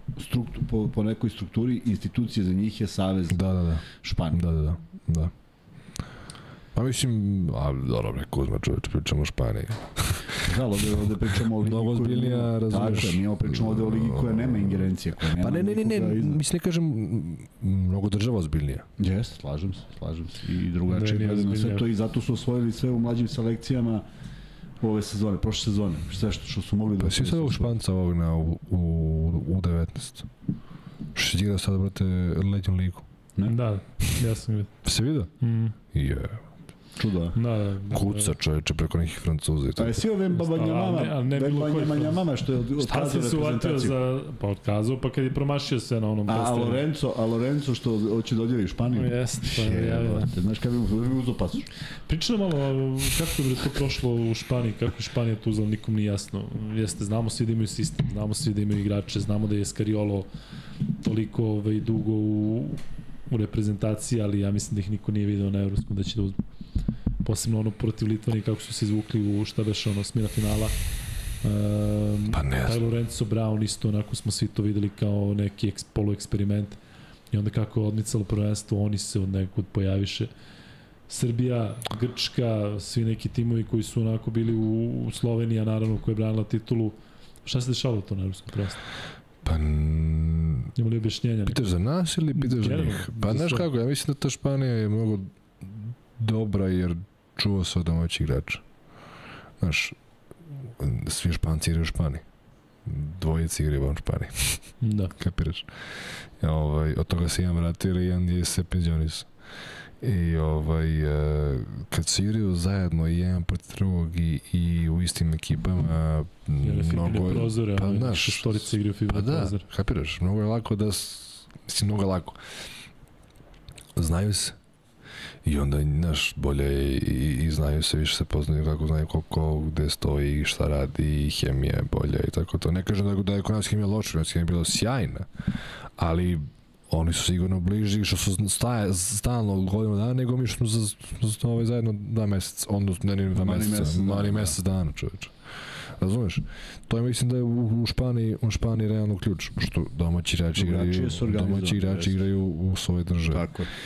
po nekoj strukturi institucije za njih je savez Španije. Da. Pa mislim, dobro, Kuzma čoveče, pričamo o Španiji. Da, ovde pričamo o ligi mnogo ozbiljnija, razumiješ. Tako, mi pričamo ovde o ligi koja nema ingerencije. Pa ne, mislim, ne kažem, mnogo država ozbiljnija. Jeste, slažem se. I drugačije gledano sve to i zato su osvojili sve u mlađim selekcijama ove sezone, prošle sezone. Sve što su mogli da... Pa si sada u Španca ovog u 19. Što si igra sada, brate, letnju ligu. Da, ja sam vidio. Se vidio? Čudo. Kuca čoveče preko nekih Francuza i tako. A jesi ove Banjamama što je otkazao reprezentaciju? Pa otkazao, pa kad je promašio sve na onom postavljanju. A Lorenzo što hoće da odjeli u Španiju? Jeste, pa javio. Znaš kada bi uzo pasoš? Priča malo kako je to prošlo u Španiji, kako je Španija tu uzela, nikom nije jasno. Jeste, znamo svi da imaju sistem, znamo svi da imaju igrače, znamo da je Scariolo toliko dugo u reprezentaciji, ali ja mislim da ih niko nije video na Evropskom da će da uzme. Posebno ono protiv Litvani kako su se izvukli u šta beše osmina finala. Pa ne znam. Taj Lorenzo Brown isto, onako smo svi to videli kao neki polueksperiment. I onda kako je odmicalo prvenstvo, oni se od nekog pojaviše. Srbija, Grčka, svi neki timovi koji su onako bili u Sloveniji, a naravno koja je branila titulu. Šta se dešavalo to na Evropskom prvenstvu? Pa... Ima li objašnjenja? Pitaš za nas ili pitaš za njih? Pa znaš kako, ja mislim da ta Španija je mnogo dobra jer čuva se od domaćih igrača. Znaš, svi Španci igraju u Španiji. Dvojici igraju van Španiji. Da. Kapiraš? Od toga se jedan vratio jer jedan je se penzionisao. I kad se igraju zajedno i jedan protiv drugog i u istim ekipama mnogo je prozore, pa znaš, štorice igraju fibra prozor. Kapiraš, mnogo je lako mnogo je lako znaju se i onda, znaš, bolje je i znaju se, više se poznaju kako znaju ko gde stoji, šta radi i hemija je bolja i tako to. Ne kažem da je kod nas hemija loša, kod nas hemija je bila sjajna, ali oni su sigurno bliži što su stalno godinu dana nego mi što smo zajedno 2 meseca, odnosno ne 2 mesec dana, čoveče. Razumeš? To je, mislim da je u Španiji realno ključ, što domaći igrači igraju u svojoj državi. Tako je.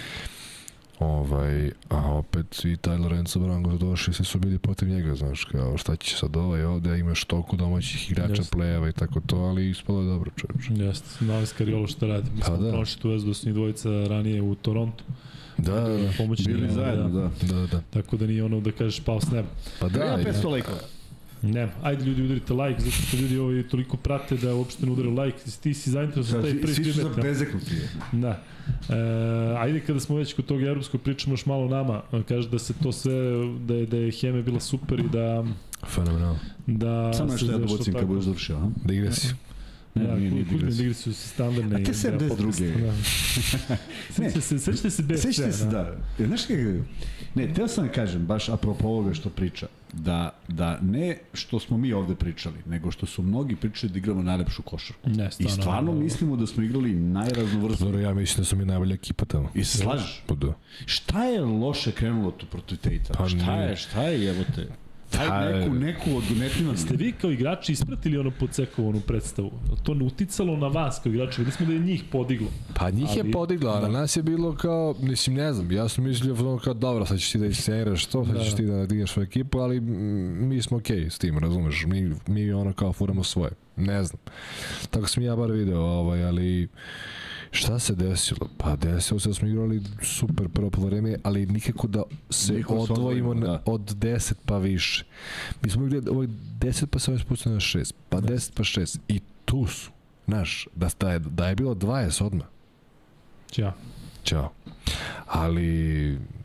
A opet i taj Lorenzo Brango došli, svi su bili protiv njega, znaš, kao šta će sad ovde, imaš toliko domaćih igrača, plejeva i tako to, ali ispalo je dobro, čovječ. Jeste, znali Scariolo što radi. Mi smo prošli tu vezu da su njih dvojica ranije u Torontu. Da, bili zajedno, da. Tako da nije ono da kažeš pao s neba. Pa da. Ja 500 lajkova. Ne, ajde ljudi udarite like, zato što ljudi toliko prate da uopšte ne udaraju like, ti si zainteresovan taj prvi svi su zabezeknuti. Da. Ajde kada smo već kod tog evropskog pričamo još malo nama, kaže da se to sve, da je hemija bila super i da... Fenomenalno. Samo što ja dobocim kad budeš završio, ha? Da igresi. Ne, igre su standardne. A te se bez druge. Sećate se bez sve. Sećate se, da. Znaš kako je? Ne, teo sam da kažem, baš apropo ovoga što priča, da ne što smo mi ovde pričali, nego što su mnogi pričali da igramo najlepšu košarku. I stvarno mislimo da smo igrali najraznovrsniju. Dobro, ja mislim da smo mi najbolja ekipa tamo. I se slažeš? Šta je loše krenulo tu protiv Tejta? Šta je, evo te? Neku od netina. Ste vi kao igrači ispratili ono podsekovanu predstavu? To ne uticalo na vas kao igrači? Videli smo da je njih podiglo. Pa njih je podiglo, a na nas je bilo kao, mislim, ne znam, ja sam mislio kao, dobro, sad ćeš ti da isceniraš to, sad ćeš ti da igraš svoju ekipu, ali mi smo okej s tim, razumeš? Mi ono kao furamo svoje. Ne znam. Tako sam ja bar video, ali... Šta se desilo? Pa desilo se da smo igrali super prvo po vreme, ali nikako da se odvojimo od 10 pa više. Mi smo igrali 10 pa se spustili na 6, pa 10 pa 6 i tu su, znaš, da je bilo 20 odmah. Ćao. Ali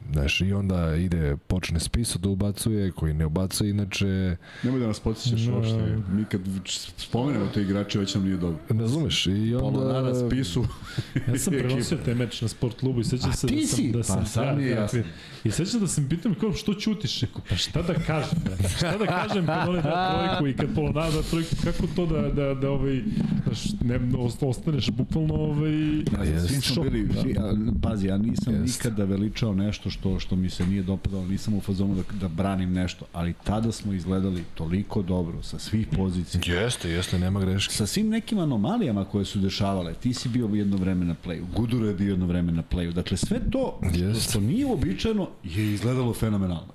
Znaš, i onda počne Spiso da ubacuje, koji ne ubacuje, inače... Nemoj da nas podsjećaš uopšte. Mi kad spomenemo te igrače, već nam nije dobro. Ne razumeš, i onda... Polonara, Spisu. Ja sam prenosio taj meč na Sport klubu i sećam se da sam... Pa sad nije jasno. I sećam da sam pitam kao što ćutiš, rekao, pa šta da kažem, brate? Šta da kažem kad one da trojku i kad Polonara da trojku, kako to da ostaneš bukvalno svi smo bili, pazi, ja nisam nikada veličao nešto što mi se nije dopadalo, nisam u fazonu da branim nešto, ali tada smo izgledali toliko dobro sa svih pozicija. Jeste, nema greške. Sa svim nekim anomalijama koje su dešavale, ti si bio jedno vreme na playu, Gudura je bio jedno vreme na playu, dakle sve to što nije uobičajeno je izgledalo fenomenalno.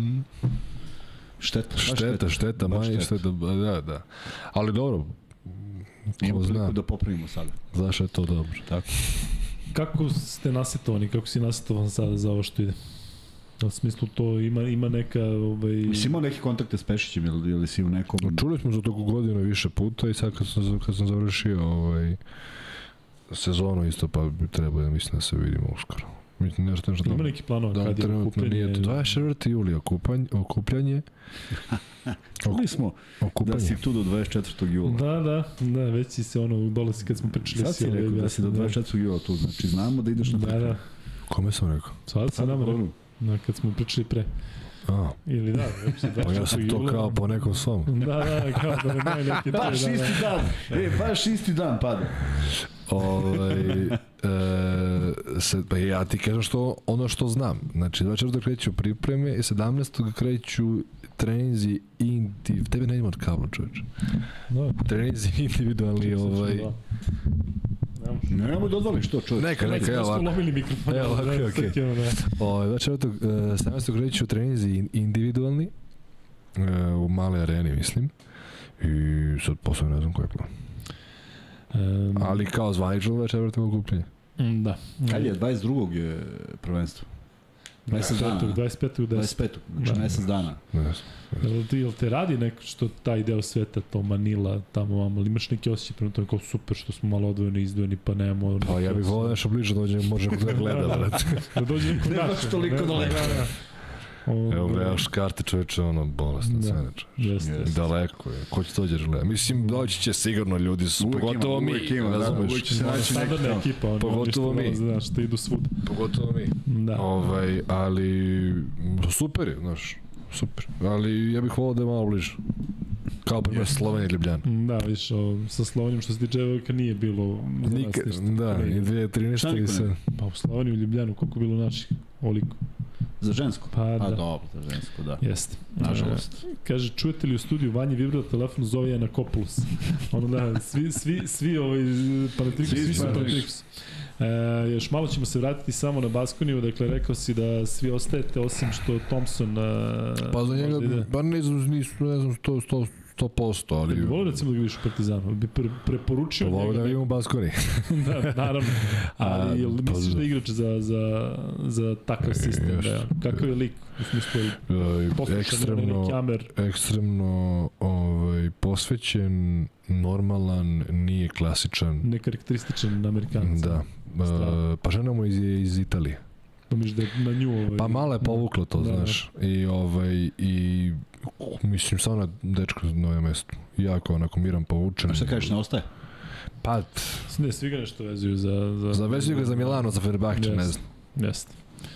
Šteta, manje šteta, da. Ali dobro, imamo priliku da popravimo sada. Zašto je to dobro, tako? Kako ste nasetovani, kako si nasetovan sada za ovo što ide? U smislu to ima neka... Mislim, imao neke kontakte s Pešićem ili si u nekom... Čuli smo za toku godinu više puta i sad kad sam završio sezonu isto, pa treba da mislim da se vidimo uskoro. Ima neki planova kad je okupljanje? 24. juli okupljanje. Čuli smo da si tu do 24. jula. Da, već si se dole si kad smo pričali. Sad si rekao da si do 24. jula tu, znači znamo da ideš na preko. Da. Kome sam rekao? Sad sam nam rekao, kad smo pričali pre. Ili da, već se 24. Pa ja sam to kao po nekom svom. Da, kao da ne neki... Baš isti dan, baš isti dan pada. Pa ja ti kažem ono što znam. Znači, 24. kreću pripreme i 17. kreću treninzi tebe ne ima od kabla, čovječ. Treninzi individualni Nemamo dodvali što čovječ. Neka, evo ovako. Lomili mikrofon. Evo ovako, okej. 17. kreću treninzi individualni u male areni, mislim. I sad posle ne znam koji je plan. Ali kao zvanično 24. okupljanje. Da. Kad je? 22. je prvenstvo. 25. Znači mesec dana. Jel te radi neko što taj deo sveta, to Manila, tamo vamo, imaš neki osjećaj prema tome kao super što smo malo odvojeni, izdvojeni, pa nemamo... Pa ja bih volio nešto bliže dođem, možemo da gleda, brate. Da dođe neko naš. Nemaš toliko daleko. Evo gledaš karte, čoveče, bolesna cena, čoveče. Daleko je. Ko će to dođeš gleda? Mislim, doći će sigurno ljudi, pogotovo mi. Uvijek će se naći neka ekipa. Pogotovo mi. Znaš, što idu svuda. Pogotovo mi. Ali super je, znaš. Super. Ali ja bih volio da je malo bliže. Kao primjer Slovenija i Ljubljana. Da, viš, sa Slovenijom što se tiče Evojka nije bilo za nas ništa. Da, i 2013. i sve. Pa u Sloveniju i Ljubljanu, koliko bilo naših? Oliko. Za žensko? Pa da. Dobro, za žensko, da. Jeste. Nažalost. Kaže, čujete li u studiju Vanje vibrira telefon, zove je na Kopulus. Svi Panathinaikos. Još malo ćemo se vratiti samo na Baskoniju, dakle rekao si da svi ostajete osim što Thompson pa za njega, pa ne znam 100%, ali... Bi volio recimo da ga vidiš u Partizanu, bi preporučio njega... Volio da vidimo u Baskoni. Da, naravno. Ali misliš da igrač za takav sistem? Kakav je lik? U smislu ekstremno posvećen, normalan, nije klasičan. Nekarakterističan Amerikanac. Da. Pa žena mu iz Italije. Misliš da je na nju... Pa malo je povuklo to, znaš. I mislim, samo na dečko na ovom mestu. Jako onako miran, povučen. A šta kažeš, ne ostaje? Pa... Ne, svi ga nešto vezuju za... Vezuju ga za Milano, za Fenerbahče, ne znam. Jeste.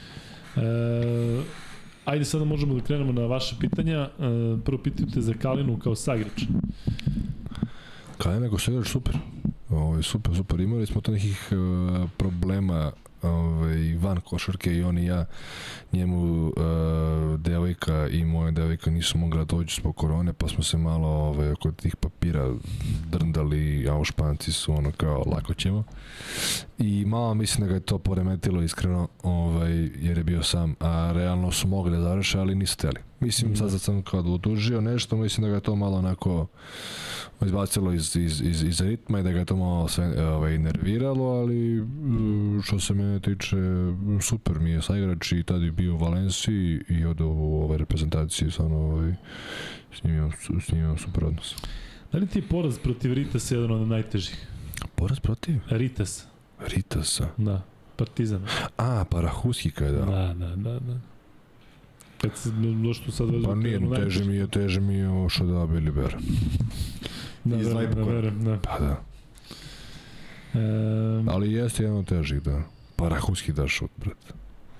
Ajde sada možemo da krenemo na vaše pitanja. Prvo pitajte za Kalinu kao sagrač. Kalina kao sagrač, super. Super. Imali smo to nekih problema van košarke i on i ja, njemu devojka i moja devojka nisu mogla doći zbog korone, pa smo se malo oko tih papira drndali, a u Španci su kao lako ćemo. I malo mislim da ga je to poremetilo iskreno, jer je bio sam, a realno su mogli da završe, ali nisu hteli. Mislim, sad sam kao da utužio nešto, mislim da ga je to malo onako izbacilo iz ritma i da ga je to malo sve nerviralo, ali što se mene tiče, super mi je saigrač i tad je bio u Valenciji i od u reprezentaciji, stvarno s njim imam super odnos. Da li ti je poraz protiv Ritasa jedan od najtežih? Poraz protiv? Ritasa. Ritasa? Da. Partizan. Parahuski kada je dao. Da. Kad se došlo sad vezu... Pa nije, teže mi je ovo što da Billy Bear. Da, verujem. Pa da. Ali jeste jedan od težih, da. Parahuski da šut, brate.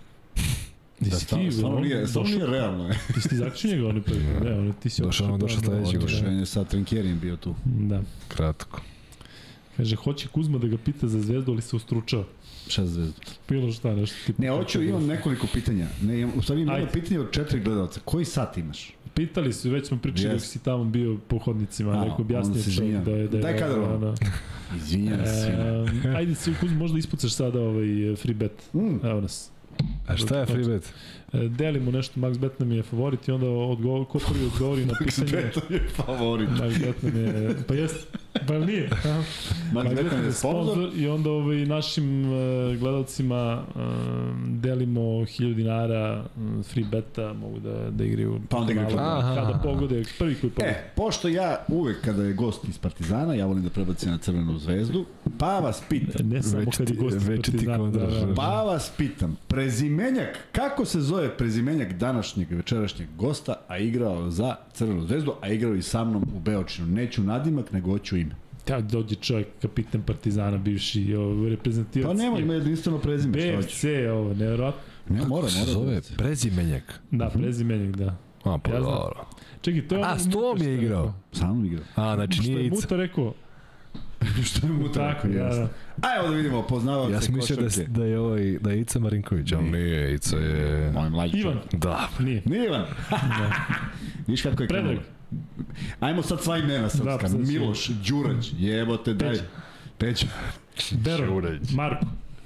Samo nije realno. Ti si zaključio njega oni prvi? Ne, ti si došao sledeći godine. On je sa Trinkjerijem bio tu. Da. Kratko. Kaže, hoće Kuzma da ga pita za Zvezdu, ali se ustručava. Šta za Zvezdu? Bilo šta, nešto tipa. Ne, imam nekoliko pitanja. U stvari imam pitanje od 4 gledalca. Koji sat imaš? Pitali su, već smo pričali dok si tamo bio po hodnicima, neko objasnio čovjek da je... Daj kadar Izvinjam se. Ajde se, Kuzma, možda ispucaš sada free bet. Evo nas. A šta je free bet? Delimo nešto, Max Bet nam je favorit i onda ko prvi odgovori na pitanje... Max Bet je favorit. Max Bet nam je... Pa jest, pa nije. Max Bet nam je sponsor. I onda našim gledalcima delimo 1000 dinara free beta, mogu da igraju... Pa onda igraju kada pogode, prvi koji pogode. Pošto ja uvek kada je gost iz Partizana, ja volim da prebacim na Crvenu zvezdu, pa vas pitam... Ne samo kad je gost iz Partizana. Pa vas pitam, prezimenjak, kako se zove prezimenjak današnjeg večerašnjeg gosta, a igrao za Crvenu zvezdu, a igrao i sa mnom u Beočinu. Neću nadimak, nego hoću ime. Kada dođe čovjek, kapitan Partizana, bivši reprezentativac. Pa nema, ima jedinstveno prezime. BFC, ovo, nevjerojatno. Ne, mora. Zove prezimenjak. Da, prezimenjak, da. Pa dobro. Čekaj, to je ono... s tom je igrao? Sa mnom igrao. Znači nije Ica. Što je Muta rekao? Što je Muta rekao, jeste. Evo da vidimo, poznavaoce košarke. Ja sam mislio da je Ica Marinković, ali nije, Ica je... Moj mlađi. Ivan. Da. Nije Ivan. Viš kako je krenuo. Ajmo sad sva imena srpska. Miloš, Đurać, jebote, daj. Peđa. Bero, Marko.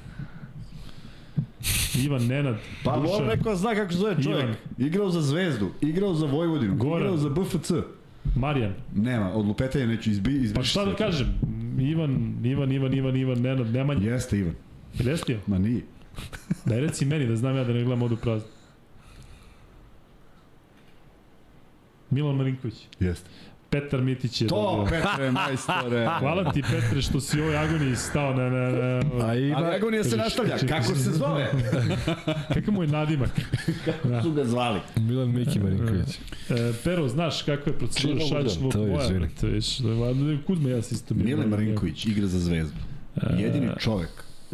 Ivan, Nenad, pa Dušan. Neko zna kako se zove čovjek. Igrao za Zvezdu, igrao za Vojvodinu, igrao za BFC. Marijan. Nema, od lupetanja neću izbriši. Pa šta da kažem? Ivan, Nenad, Nemanja. Jeste Ivan. Jeste Ivan? Ma nije. Daj reci meni da znam ja da ne gledam odu praznu. Milan Marinković. Jeste. Petar Mitić je... To, Petre, majstore. Hvala ti, Petre, što si u ovoj agoniji stao na... Ali agonija se nastavlja. Kako se zove? Kakav mu je nadimak? Kako su ga zvali? Milan Miki Marinković. Pero, znaš kako je procedura šaljčnog boja? Kuzma, ja si isto bio. Milan Marinković igra za Zvezdu. Jedini čovek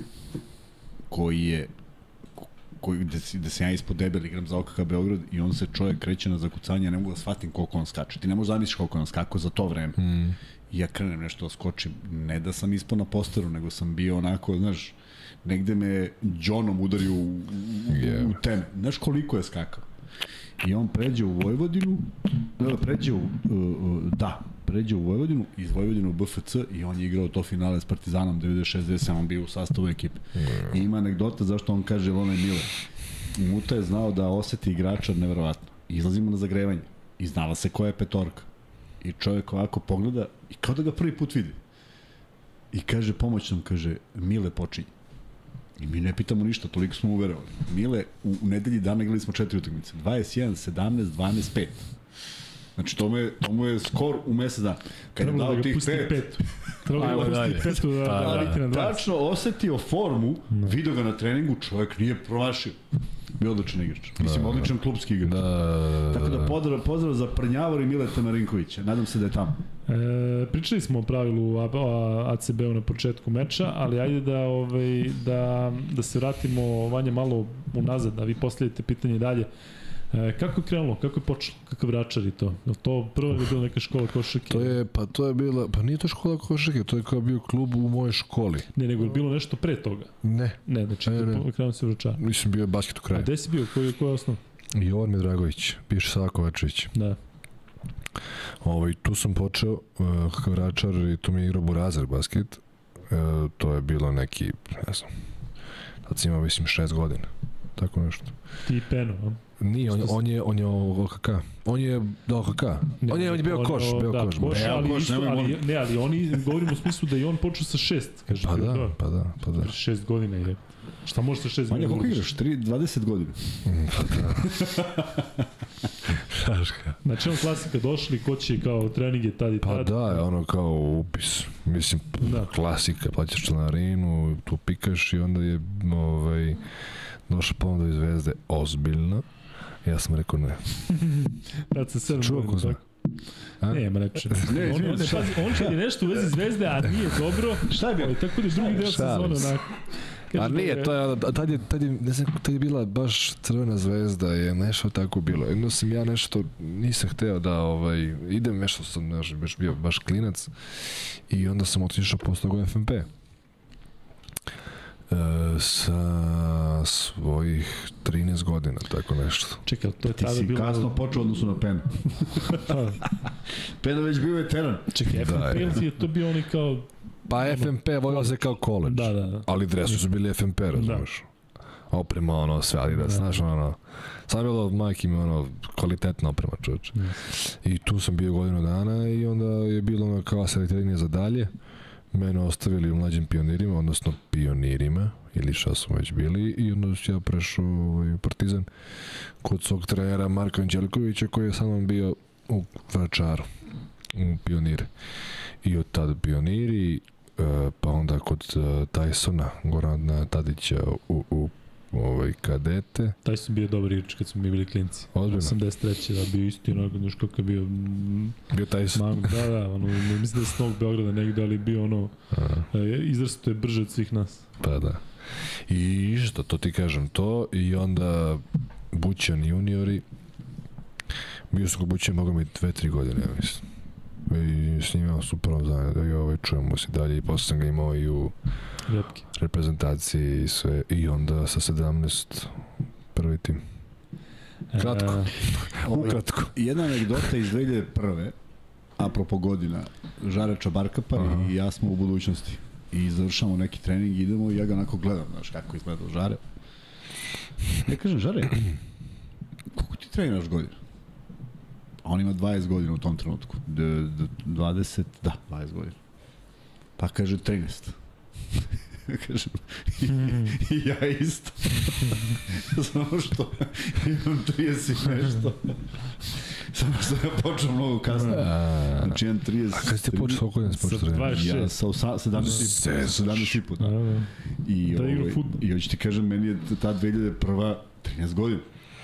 koji gde se ja ispod debel igram za OKK Beograd i on se čovjek kreće na zakucanje, ja ne mogu da shvatim koliko on skače. Ti ne možeš zamisliš koliko on skakao za to vreme. I ja krenem nešto da skočim. Ne da sam ispod na posteru, nego sam bio onako, znaš, negde me Johnom udario u teme. Znaš koliko je skakao? I on pređe u Vojvodinu, pređe u Vojvodinu, iz Vojvodinu u BFC i on je igrao to finale s Partizanom 96-97, on bio u sastavu ekipe. I ima anegdota zašto on kaže onaj Mile. Muta je znao da oseti igrača neverovatno. Izlazimo na zagrevanje i znala se koja je petorka. I čovjek ovako pogleda i kao da ga prvi put vidi. I kaže pomoćnom, kaže, Mile počinje. I mi ne pitamo ništa, toliko smo uverovali. Mile, u nedelji dana igrali smo 4 utakmice. 21, 17, 12, 5. Znači, to mu je skor u mesec dana. Kad je dao tih 5. Trebalo da pusti petu da vrati na 20. Tačno osetio formu, vidio ga na treningu, čovjek nije promašio. Bio odličan igrač. Mislim, odličan klubski igrač. Tako da pozdrav za Prnjavor i Mileta Marinkovića. Nadam se da je tamo. Pričali smo o pravilu ACB-u na početku meča, ali ajde da se vratimo Vanja malo unazad, da vi postavite pitanje dalje. Kako je krenulo? Kako je počelo? Kakav Vračar i to? Je to prvo je bila neka škola košarke? To je bila, pa nije to škola košarke, to je kao bio klub u mojoj školi. Ne, nego je bilo nešto pre toga? Ne. Ne, znači krenuo se Vračar. Mislim, bio je basket u kraju. A gde si bio? Koji je osnov? Jovan Midragović, piše Sava Kovačević. Da. Tu sam počeo kakav Vračar i tu mi je igrao Burazer basket. To je bilo neki, ne znam, tad sam imao, mislim, 6 godina. Tako nešto. Ti Peno, a? Nije, on je OKK. On je OKK. On je bio koš. Ali oni govorimo u smislu da je on počeo sa 6. Pa da. 6 godina je. Šta može sa 6 godina? Manja, koliko igraš? 20 godina? Znači, on klasika došli, ko će kao treninge tad i tad. Pa da, ono kao upis. Mislim, klasika, plaćaš članarinu, tu pikaš i onda je došao ponuda iz Zvezde ozbiljno. Ja sam rekao ne. Tad se 7 čuo ko zna? Nema reče. On će je nešto u vezi Zvezde, a nije dobro. Šta je bio? Tako da je drugi deo sezona onako. A nije, tad je bila baš Crvena Zvezda, je nešto tako bilo. Jedno sam ja nešto, nisam hteo da idem, nešto sam bio baš klinac i onda sam otišao posle toga u FNP. Sa svojih 13 godina, tako nešto. Čekaj, to je tada bilo... Ti si kasno počeo odnosu na Pena. Pena već bio veteran. Čekaj, FNP je to bio oni kao... Pa FNP volio se kao college. Da. Ali dresu su bili FNP, razumiješ. Oprema, sve Adidas, znaš, sam bilo od majke mi, kvalitetna oprema, čovječ. I tu sam bio godinu dana i onda je bilo kao selektiranje za dalje. Mene ostavili u mlađim pionirima, odnosno pionirima, ili šta smo već bili, i onda ja prešao u Partizan kod svog trenera Marka Anđelkovića, koji je sa mnom bio u Vračaru, u pionire. I od tada pioniri, pa onda kod Tysona, Gorana Tadića u kadete. Tyson bio dobar igrač kad smo mi bili klinci. Ozbiljno. 83. da bio isti onog, znaš kako je bio... Bio Tyson. Da, mislim da je s Novog Beograda negde, ali bio izrasto je brže od svih nas. Pa da. I što, to ti kažem, to i onda Bućan juniori, bio sam kod Bućan, mogu mi 2-3 godine, ja mislim. I s njim imam super zajedno, čujemo se dalje i posle sam ga imao i u reprezentaciji i sve, i onda sa 17 prvi tim. Kratko. Ukratko. Jedna anegdota iz 2001. Apropo godina, Žare Čabarkapar i ja smo u budućnosti. I završamo neki trening, idemo i ja ga onako gledam, znaš kako izgleda Žare. Ja kažem, Žare, koliko ti treniraš godina? A on ima 20 godina u tom trenutku. 20 godina. Pa kaže 13. Kažem, i ja isto. Samo što imam 30 nešto. Samo što ja počeo mnogo kasno. Znači imam 30. A kada ste počeo koliko godina počeo trenirati? Ja sa 17,5. Da. I hoću ti kažem, meni je ta 2001. 13 godina.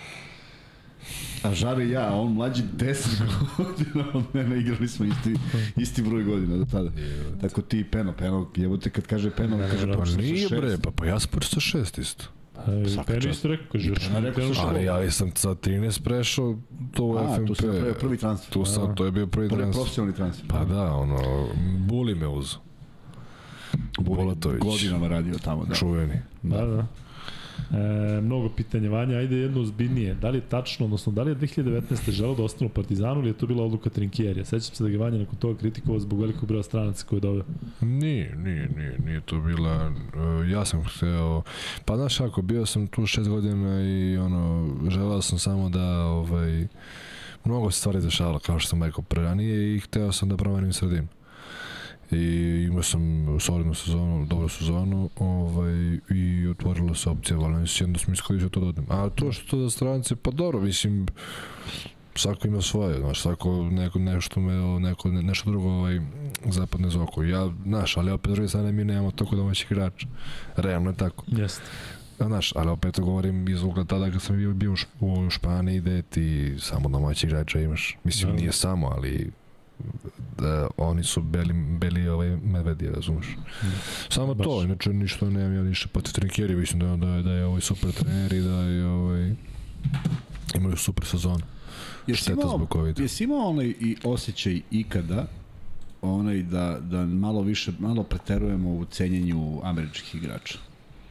A Žare i ja, a on mlađi 10 godina od mene, igrali smo isti broj godina do tada. Tako ti Peno, jebote kad kaže Peno, kaže pa nije bre, pa ja sam počeo sa 6 isto. Peno isto rekao, kaže još. Ali ja sam sa 13 prešao to u FNP. Tu sam prvi transfer. To je bio prvi transfer. Profesionalni transfer. Pa da, Buli me uz. Bolatović. Godinama radio tamo, da. Čuveni. Da. Mnogo pitanja, Vanja, ajde jedno ozbiljnije. Da li je tačno, odnosno da li je 2019. želeo da ostane u Partizanu ili je to bila odluka Trinkjerija? Sećam se da ga Vanja nakon toga kritikovao zbog velikog broja stranaca koje je doveo. Nije to bila, ja sam hteo, pa znaš ako, bio sam tu 6 godina i želeo sam samo da mnogo se stvari dešavalo, kao što sam rekao ranije, i hteo sam da promenim sredinu. I imao sam solidnu sezonu, dobru sezonu, i otvorila se opcija Valencija, onda smo iskoristili to da odem. A to što da strance, pa dobro, mislim, svako ima svoje, znaš, svako nešto drugo zapadne za oko. Ja, znaš, ali opet druge strane mi nemamo toliko domaćih igrača. Realno je tako. Jeste. Znaš, ali opet govorim iz ugla tada kad sam bio u Španiji, gde ti samo domaćih igrača imaš. Mislim, nije samo, ali oni su beli medvedi, razumeš. Samo to, inače ništa nemam ja ništa protiv Trinkjeri, mislim da je super trener i da je imaju super sezon. Šteta zbog COVID. Jesi imao onaj i osjećaj ikada da malo preterujemo u cenjenju američkih igrača?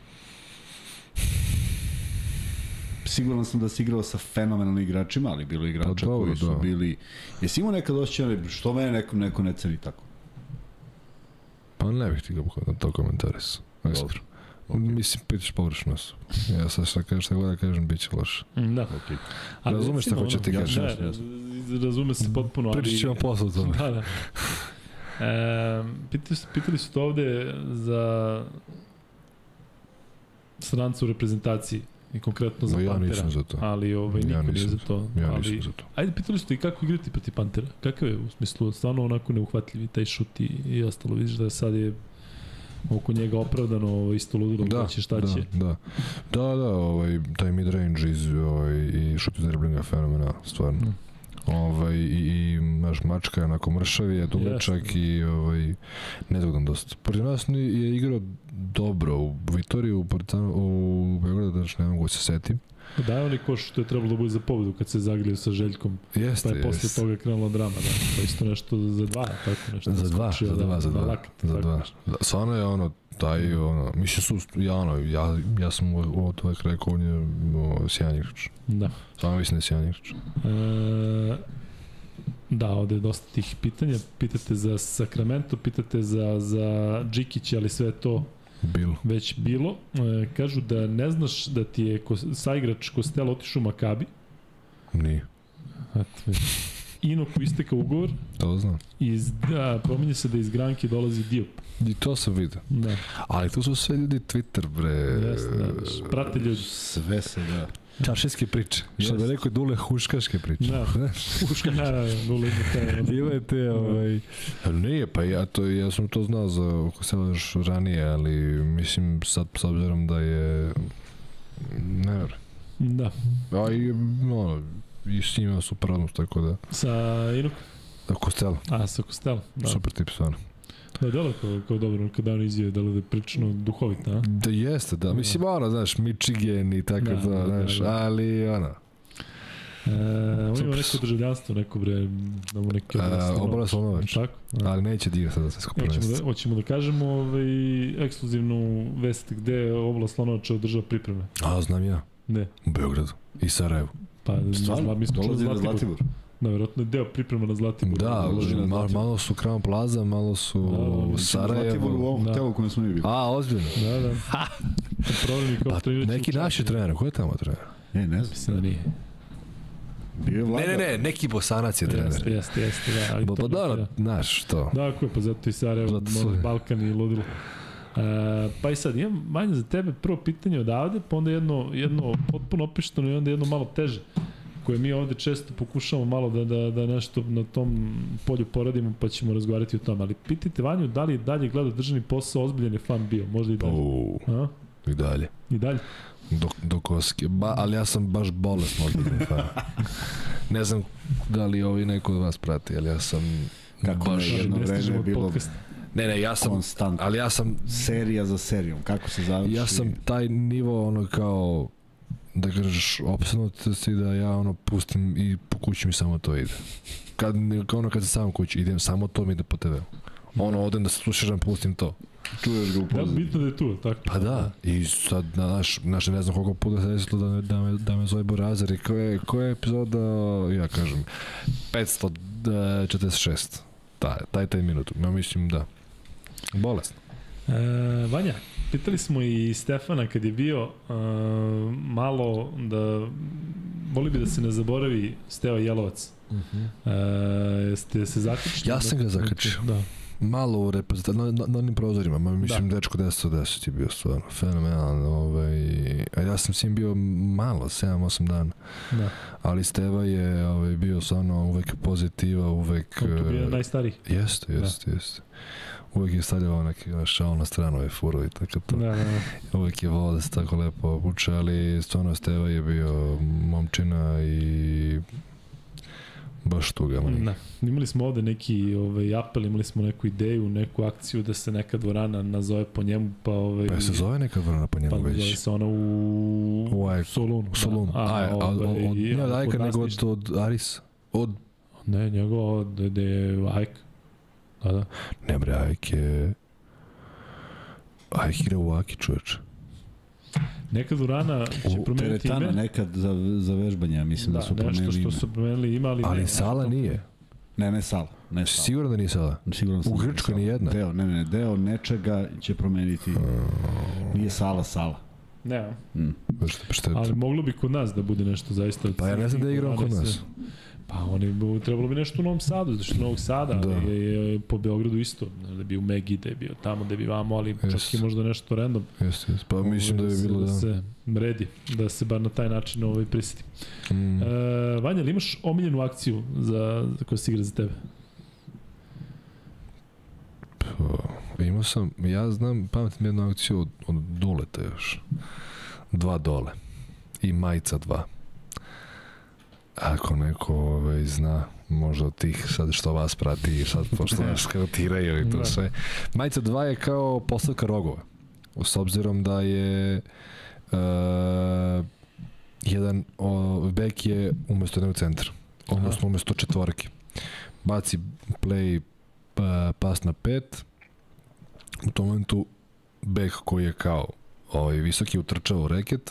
Siguran sam da si igrao sa fenomenalnim igračima, ali bilo igrača koji su bili... Jesi imao nekad osjećaj što mene neko ne ceni tako? Pa ne bih ti ga to komentaris. Mislim, pitiš površno su. Ja sad šta god da kažem, bit će loše. Da. Razumeš šta hoće ti kažem? Razume se potpuno. Pričat ćemo posle to. Da. Pitali su to ovde za... stranca u reprezentaciji i konkretno za Pantera. Ja nisam za to. Ali niko nije za to. Ja nisam za to. Ajde, pitali ste i kako igrati protiv Pantera? Kakav je u smislu, stvarno onako neuhvatljivi taj šut i ostalo. Vidiš da sad je oko njega opravdano isto ludilo da će šta će. Da, taj mid-range i šut iz driblinga fenomenal, stvarno. I naš mačka je onako mršavi, je dugačak i nezgodan dosta. Protiv nas je igrao dobro u Vitoriju, u Beogradu, znači ne mogu se setim. Da je onaj koš što je trebalo da bude za pobedu kad se zagrlio sa Željkom. Jeste, pa je posle toga krenula drama, da. Pa isto nešto za 2, tako nešto. Za 2. Stvarno je mislim ja sam od uvek rekao on je sjajan igrač. Da. Stvarno mislim da je sjajan igrač. Da, ovde je dosta tih pitanja. Pitate za Sacramento, pitate za Džikića, ali sve to već bilo. Kažu da ne znaš da ti je saigrač Kostel otišao u Makabi. Nije. Inoku isteka ugovor. To znam. Promenje se da iz Granke dolazi Diop. I to sam vidio. Da. Ali tu su sve ljudi Twitter, bre. Jeste, da. Prate ljudi. Sve se, da. Čaršijske priče. Što bi rekao Dule, huškaške priče. Da, Dule ima te, Nije, pa ja sam to znao za Kosela još ranije, ali mislim sad s obzirom da je... Ne vjerujem. Da. I s njima super odnos, tako da... Sa Inokom? Kostela. Sa Kostela, da. Super tip, stvarno. Da, delo kao dobro, kada on izjave, delo da je prilično duhovit, a? Da jeste, da. Mislim, znaš, Michigan i tako da, znaš, ali, on ima neko državljanstvo, neko bre, damo neki Obola Slonovač. Tako? Ali neće da igra sada sve skupo prvenstvo. Hoćemo da kažemo ekskluzivnu vest gde je Obola Slonovača održava pripreme. Znam ja. Ne. U Beogradu. I Sarajevu. Pa, mi smo čuli Zlatibor. Da, vjerojatno je deo priprema na Zlatibor. Da, malo su Crown Plaza, malo su Sarajevo. Zlatibor u ovom hotelu kojem smo mi bili. Ozbiljno. Da. Neki naši trener, ko je tamo trener? Ne znam. Mislim da nije. Ne, neki Bosanac je trener. Jeste, da. Pa da, znaš, to. Da, ako je, pa zato i Sarajevo, Balkan i ludilo. Pa i sad, imam manje za tebe prvo pitanje odavde, pa onda jedno potpuno opišteno i onda jedno malo teže, koje mi ovde često pokušamo malo da nešto na tom polju poradimo, pa ćemo razgovarati o tom. Ali pitajte Vanju da li dalje gleda državni posao, ozbiljan je fan bio, možda i dalje. I dalje? Do koske. Ali ja sam baš bolesno ozbiljan fan. Ne znam da li neko od vas prati, ali ja sam baš jedno vreme bilo... Ne, ja sam konstant. Ali ja sam serija za serijom, kako se završi. Ja sam taj nivo kao da kažeš opsednutosti da ja pustim i po kući mi samo to ide. Kad sam sam kući idem, samo to mi ide po TV-u. Odem da se slušam, pustim to. Čuješ ga u pozadini. Da, bitno da je tu, tako? Pa da, i sad, znaš, ne znam koliko puta se desilo da me zove Borazer i koja je epizoda, ja kažem, 546. Taj minut, ja mislim da. Bolesno. Vanja, pitali smo i Stefana kad je bio malo da voli bi da se ne zaboravi Steva Jelovac. Ste se zakačili? Ja sam ga zakačio. Da. Malo u reprezentaciji, na onim prozorima, mislim dečko 10-10 je bio stvarno fenomenalan. A ja sam s njim bio malo, 7-8 dana. Da. Ali Steva je bio stvarno uvek pozitiva, uvek... On tu bio najstariji. Jeste. Uvijek je stavljao neki šal na stranu i furo i tako to. Uvijek je volao da se tako lepo obuče, ali stvarno Steva je bio momčina i baš tuga. Imali smo ovde neki apel, imali smo neku ideju, neku akciju da se neka dvorana nazove po njemu. Pa se zove neka dvorana po njemu već? Pa zove se ona u Solunu. Nije od Ajka, nego od Aris. Ne, njegov da je Ajk. Da. Ne bre, Ajk igra u Aki, čoveče. Neka dvorana će promeniti ime. Teretana nekad za vežbanje, mislim da su promenili ime. Da, nešto što su promenili ime, ali sala nije. Ne sala. Sigurno da nije sala? Sigurno sam. U Grčkoj ni jedna? Deo nečega će promeniti. Nije sala. Ne. Ali moglo bi kod nas da bude nešto zaista... Pa ja ne znam da je igrao kod nas. Pa oni trebalo bi nešto u Novom Sadu, zato što Novog Sada, Da. je po Beogradu isto, da je bio u Megi, da je bio tamo, da je bio vamo, ali čak i možda nešto random. Jeste, pa mislim da je bilo da se redi, da se bar na taj način prisjeti. Vanja, li imaš omiljenu akciju za koja se igra za tebe? Imao sam, ja znam, pametim jednu akciju od Duleta još. 2 dole. I majica 2. Ako neko zna, možda od tih sad što vas prati i sad pošto nas skautiraju i to sve. Majica 2 je kao postavka rogova. S obzirom da je jedan bek je umesto jednog centra. Odnosno umesto četvorke. Baci play pas na 5. U tom momentu bek koji je kao visoki utrčava u reket,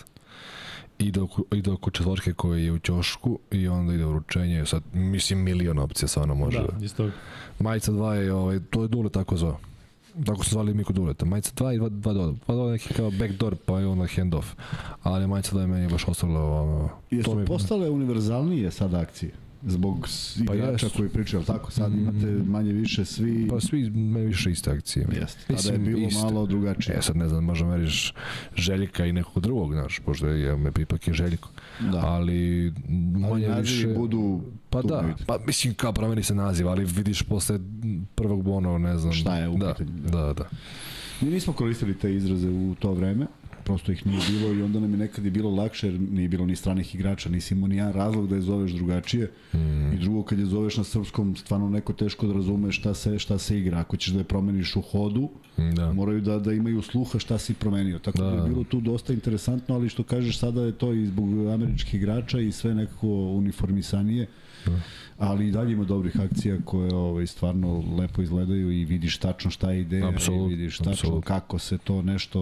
ide oko četvorke koji je u ćošku i onda ide u ručenje. Sad, mislim, milion opcija stvarno može. Da, isto. Majica 2 je, to je Dule tako zvao. Tako su zvali mi kod Duleta. Majica 2 i 2 dole. 2 dole neki kao backdoor, pa je onda handoff. Ali Majica 2 je meni baš ostalo... Jesu postale univerzalnije sad akcije? Zbog igrača koji pričaju, tako sad imate manje više svi... Pa svi manje više iste akcije. Jeste, tada je bilo malo drugačije. Sad ne znam, možda meriš Željka i nekog drugog, znaš, pošto je ipak je Željko. Da. Ali manje više... budu... Pa da, pa mislim kao promeni se naziv, ali vidiš posle prvog bono, ne znam... Šta je u pitanju. Da. Mi nismo koristili te izraze u to vreme, prosto ih nije bilo i onda nam je nekad bilo lakše jer nije bilo ni stranih igrača, nisi imao ni jedan razlog da je zoveš drugačije i drugo kad je zoveš na srpskom stvarno neko teško da razume šta se igra, ako ćeš da je promeniš u hodu moraju da imaju sluha šta si promenio, tako da je bilo tu dosta interesantno, ali što kažeš sada je to i zbog američkih igrača i sve nekako uniformisanije, ali i dalje ima dobrih akcija koje stvarno lepo izgledaju i vidiš tačno šta je ideja i vidiš tačno kako se to nešto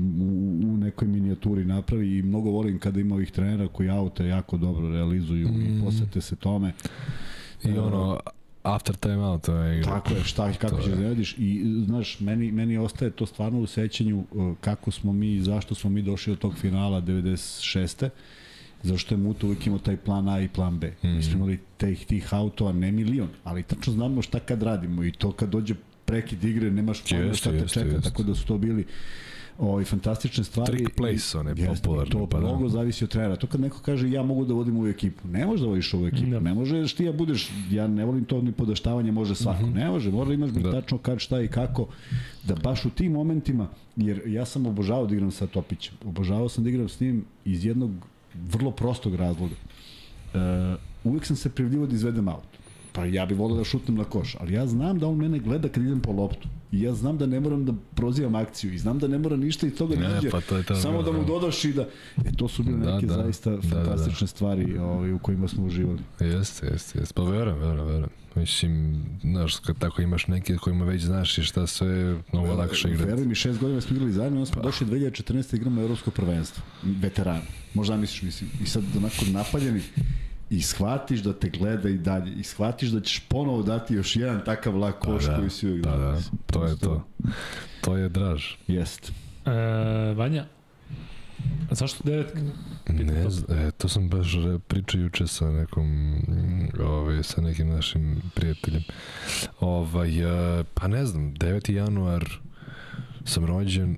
u nekoj minijaturi napravi i mnogo volim kada ima ovih trenera koji aute jako dobro realizuju i posvete se tome. I after time out. Tako je, kako ćeš da radiš i znaš, meni ostaje to stvarno u sećanju kako smo mi i zašto smo mi došli do tog finala 96. Zašto je Muto uvijek imao taj plan A i plan B. Mi smo imali tih autoa, ne milion, ali tačno znamo šta kad radimo i to kad dođe prekid igre, nemaš pojma šta te čeka, tako da su to bili fantastične stvari. Trick place, one popularne. To mnogo zavisi od trenera. To kad neko kaže ja mogu da vodim ovu ekipu, ne možeš da vodiš ovu ekipu, ne možeš ti budeš, ja ne volim to ni podaštavanje, može svako, ne može, mora imaš tačno kad, šta i kako, da baš u tim momentima, jer ja sam obožavao da igram sa Topićem, obožavao sam da igram s njim iz jednog vrlo prostog razloga. Uvijek sam se privljivao da izvedem auto. Pa ja bih volio da šutnem na koš, ali ja znam da on mene gleda kad idem po loptu. I ja znam da ne moram da prozivam akciju i znam da ne mora ništa iz toga niđe, samo da mu dodaš i da... To su bile neke zaista fantastične stvari u kojima smo uživali. Jeste. Pa verujem. Mislim, znaš, kad tako imaš neke kojima već znaš i šta sve mnogo lakše igrati. Verujem, mi 6 godina smo igrali zajedno, onda smo došli 2014. igramo Evropsko prvenstvo. Veterani. Možda misliš, mislim. I sad onako napaljeni i shvatiš da te gleda i dalje. I shvatiš da ćeš ponovo dati još jedan takav lak koš koji si uvijek dao. Da, to je to. To je draž. Jest. Vanja, zašto 9? Ne znam, to sam baš pričao juče sa sa nekim našim prijateljem. Pa ne znam, 9. januar sam rođen,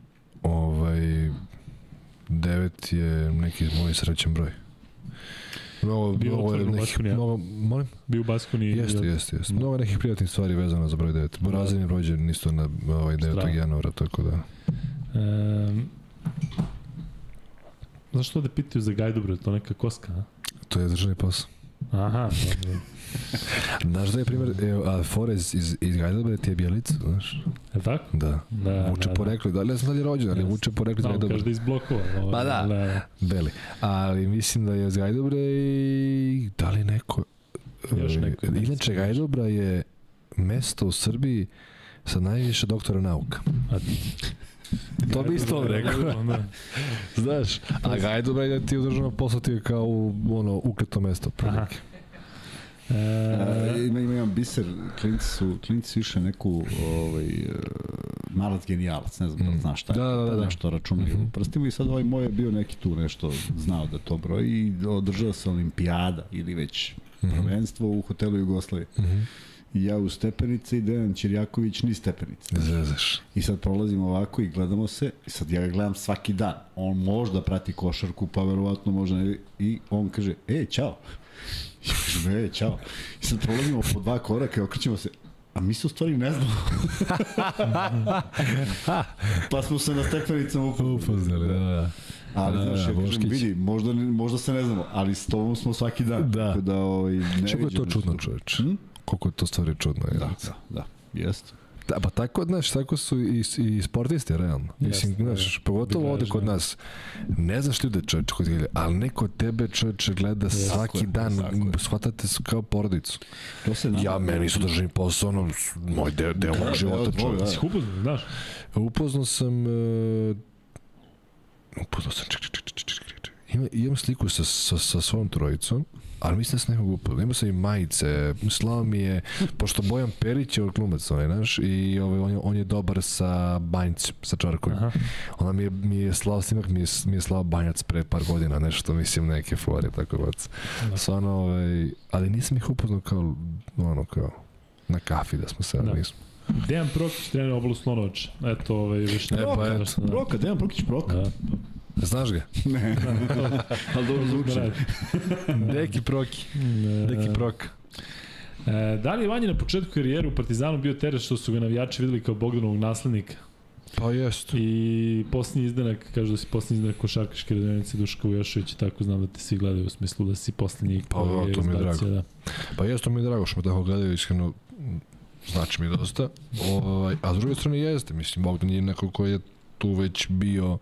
9 je neki moj srećan broj. Bio otvoren u Baskoni, molim? Bio u Baskoni. Jeste. Mnogo nekih prijatnih stvari vezano za broj 9. Borazin je rođen isto na 9. januara, tako da... Zašto da pitaju za Gajdobro, to neka koska, a? To je državni posao. Aha, dobro. Znaš da je primjer, Forez iz Gajdobra ti je Bjelica, znaš? Je tako? Da. Vuče porekli, da li ja sam da li je rođen, ali vuče porekli iz Gajdobra. Každa iz blokova. Pa da, Beli. Ali mislim da je iz Gajdobra i da li neko... Još neko. Inače, Gajdobra je mesto u Srbiji sa najviše doktora nauka. To bi isto rekao. Znaš, a Gajdobra je ti u državnom poslu ti je kao ukleto mesto. Imam biser, klinci su išli neku malac genijalac, ne znam da znaš šta je, nešto računaju prstima i sad moj je bio neki tu nešto znao da to broji i održao se olimpijada ili već prvenstvo u hotelu Jugoslavije. I ja u stepenice i Dejan Ćirjaković ni stepenice. Zezaš. I sad prolazimo ovako i gledamo se, i sad ja ga gledam svaki dan. On možda prati košarku, pa verovatno možda ne. I on kaže, čao. I ja kažem, čao. I sad prolazimo po 2 koraka i okrećemo se, a mi se u stvari ne znamo. Pa smo se na stepenicama upoznali. Da. Ali znaš, ja kažem, vidi, možda se ne znamo, ali s tobom smo svaki dan. Da. Čeko je to čudno, čoveč? Koliko je to stvari čudno. Da, jeste. Da, pa tako su i sportisti, realno. Mislim, znaš, pogotovo ovde kod nas. Ne znaš ljude, čoveče, kod gleda, ali neko tebe, čoveče, gleda svaki dan, shvatate se kao porodicu. Meni su državni posao, moj deo moj života, čoveče. Si upoznao, znaš? Upoznao sam, imam sliku sa svojom trojicom, ali mislim da sam nekog upoznao. Imao sam i majice, slao mi je, pošto Bojan Perić je glumac, znaš, i on je dobar sa Banjcem, sa Čarkovim. Ona mi je slao snimak, mi je slao Banjac pre par godina, nešto, mislim, neke fore, tako bac. Stvarno, ali nisam ih upoznao kao na kafi da smo se, nismo. Dejan Prokić, trener Obolu Slonovača. Eto, već ne. Proka, Dejan Prokić Proka. Znaš ga? Ne. Ali dobro zvuči. Deki Proki. Deki Proka. Da li je Vanja na početku karijere u Partizanu bio teret što su ga navijači videli kao Bogdanovog naslednika? Pa jest. I posljednji izdanak, kažu da si posljednji izdanak košarkaške radionice Duška Vujošević i tako znam da te svi gledaju u smislu da si posljednji. Pa to mi je drago. Da. Pa jest, to mi je drago što me tako gledaju, iskreno znači mi dosta. A s druge strane jeste, mislim, Bogdan je neko koji je tu već bio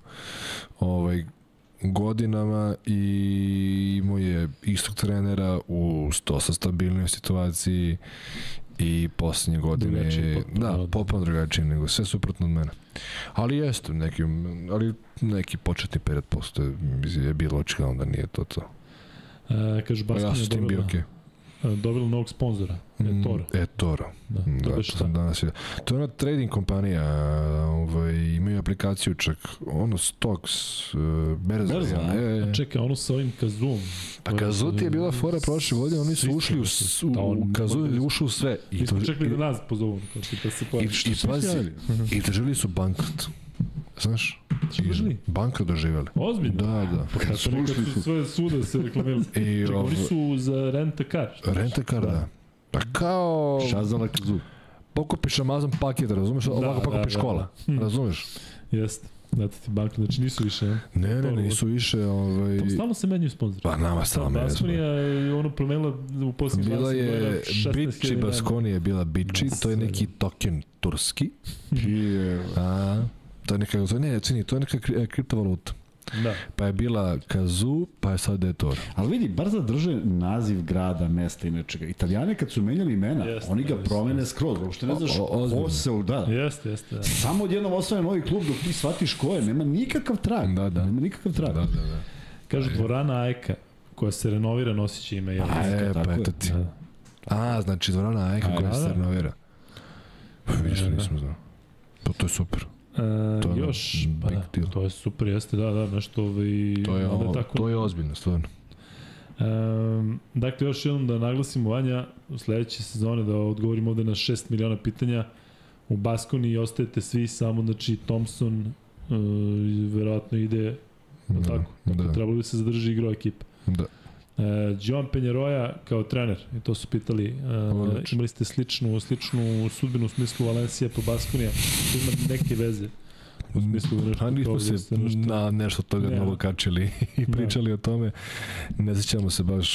godinama i imao je istog trenera u dosta stabilnoj situaciji i posljednje godine potpuno drugačije nego sve suprotno od mene. Ali jeste, neki početni period postoje je bilo očigledno da nije to. Kažu, Baskin je dobila novog sponzora, eToro. To je ona trading kompanija, imaju aplikaciju čak, Stocks, Berza. Čekaj, sa ovim Kazuom. Pa Kazu ti je bila fora prošle godine, oni su ušli Kazu je ušao u sve. Mi smo čekali da nas pozovu. I doživjeli su bankrot. Znaš? Bankrot doživjeli. Ozbiljno? Da. Pa kako nekad su sve suda se reklamirali. Čekaj, oni su za rent-a-car. Rent-a-car, da. Pa kao... Šazala Kazu. Pokupiš Amazon paket, razumiješ? Ovako pokupiš kola. Razumiješ? Jeste. Dati ti bankrot, znači nisu više, Ne, nisu više. Tamo stalno se menjuju sponzori. Pa nama stalno menjuju sponzori. Baskonija je promenila u posljednjih 20 godina 16.000. Bila je Bići Baskonija, bila Bići, to je neki token turski. To je neka kriptovaluta. Da. Pa je bila Kazu, pa je sad eToro. Ali vidi, bar zadrže naziv grada, mesta i nečega. Italijane kad su menjali imena, oni ga promene skroz. Uopšte ne znaš ko se uda. Jeste. Samo odjednom osvaja novi klub dok ti shvatiš ko je. Nema nikakav trag. Da. Nema nikakav trag. Da. Kažu dvorana Ajka, koja se renovira, nosit će ime. Pa eto ti. Znači dvorana Ajka koja se renovira. Vidiš što nisam znao. Pa to je super. To je super, jeste, da, nešto to je ozbiljno, stvarno. Dakle, još jednom da naglasimo, Vanja, u sledeće sezone da odgovorimo ovde na 6 miliona pitanja u Baskoni ostajete svi samo, znači Thompson verovatno ide, tako, trebalo bi se zadrži igrao ekipa. Da. Jovan Penjeroja kao trener, i to su pitali, imali ste sličnu sudbinu u smislu Valencija po Baskonija, ima neke veze u smislu nismo se na nešto toga novo kačili i pričali o tome, ne sjećamo se baš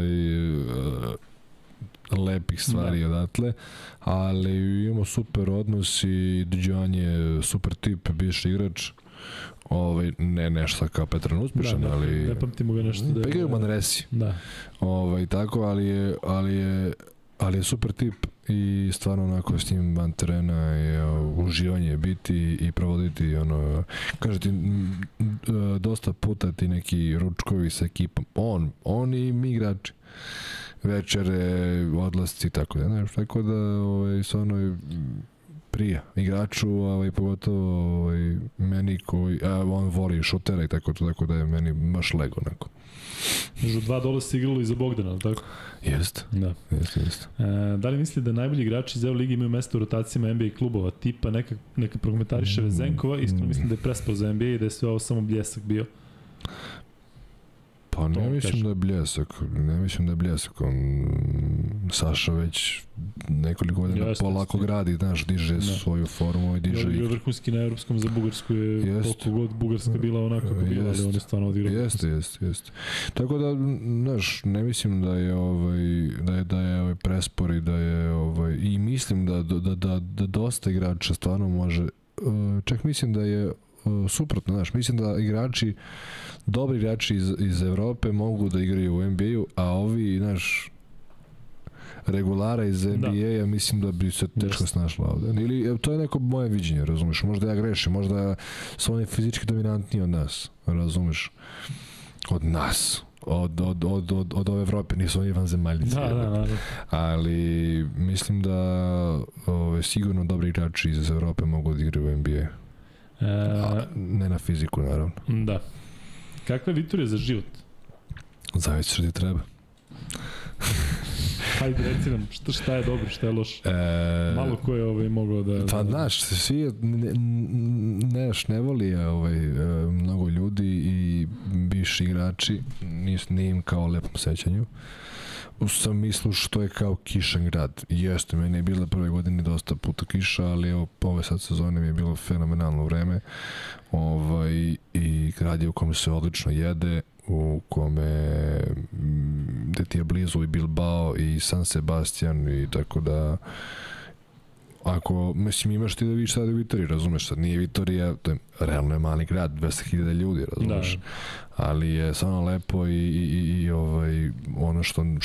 lepih stvari odatle, ali imamo super odnos i Jovan je super tip, bivši igrač, ne nešto kao Petran uspješan, ali... Ne pamtimo ga nešto da je... Pa igraju u Manresi. Da. Tako, ali je super tip i stvarno onako s njim van terena je uživanje biti i provoditi kaže ti dosta puta ti neki ručkovi sa ekipom. On i mi igrači. Večere, odlasci i tako da. Tako da stvarno je prija. Igraču, pogotovo meni koji, on voli šutera i tako da je meni baš lego neko. Među $2 se igralo i za Bogdana, tako? Jeste. Da. Jeste. Da li misli da najbolji igrači iz Euroligi imaju mesto u rotacijama NBA klubova, tipa neka prokomentariše Vezenkova, iskreno mislim da je prespao za NBA i da je sve ovo samo bljesak bio. Pa ne mislim da je bljesak. Saša već nekoliko godina polako gradi, znaš, diže svoju formu i diže... Bio vrhunski na evropskom za Bugarsku je koliko god Bugarska bila onako kako bila, ali on je stvarno odigrao. Jeste. Tako da, znaš, ne mislim da je prespor i da je i mislim da dosta igrača stvarno može, čak mislim da je suprotno, znaš, mislim da dobri igrači iz Evrope mogu da igraju u NBA-u, a ovi, znaš, regulara iz NBA-a mislim da bi se teško snašla ovde. Ili, to je neko moje viđenje, razumeš, možda ja grešim, možda su oni fizički dominantniji od nas, razumeš, od nas. Od ove Evrope, nisu oni vanzemaljnici. Da. Ali mislim da sigurno dobri igrači iz Evrope mogu da igraju u NBA. Ne na fiziku, naravno. Da. Kakva je Vitorija za život? Zavisi što ti treba. Hajde, reci nam, šta je dobro, šta je loše? Malo ko je mogao da... Pa, znaš, svi ne voli mnogo ljudi i bivši igrači, nije im kao lepom sećanju. U smislu što je kao kišan grad. Jeste, meni je bila prve godine dosta puta kiša, ali ove sad sezone mi je bilo fenomenalno vreme. I grad je u kome se odlično jede, u kome gde ti je blizu i Bilbao i San Sebastian i tako da ako, mislim, imaš ti da vidiš sada u Vitoriji, razumeš, sad nije Vitorija, to je realno je mali grad, 200.000 ljudi, razumeš, ali je samo lepo i ono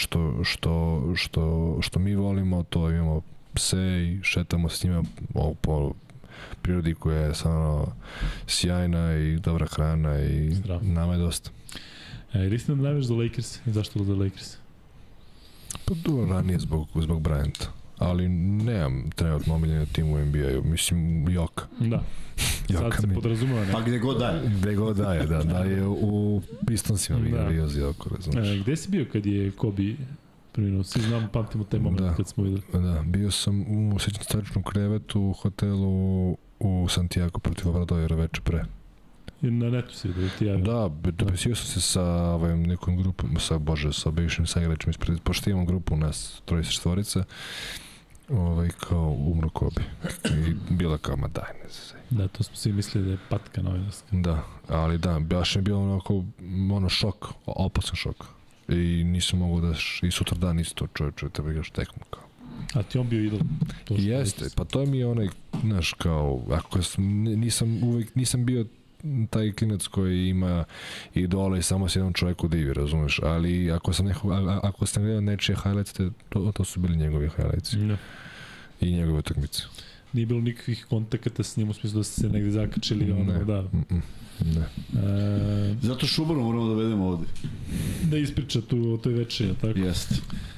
što mi volimo, to imamo pse i šetamo s njima po prirodi koja je samo sjajna i dobra hrana i nama je dosta. Ili si nam najveš za Lakers i zašto za Lakers? Pa dobro, ranije zbog Bryanta, ali nemam trenutno omiljeni tim u NBA-u, mislim Joka. Da, sad se podrazumeva. Pa gde god daje. Gde god daje, da je u Pistonsima bio za Joko, razumiješ. Gde si bio kad je Kobe preminuo? Svi znamo, pamtimo taj moment kad smo videli. Da, bio sam u staričnom krevetu u hotelu u Santiago protiv Obradovjera veče pre. I na netu si vidio, ti javio. Da, dopisio sam se sa nekom grupom, sa bivšim saigračima ispred, pošto imam grupu nas, 34, kao umro Kobe. I bila kao, ma daj, ne znam. Da, to smo svi mislili da je patka novinarska. Da, ali da, baš je bilo onako, šok, opasan šok. I nisam mogu da, i sutra dan isto čovječe, treba igraš tekmu kao. A ti on bio idol? Jeste, pa to mi je onaj, znaš, kao, nisam bio taj klinac koji ima idola i samo se jednom čovjeku divi, razumeš, ali ako sam gledao nečije highlights, to su bili njegovi highlights i njegove utakmice. Nije bilo nikakvih kontakata s njim u smislu da ste se negde zakačili, da. Ne. Zato Šubanu moramo da vedemo ovde. Da ispriča tu o toj večeri, tako? Jeste.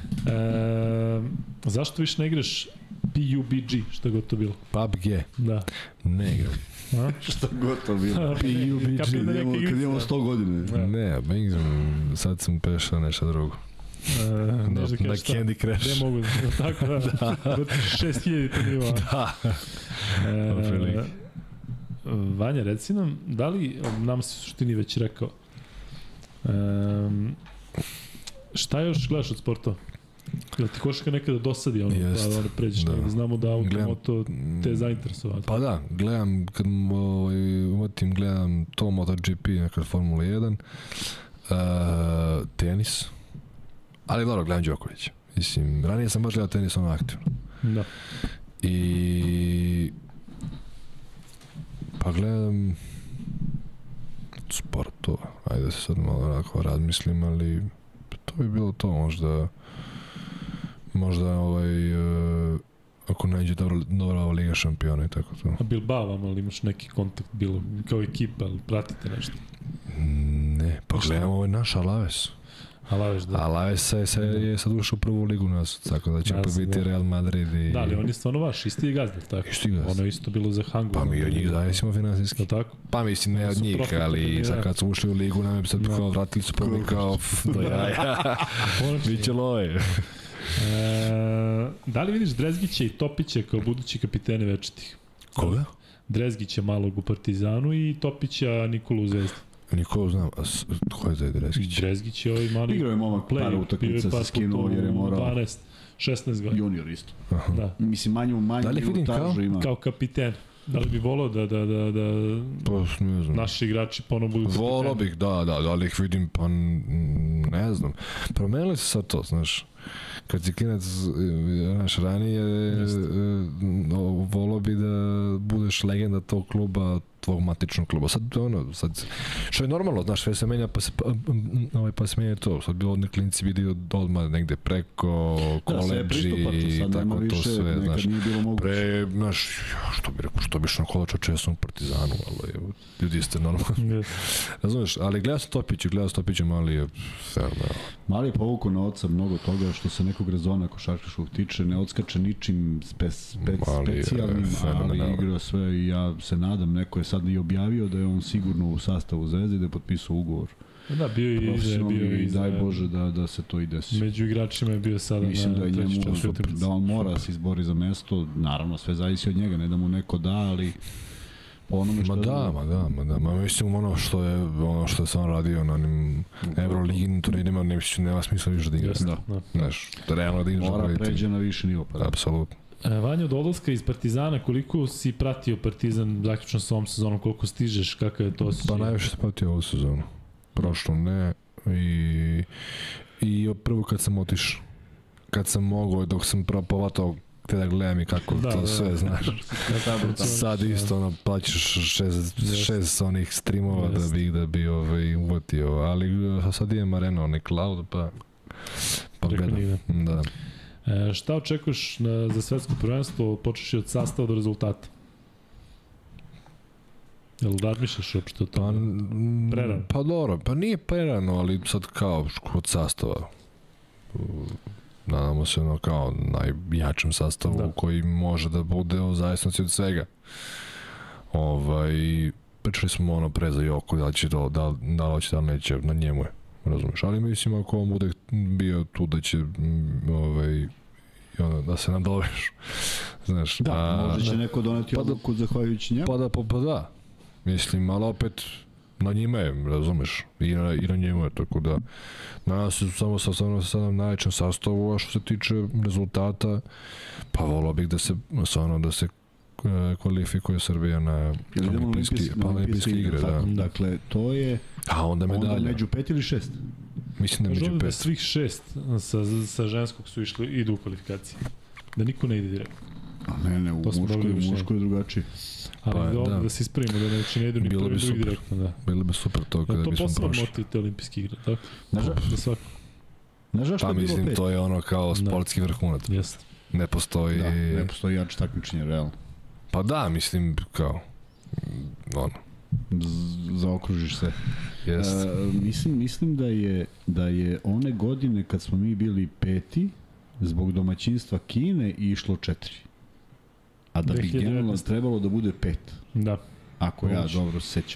Zašto više ne igraš PUBG, što je god to bilo? PUBG? Da. Ne igram. Što god to bilo. PUBG. Kad imamo 100 godina. Ne, sad sam prešao nešto drugo. Na Candy Crush. Ne mogu, tako da. 6000 to nivo. Da. Vanja, reci nam, da li, nam si u suštini već rekao, šta još gledaš od sportova? Jel ti košarka nekada dosadi pa da pređeš da znamo da automoto te zainteresovati? Pa da, gledam, kad umotim, gledam to MotoGP, nekad Formula 1, tenis, ali dobro, gledam Đokovića. Mislim, ranije sam baš gledao tenis ono aktivno. Da. I pa gledam sportova, ajde da se sad malo onako razmislim, ali to bi bilo to, možda ako nađe dobra Liga šampiona i tako to. A Bilbao vam, ali imaš neki kontakt kao ekipa, ali pratite nešto? Ne, pa gledam naš Alaves. Alaves, da. Alaves je sad ušao u prvu ligu nas, tako da će pobiti Real Madrid i... Da, ali on je stvarno vaš, isti je gazda, tako? Isti gazda. Ono je isto bilo za Hangu. Pa mi od njih zavisimo finansijski. Tako? Pa mislim, ne od njih, ali sad kad su ušli u ligu, nam je sad kao vratili su prvi kao do jaja. Biće love. Da li vidiš Drezgića i Topića kao budući kapitene večitih? Koga? Drezgića malog u Partizanu i Topića Nikolu u Zvezdi. Nikolu znam, a ko je taj Drezgić? Drezgić je ovaj mali... Igrao je momak par utakmica sa skinuo jer je morao... 12, 16 godina. Junior isto. Da. Mislim, manju minutažu ima. Kao kapiten. Da li bi volao da pa, ne znam. Naši igrači ponovno budu kapiteni? Volao bih, da li ih vidim, pa ne znam. Promenili se sad to, znaš. Kad si klinac, znaš, ranije, volao bi da budeš legenda tog kluba, tvog matičnog kluba. Sad, što je normalno, znaš, sve se menja, pa se menja to. Sad bilo klinci vidio odmah negde preko koleđi, tako to sve, znaš. Pre, znaš, što biš na kolača čestom Partizanu, ali ljudi ste normalno. Razumeš, ali gledao sam Topiću, Mali je fair. Mali je povukao na oca mnogo toga što se nekog rezona košarkaškog tiče, ne odskače ničim specijalnim, ali igrao sve i ja se nadam, neko je sad i objavio da je on sigurno u sastavu Zvezde i da je potpisao ugovor. Da, bio i daj Bože da se to i desi. Među igračima je bio sada mislim da je njemu da on mora se izbori za mesto, naravno sve zavisi od njega, ne da mu neko da, ali onome što mislim ono što je sam radio na onim Euroligi turnirima, nema smisla više da igra. Znaš, realno da igraš. Mora pređe na više nivo. Apsolutno. Vanja, od odlaska iz Partizana, koliko si pratio Partizan zaključno sa ovom sezonom, koliko stižeš, kakav je to osjećaj? Pa najviše sam pratio ovu sezonu. Prošlo ne. I prvo kad sam otišao. Kad sam mogao, dok sam povatao te da gledam i kako to sve, znaš. Sad isto, plaćaš 6 onih streamova da bi uvatio, ali sad imam arena, onaj cloud, pa gledam. Da. Šta očekuješ za svetsko prvenstvo, počeš i od sastava do rezultata? Jel razmišljaš uopšte o tome? Prerano? Pa dobro, pa nije prerano, ali sad kao od sastava. Nadamo se kao najjačem sastavu koji može da bude o zavisnosti od svega. Pričali smo pre za Joko, da li će da li neće, na njemu je, razumiješ. Ali mislim ako on bude bio tu da će da se nadoveš. Znaš, možda će neko doneti odluku zahvaljujući njemu. Pa da. Mislim, ali opet na njima je, razumeš, i na njemu je, tako da nadam se samo sa najvećem sastavu, a što se tiče rezultata, pa volao bih da se kvalifikuje Srbija na olimpijske igre. Dakle, to je onda među 5 ili 6? Mislim da među 5. Svih 6 sa ženskog su idu u kvalifikacije. Da niko ne ide direktno. Ne, u muškoj je drugačije. Ali da se ispravimo, da neće ne idu ni prvi drugi direktno, da. Bilo bi super to kada bismo prošli. To posebno motiv te olimpijske igre, tako? Za svako. Pa mislim, to je ono kao sportski vrhunac. Jeste. Ne postoji... Da, ne postoji jače takmičenje, realno. Pa da, mislim, kao... Zaokružiš se. Mislim da je one godine kad smo mi bili 5. zbog domaćinstva Kine išlo 4. A da bi generalno trebalo da bude 5. Da. Ako ja dobro se sećam.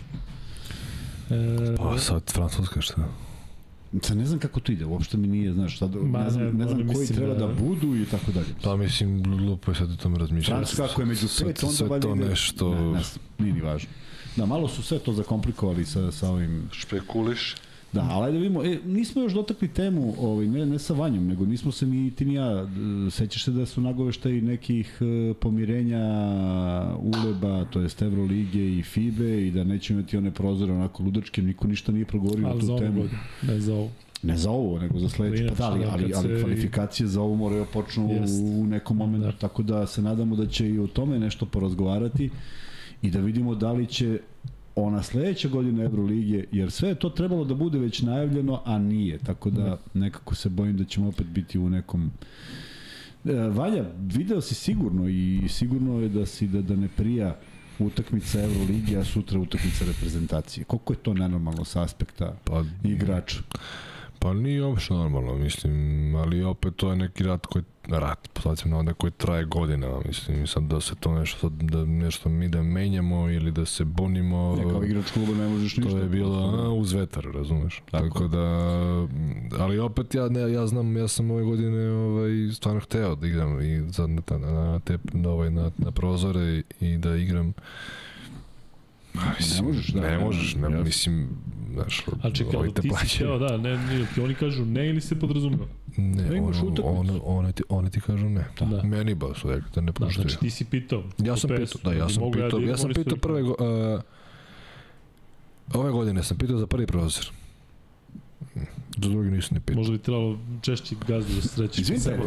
Pa sad Francuska šta? Sad ne znam kako to ide, uopšte mi nije, znaš, sad, ne znam koji treba da budu i tako dalje. Pa mislim, lupo je sad o tome razmišljati. Francuska ako je među 5, onda valjda ide... nešto... Nije ni važno. Da, malo su sve to zakomplikovali sa ovim... Špekuliš. Da, ali da vidimo, nismo još dotakli temu, ne sa Vanjom, nego nismo se ni ti ni ja, sećaš se da su nagoveštaji nekih pomirenja Uleba, to jest Evrolige i FIBE i da nećemo imati one prozore onako ludačke, niko ništa nije progovorio na tu temu. Ne za ovo. Ne za ovo, nego za sledeće. Pa da, ali kvalifikacije za ovo moraju počnu u nekom momentu, tako da se nadamo da će i o tome nešto porazgovarati i da vidimo da li će ona sledeća godina Evrolige, jer sve je to trebalo da bude već najavljeno, a nije, tako da nekako se bojim da ćemo opet biti u nekom... Valja, video si sigurno i sigurno je da ne prija utakmica Evrolige, a sutra utakmica reprezentacije. Koliko je to nenormalno sa aspekta igrača? Pa nije uopšte normalno, mislim, ali opet to je neki rat, koji traje godinama, mislim, sad da se to nešto mi da menjamo ili da se bunimo. Kao igrač kluba ne možeš ništa. To je bilo uz vetar, razumeš? Tako da, ali opet ja znam, ja sam ove godine stvarno hteo da igram i na prozore i da igram. Ne možeš, ne možeš, mislim, znaš, čekaj, ti si hteo, da, oni kažu ne ili se podrazumio? Ne, oni ti kažu ne. Meni ba su rekli da ne puštaju. Znači ti si pitao. Ja sam pitao prve, ove godine sam pitao za prvi prozor. Do drugi nisam ne pitao. Možda bi trebalo češće Gazdu da srećeš. Izvinite,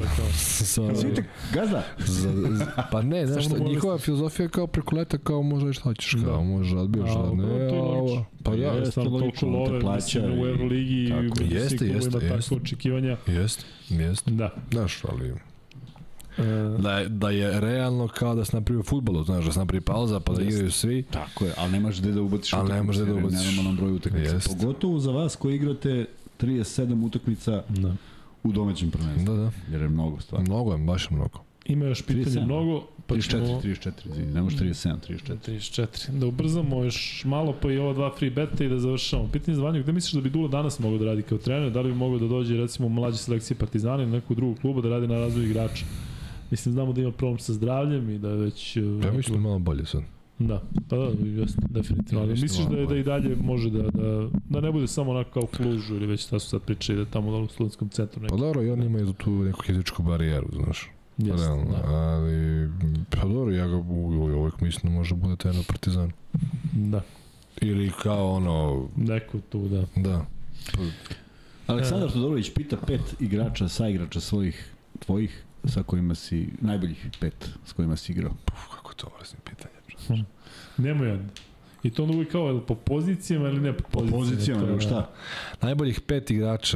Gazda? Pa ne, znaš šta, njihova filozofija je kao preko leta, kao možda šta ćeš, kao možda odbijaš, ne, pa da, jeste toliko love, mislim, u Euroligi, jeste, takve očekivanja. Jeste, da. Znaš, ali... Da je realno kao da se napravi u futbolu, znaš, da se napravi pauza pa da igraju svi. Tako je, ali nemaš gde da ubaciš utakmice, normalan broj utakmica. Pogotovo za vas koji igrate 37 utakmica u domaćem prvenstvu. Da. Jer je mnogo stvari. Mnogo je, baš mnogo. Ima još pitanje mnogo. 34, ne može 37, 34. Da ubrzamo još malo pa i ova dva free beta i da završamo. Pitanje za Vanju, gde misliš da bi Dula danas mogao da radi kao trener? Da li bi mogao da dođe recimo u mlađe selekcije Partizana ili nekog drugog kluba da radi na razvoju igrača? Mislim, znamo da ima problem sa zdravljem i da je već... Ja mislim malo bolje sad. Da, jeste, definitivno. Ali misliš da i dalje može da ne bude samo onako kao u Klužu ili već šta su sad pričali da tamo u studentskom centru neko? Pa dobro, i on ima tu neku fizičku barijeru, znaš. Jeste, da. Ali, pa dobro, ja ga uvijek mislim da može bude trener Partizan. Da. Ili kao ono... Neko tu, da. Da. Aleksandar Todorović pita 5 igrača, saigrača tvojih, sa kojima si, najboljih 5 s kojima si igrao. Kako to vrstne pitanje. Nemo jedan. I to onda uvijek kao, je li po pozicijama ili ne po pozicijama? Po pozicijama, nego šta? Najboljih 5 igrača.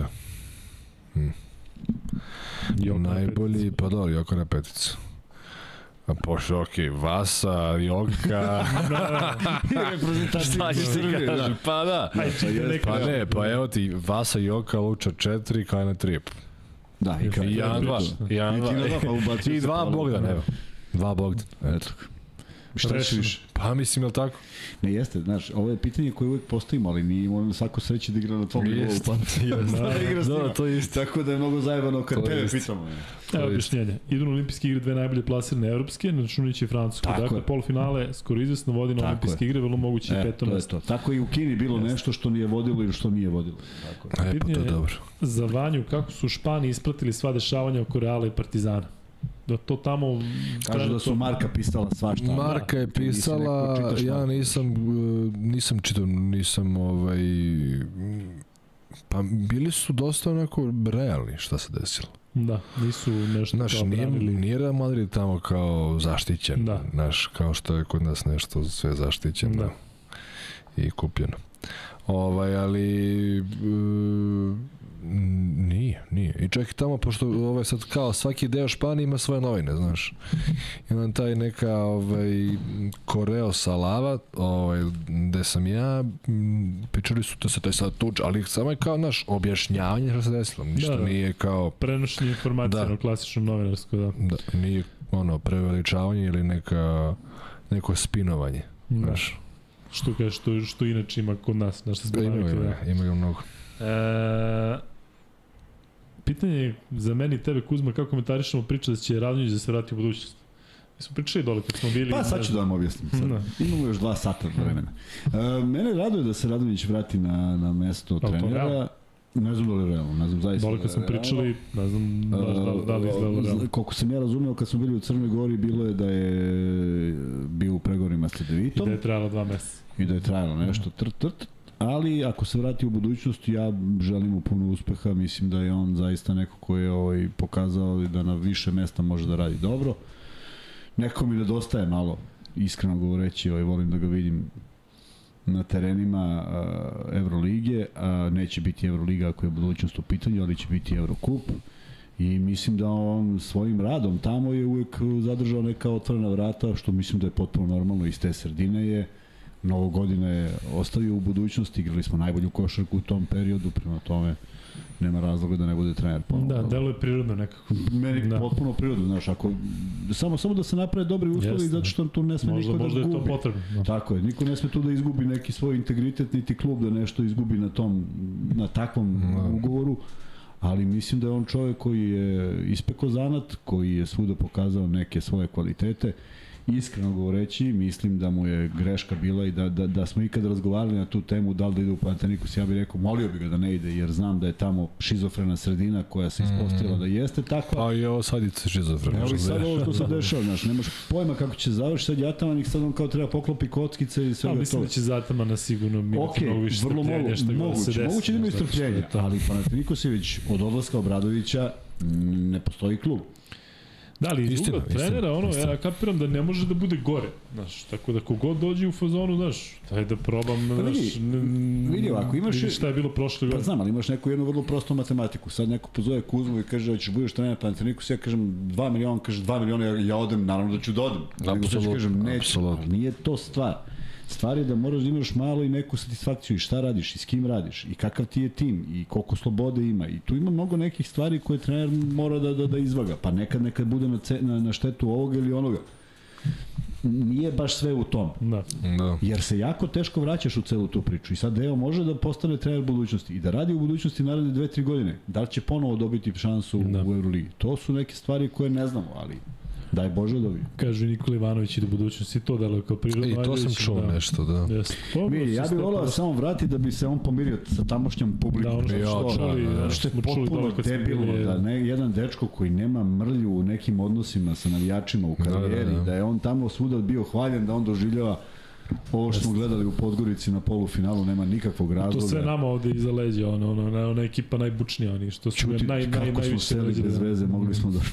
Najbolji, pa dobro, Joko na peticu. Pošto, okej, Vasa, Joka... Šta ćeš ti kažem? Pa da. Pa ne, pa evo ti, Vasa, Joka, Luča 4, Kajna 3. Da, i 1-2. I 2 Bogdan, evo. 2 Bogdan, eto. Šta ćeš više? Pa mislim, je li tako? Ne, jeste, znaš, ovo je pitanje koje uvijek postavimo, ali nije ono svako sreće da igra na tom nivou. Da, to je isto. Tako da je mnogo zajebano kad tebe pitamo. Evo objašnjenje. Idu na olimpijske igre 2 najbolje plasirane evropske, računajući i Francusku. Dakle, polufinale skoro izvesno vodi na olimpijske igre, vrlo moguće i 5. mesto. Tako i u Kini bilo nešto što nije vodilo ili što nije vodilo. Pitanje je za Vanju, kako su u Španiji ispratili sva dešavanja oko Reala i Partizana? Da to tamo... Kažu da su Marka pisala svašta. Marka je pisala, ja nisam čitao, pa bili su dosta onako realni šta se desilo. Da, nisu nešto kao branili. Nije Real Madrid tamo kao zaštićen, znaš, kao što je kod nas nešto sve zaštićeno i kupljeno. Ali... Nije. I čak i tamo, pošto sad kao svaki deo Španije ima svoje novine, znaš. Imam taj neka Koreo Salava, gde sam ja, pričali su da se taj sad tuč, ali samo je kao, znaš, objašnjavanje što se desilo. Ništa nije kao... Prenošenje informacija na klasičnom novinarsko, da. Nije preveličavanje ili neko spinovanje, znaš. Što inače ima kod nas, znaš što smo navikli. Ima ga mnogo. Pitanje je za meni i tebe, Kuzma, kako komentarišemo priču da će Radonjić da se vrati u budućnost? Mi smo pričali dole kad smo bili... Pa sad ću da vam objasnim. Imamo još 2 sata vremena. Mene raduje da se Radonjić vrati na mesto trenera. Ne znam da li je realno, ne znam zaista. Dole kad smo pričali, ne znam da li izgledalo realno. Koliko sam ja razumeo kad smo bili u Crnoj Gori, bilo je da je bio u pregovorima sa Devitom. I da je trajalo 2 meseca. I da je trajalo nešto ali ako se vrati u budućnost, ja želim mu puno uspeha, mislim da je on zaista neko koji je pokazao da na više mesta može da radi dobro. Neko mi nedostaje malo, iskreno govoreći, volim da ga vidim na terenima Evrolige, neće biti Evroliga ako je budućnost u pitanju, ali će biti Evrokup. I mislim da on svojim radom tamo je uvek zadržao neka otvorena vrata, što mislim da je potpuno normalno, iz te sredine je. Novo godine je ostavio u budućnosti, igrali smo najbolju košarku u tom periodu, prema tome nema razloga da ne bude trener. Da, delo je prirodno nekako. Meni potpuno prirodno, znaš, ako samo da se naprave dobri uslovi, zato što tu ne sme niko da možda gubi. Je to potrebno. Da. Tako je, niko ne sme tu da izgubi neki svoj integritet, niti klub da nešto izgubi na takvom ugovoru, ali mislim da je on čovjek koji je ispekao zanat, koji je svuda pokazao neke svoje kvalitete. Iskreno govoreći, mislim da mu je greška bila i da smo ikad razgovarali na tu temu da li da ide u Panathinaikos, ja bih rekao, molio bih ga da ne ide, jer znam da je tamo šizofrena sredina koja se ispostavila da jeste takva. Pa i ovo sad je šizofrena. Evo i sad ovo što se dešava, znaš, nemaš pojma kako će završi, sad Jatamanik sad on kao treba poklopi kockice i svega to. Mislim da će Zatamana sigurno imati mnogo više strpljenja što ga se desi. Moguće da ima strpljenja, ali Panathinaikosević od odlaska Obradovića ne postoji klub. Da, ali iz ugla trenera, ja kapiram da ne može da bude gore, znaš, tako da kogod dođe u fazonu, znaš, daj da probam, znaš, vidi ovako, imaš šta je bilo prošle godine. Pa znam, ali imaš neku jednu vrlo prostu matematiku, sad neko pozove Kuzmu i kaže, hoćeš budeš trener Panathinaikos, ja kažem 2 miliona, kaže 2 miliona, ja odem, naravno da ću da odem, apsolutno, nije to stvar. Stvar je da moraš da imaš malo i neku satisfakciju i šta radiš i s kim radiš i kakav ti je tim i koliko slobode ima i tu ima mnogo nekih stvari koje trener mora da izvaga, pa nekad bude na štetu ovoga ili onoga. Nije baš sve u tom. Da. Jer se jako teško vraćaš u celu tu priču i sad Deo može da postane trener budućnosti i da radi u budućnosti naredne 2-3 godine. Da li će ponovo dobiti šansu u Euroligi? To su neke stvari koje ne znamo, ali daj Bože da vi. Kaže Nikola Ivanović i do budućnosti to delo kao prirodno. I to sam čuo nešto, da. Ja bih volao samo vratiti da bi se on pomirio sa tamošnjom publikom. Što je potpuno debilno da jedan dečko koji nema mrlju u nekim odnosima sa navijačima u karijeri, da je on tamo svuda bio hvaljen, da on doživljava ovo što smo gledali u Podgorici na polufinalu, nema nikakvog razloga. To sve nama ovde iza leđa, ona ekipa najbučnija, oni što su kako smo seli bez veze, mogli smo da...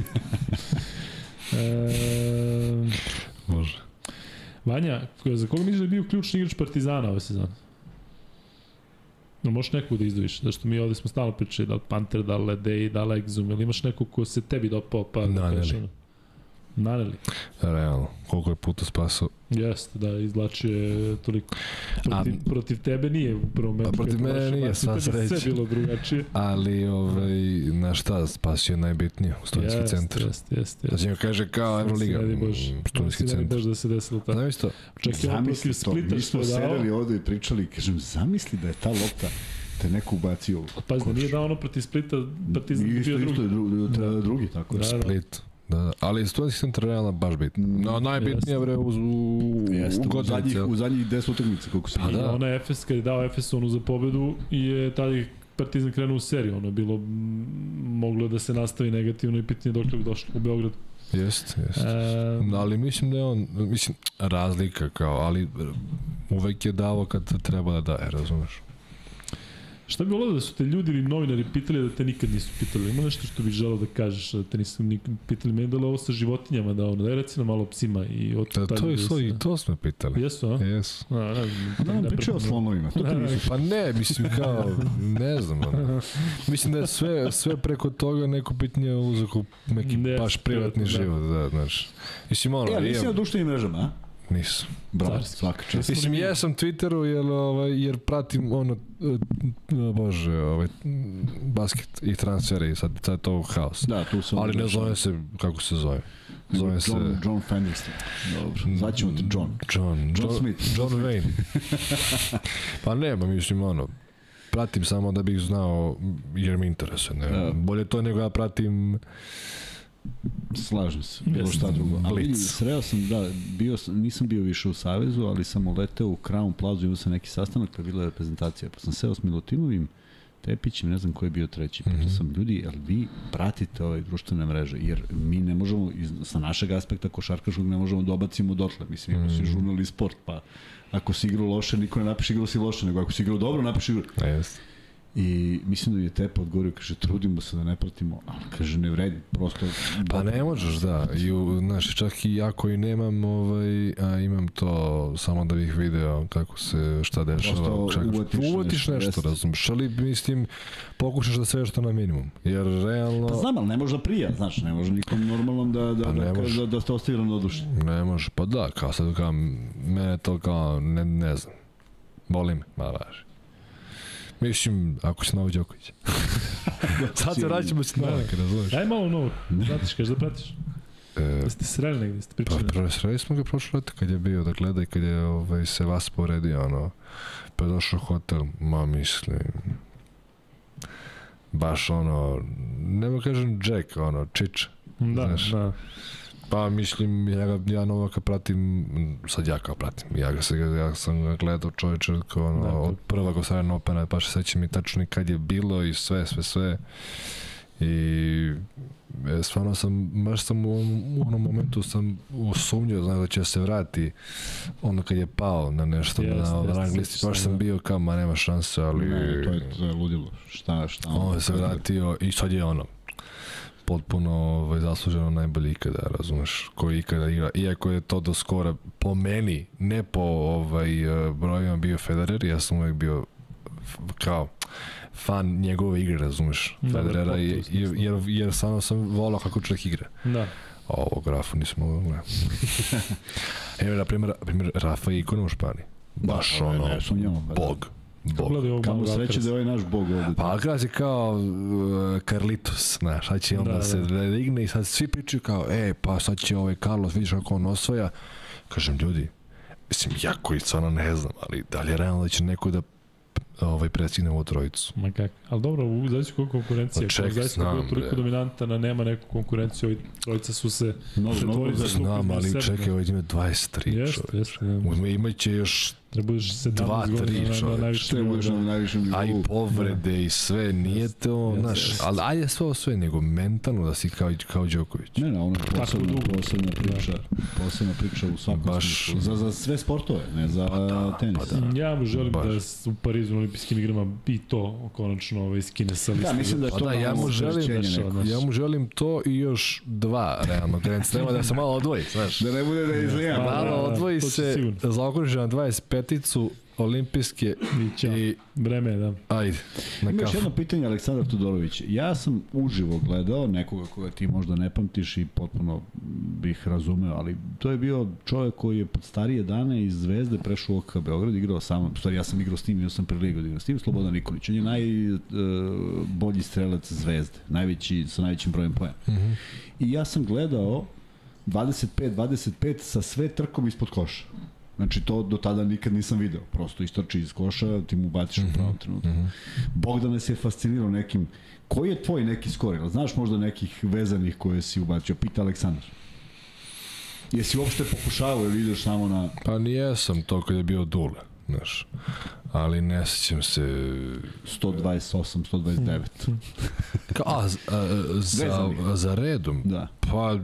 Može. Vanja, za koga misliš da je bio ključni igrač Partizana ove sezone? No, možeš nekog da izdvojiš, zašto mi ovde smo stalno pričali, da li Panter, da li Ledej, da li Exum, ili imaš nekog ko se tebi dopao, pa da kažeš ono? Naneli. Realno, koliko je puta spasao. Jeste, da, izvlačio je toliko. Protiv tebe nije u prvom metu. Protiv mene nije, sva sreća. Sve bilo drugačije. Ali, na šta, spasio najbitnije u studijski centar. Jeste. Da će mi kaže kao Euroliga, studijski centar. Bož da se desilo tako. Znam isto. Zamisli to, mi smo sedeli ovde i pričali, kažem, zamisli da je ta lopta te neko ubacio. Pazi, da nije dao ono protiv Splita, Partizan bio drugi. Isto je drugi, tako. Split. Da, ali studijski centar realno baš bitno. Najbitnije bre u zadnjih 10 utakmica koliko se igra. Ona Efes, kad je dao Efes onu za pobedu i je tada Partizan krenuo u seriju. Ono je bilo moglo da se nastavi negativno i pitanje dokle bi došlo u Beogradu. Jeste. Ali mislim da je on, razlika kao, ali uvek je davo kad treba da daje, razumeš? Šta bi volao da su te ljudi ili novinari pitali da te nikad nisu pitali? Ima nešto što bih želao da kažeš da te nisu nikad pitali? Meni da li ovo sa životinjama da ono, daj reci nam malo psima i to smo pitali. Jesu, a? Jesu. Ne pričao o slonovima. Pa ne, mislim kao, ne znam. Mislim da je sve preko toga neko pitanje uzako neki baš privatni život, da, znaš. Mislim ono... Nisi na društvenim mrežama, a? Nisam. Bravo, svaka čast. Mislim, jesam Twitteru jer pratim basket i transfere i sad je to haos. Da, tu se ali ne zove se, kako se zove? Zove se... John Fenniston. Dobro, zvaćemo te John Smith. John Wayne. Pa nema, mislim, pratim samo da bih znao jer mi interesuje. Bolje to nego ja pratim... Slažem se, bilo šta drugo. Ali sreo sam, nisam bio više u Savezu, ali sam uleteo u Crown Plaza, imao sam neki sastanak, pa je bila reprezentacija. Pa sam seo s Milutinovim, Tepićem, ne znam ko je bio treći. Pitao sam, ljudi, ali vi pratite ove društvene mreže, jer mi ne možemo, sa našeg aspekta košarkaškog ne možemo da obacimo dotle. Mislim, ako si žurnal i sport, pa ako si igrao loše, niko ne napiše igrao si loše, nego ako si igrao dobro, napiše igrao. I mislim da je Tepa odgovorio, kaže, trudimo se da ne pratimo, ali kaže, ne vredi, prosto... Pa ne možeš, da. Znaš, čak i ja koji nemam, imam to samo da bih video kako se, šta dešava. Uvatiš nešto, razumiješ, ali mislim, pokušaš da sve što na minimum, jer realno... Pa znam, ali ne može da prija, znaš, ne može nikom normalnom da ste ostavili ravnodušni. Ne može, pa da, kao sad, kao, mene to kao, ne znam, boli me, malo važi. Mislim, ako se Novak Đoković. Sad se vraćamo se Novak, razumiješ. Daj malo Novak, pratiš, kažeš da pratiš. Da ste sreli negdje, ste pričali. Pa sreli smo ga prošlo leta kad je bio da gleda i kad je se vas povredio, pa je došao hotel, mislim, baš nema kažem Jack, čič. Da. Pa mislim, ja Novaka pratim, sad ja kao pratim, ja sam ga gledao čovječe od prvog Australian Opena, pa se sećam i tačno kad je bilo i sve. I stvarno baš sam u onom momentu sam usumnjao, da će se vrati ono kad je pao na nešto na rang listi, baš sam bio kao, nema šanse, ali... Ne, to je ludilo, šta? On se vratio i sad je potpuno zasluženo najbolji ikada, razumeš, koji ikada igra. Iako je to do skora po meni, ne po brojima bio Federer, ja sam uvijek bio kao fan njegove igre, razumeš, Federera, jer samo sam volao kako čovjek igra. Da. Ovo grafu nisam mogao gledati. Evo, na primjer, Rafa je ikona u Španiji. Baš bog. Kamo sreće da je ovaj naš bog ovdje. Pa Alcaraz je kao Carlitos, znaš, sad će onda se digne i sad svi pričaju kao, pa sad će Carlos, vidiš kako on osvaja. Kažem, ljudi, mislim, ja koji stvarno ne znam, ali da li je realno da će neko da predstigne ovu trojicu? Ma kako, ali dobro, zavisi koliko konkurencija, ako zavisi kako je toliko dominantana, nema neku konkurenciju, ovi trojica su se pretvorili za znam, ali čekaj, ovdje ima 23 čovječ. Imaće još da budeš 17 godina na najvišem nivou. A i povrede i sve, nije to, znaš, ali ajde sve, nego mentalno da si kao Đoković. Ne, ono je posebna priča u svakom smislu. Za sve sportove, ne za tenis. Ja mu želim da u Parizu na olimpijskim igrama i to konačno skine sa liste. Da, mislim da je to ja mu želim to i još 2, realno, Grand da se malo odvoji, znaš. Da ne bude da izlijam. Malo odvoji se, zaokruži na 25-icu olimpijske i vreme, da. Ajde, na kafu. Ima još jedno pitanje, Aleksandar Todorović. Ja sam uživo gledao nekoga koga ti možda ne pamtiš i potpuno bih razumeo, ali to je bio čovjek koji je pod starije dane iz Zvezde prešao u OKK Beograd, igrao samo, u stvari ja sam igrao s tim, sam priligo da igrao s tim, Slobodan Nikolić. On je najbolji strelac Zvezde, sa najvećim brojem poena. I ja sam gledao 25-25 sa sve trkom ispod koša. Znači, to do tada nikad nisam video. Prosto istrči iz koša, ti mu baciš u pravom trenutku. Bogdan se je fascinirao nekim... Koji je tvoj neki skor? Znaš možda nekih vezanih koje si ubacio? Pita Aleksandar. Jesi uopšte pokušavao ili ideš samo na... Pa nijesam to kad je bio Dule, znaš. Ali ne sjećam se... 128, 129. Za redom? Da. Pa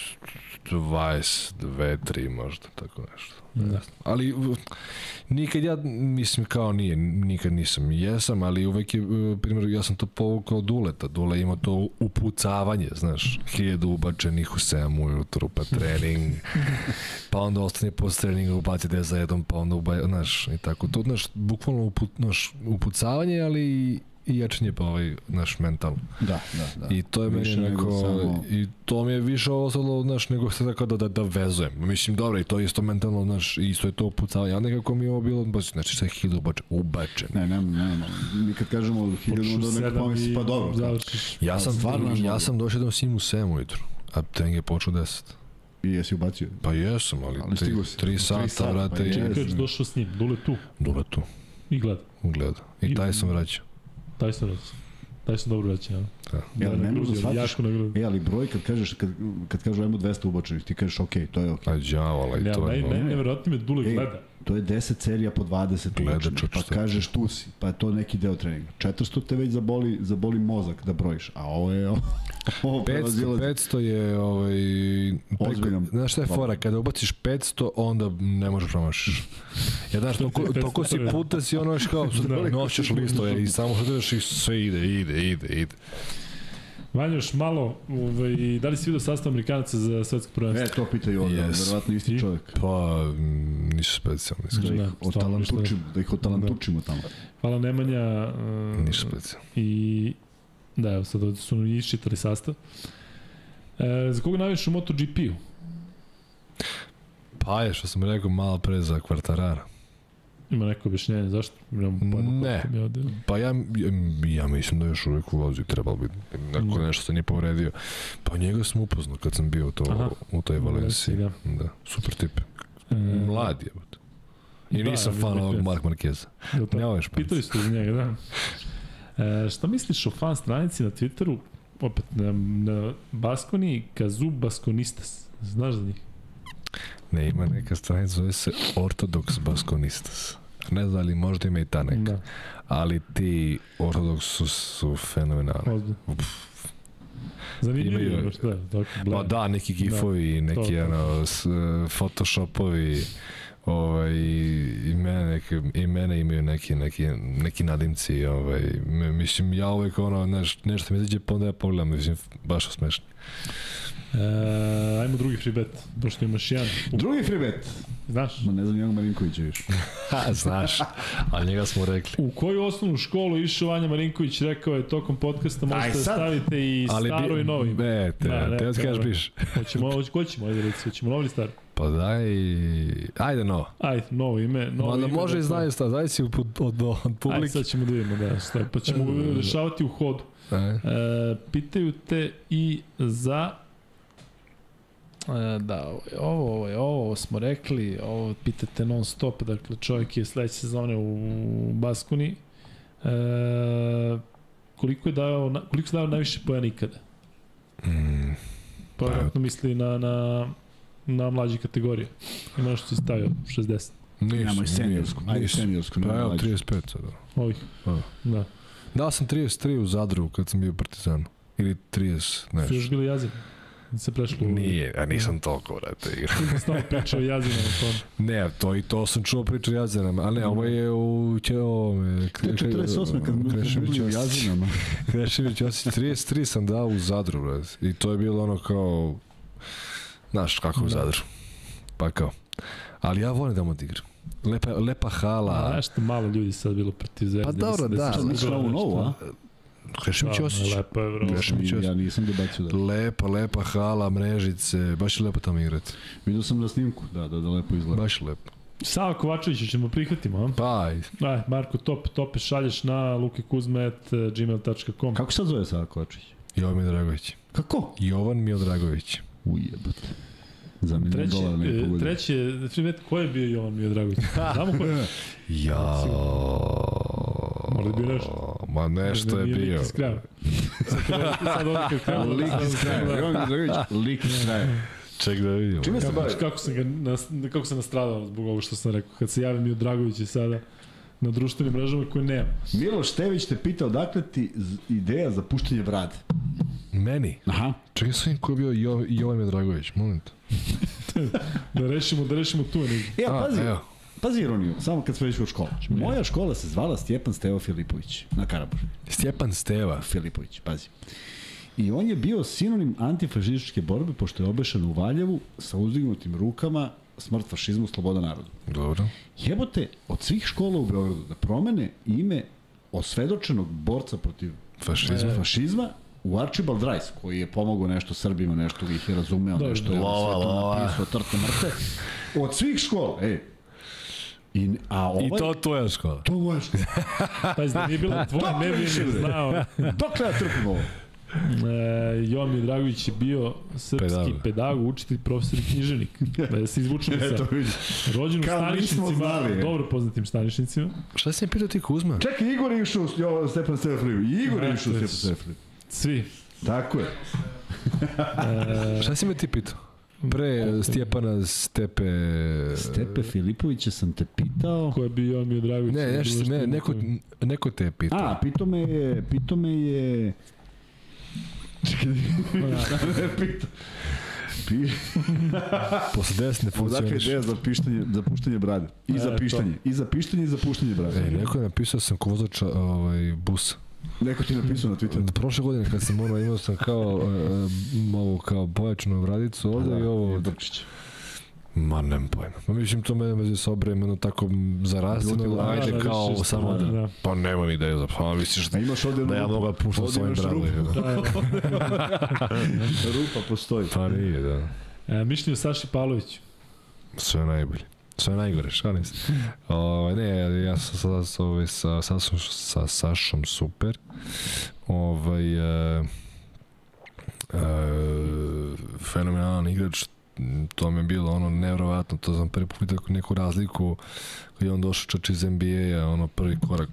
22, 3 možda, tako nešto. Da. Ali nikad ja, mislim kao nikad nisam, jesam, ali uvek je, primjer, ja sam to povukao Duleta. Dule ima to upucavanje, znaš, 1000 ubačenih u 7 ujutru, pa trening, pa onda ostane post treninga, ubacite za jednom, pa onda znaš, i tako to, znaš, bukvalno upucavanje, ali i jačanje pa naš mental. Da. I to je meni i to mi je više ostalo, znaš, nego se tako da vezujem. Mislim, dobro, i to je isto mentalno, znaš, isto je to upucavanje, a nekako mi je ovo bilo, znači, sve 1000 ubačen. Ne, mi kad kažemo 1000, onda neko pomisli, pa dobro. Ja sam došao s njim u 7 ujutru, a trening je počeo 10. I jesi ubacio? Pa jesam, ali 3 sata, vrate. Čekaj, kad došao s njim, Dule tu? I gleda. I taj sam vraćao. Taj sam dobro vraća, ja. Ne možeš da shvatiš, ali broj kad kažu ajmo 200 ubačenih, ti kažeš ok, to je ok. A džavala i to je... Najvjerojatnije me Dule gleda. To je 10 serija po 20 učenih, pa kažeš tu si, pa je to neki deo treninga. 400 te već zaboli mozak da brojiš, a ovo je... 500 je ozbiljan. Znaš šta je fora, kada ubaciš 500, onda ne možeš promašiš. Ja znaš, toliko si puta si ono još kao, noćeš listove i samo što ideš i sve ide. Vanja, još malo, da li si vidio sastav Amerikanaca za svetsko prvenstvo? To pitaju ovdje, verovatno isti čovjek. Pa, nisu specijalni. Da ih otalantučimo tamo. Hvala Nemanja. Nisu specijalni. I da, evo sad su iščitali sastav. Za koga navijaš u MotoGP-u? Pa je, što sam rekao malo pre za Quartarara. Ima neko objašnjenje, zašto? Ne, pa ja mislim da još uvijek u vozi trebalo bi, neko nešto se nije povredio. Pa njega sam upoznao kad sam bio u toj Valenciji. Da, super tip. Mlad je. I nisam fan ovog Mark Marqueza. Ne ovaj španci. Pitali ste iz njega, da. Šta misliš o fan stranici na Twitteru, opet na Baskoni, Kazu Baskonistas? Znaš za njih? Ne, ima neka stranica, zove se Ortodox Baskonistas. Ne znam li možda ima i ta neka. Da. Ali ti Ortodox su fenomenalni. Zanimljivo. Pa da, neki gifovi, neki photoshopovi, imena imaju neki nadimci, mislim, ja uvek nešto mi izađe, pa onda ja pogledam, mislim, baš smešno. Ajmo drugi free bet, pošto imaš jedan. Drugi free bet? Znaš? Ma ne znam Jovan Marinkovića još. Znaš, ali njega smo rekli. U koju osnovnu školu išao Vanja Marinković, rekao je tokom podcasta, možete da stavite i staro i novi. Te od kažeš biš. Ko ćemo, ajde reći, hoćemo novi ili stari? Pa ajde novo. Ajde, novo ime. Mada može i znaju šta, zavisi od publike. Ajde, sad ćemo da vidimo, pa ćemo rešavati u hodu. Pitaju te i za... Da, ovo smo rekli, ovo pitate non stop, dakle čovjek je sledeće sezone u Baskoni. Koliko se dao najviše pojena ikada? Pa vjerojatno misli na mlađe kategorije. Ima nešto si stavio, 60. Nemoj seniorsku. Ajde seniorsku. Pa evo, 35 sada. Ovih? Da. Dao sam 33 u Zadru kad sam bio u Partizanu. Ili 30, nešto. Su još bili Jazin? Se prešlo Nije, a nisam toliko, vrate, igrao. Ti sam stao pričao Jazina na tom. Ne, to sam čuo priča o Jazinama, ali ne, ovo je u 48. kad bili u Jazinama. Krešević, 33 sam dao u Zadru, vrate. I to je bilo ono kao, znaš kako u Zadru. Pa kao. Ali ja volim da mu odigram. Lepa hala. A nešto malo ljudi sad bilo protiv Zvezde. Pa dobro, da. Znači ovu novu, a? Krešević Osić. Ja nisam dobacio da. Lepa hala, mrežice, baš je lepo tamo igrati. Vidio sam na snimku, da lepo izgleda. Baš lepo. Sava Kovačevića ćemo prihvatimo, a? Pa, Marko, tope šalješ na lukikuzmet@gmail.com. Kako sad zove Sava Kovačević? Jovan Miodragović. Kako? Jovan Miodragović. Ujebate. Za $1,000,000 ne pogodio. Treće, ko je bio Jovan Miodragović? Znamo ko je? Možda je bio nešto. Ma nešto je bio. Lik iz kraja. Sad ovdje kad krenu. Lik iz kraja. Jovan Miodragović, lik iz kraja. Ček da vidimo. Čime se bavi? Kako sam nastradao zbog ovo što sam rekao. Kad se javim Miodragović je sada na društvenim mrežama koje nema. Miloš Tević te pitao dakle ti ideja za puštenje brade. Meni? Aha. Čekaj sam ko je bio Jovan Miodragović, moment. da rešimo tu. Pazi ironiju, samo kad smo već u školu. Moja škola se zvala Stjepan Steva Filipović na Karaburmi. Stjepan Steva Filipović, pazi. I on je bio sinonim antifašističke borbe, pošto je obešan u Valjevu sa uzdignutim rukama smrt fašizmu, sloboda narodu. Dobro. Jebote, od svih škola u Beogradu da promene ime osvedočenog borca protiv fašizma u Archibald Rice, koji je pomogao nešto Srbima, nešto ih je razumeo, nešto je napisao trte mrte. Od svih škola, I to tvoja škola. To moja škola. Pa da nije bilo tvoje, ne bi ne znao. Dokle ja trpim ovo? Jovan Miodragović je bio srpski pedagog, učitelj, profesor i književnik. Da se izvučemo sad. Rođen u Stanišnicima, dobro poznatim Stanišnicima. Šta si mi pitao ti Kuzma? Čekaj, Igor je išao u Stjepan Steva Filipović. Igor je išao u Stjepan Steva Filipović. Svi. Tako je. Šta si me ti pitao? Pre Stjepana Stepe Filipovića sam te pitao. Ko je bio Omio Dragović? Ne, neko te je pitao. A, pitao me je... Čekaj, Posle 10 ne funkcioniš. Dakle, ideja za puštanje brade. I za pištanje. I za pištanje i za puštanje brade. Neko je napisao sam ko vozača busa. Neko ti je napisao na Twitteru. Prošle godine kad sam imao sam ovo kao pojačanu bradicu ovde i ovo... Drčić. Ma, nemam pojma. Mislim, to me veze sa obremeno tako zarasteno, ajde kao samo da... Pa nemam ideju za... Pa misliš da ja mogu da puštam svojim bradom. Rupa postoji. Pa nije, da. Mišljenje o Saši Pavloviću. Sve najbolje. Sve najgore, šalim se. Ne, ja sam sa Sašom super. Fenomenalan igrač. To mi je bilo ono nevjerovatno, to sam prvi put vidio neku razliku kad je on došao čač iz NBA-a, prvi korak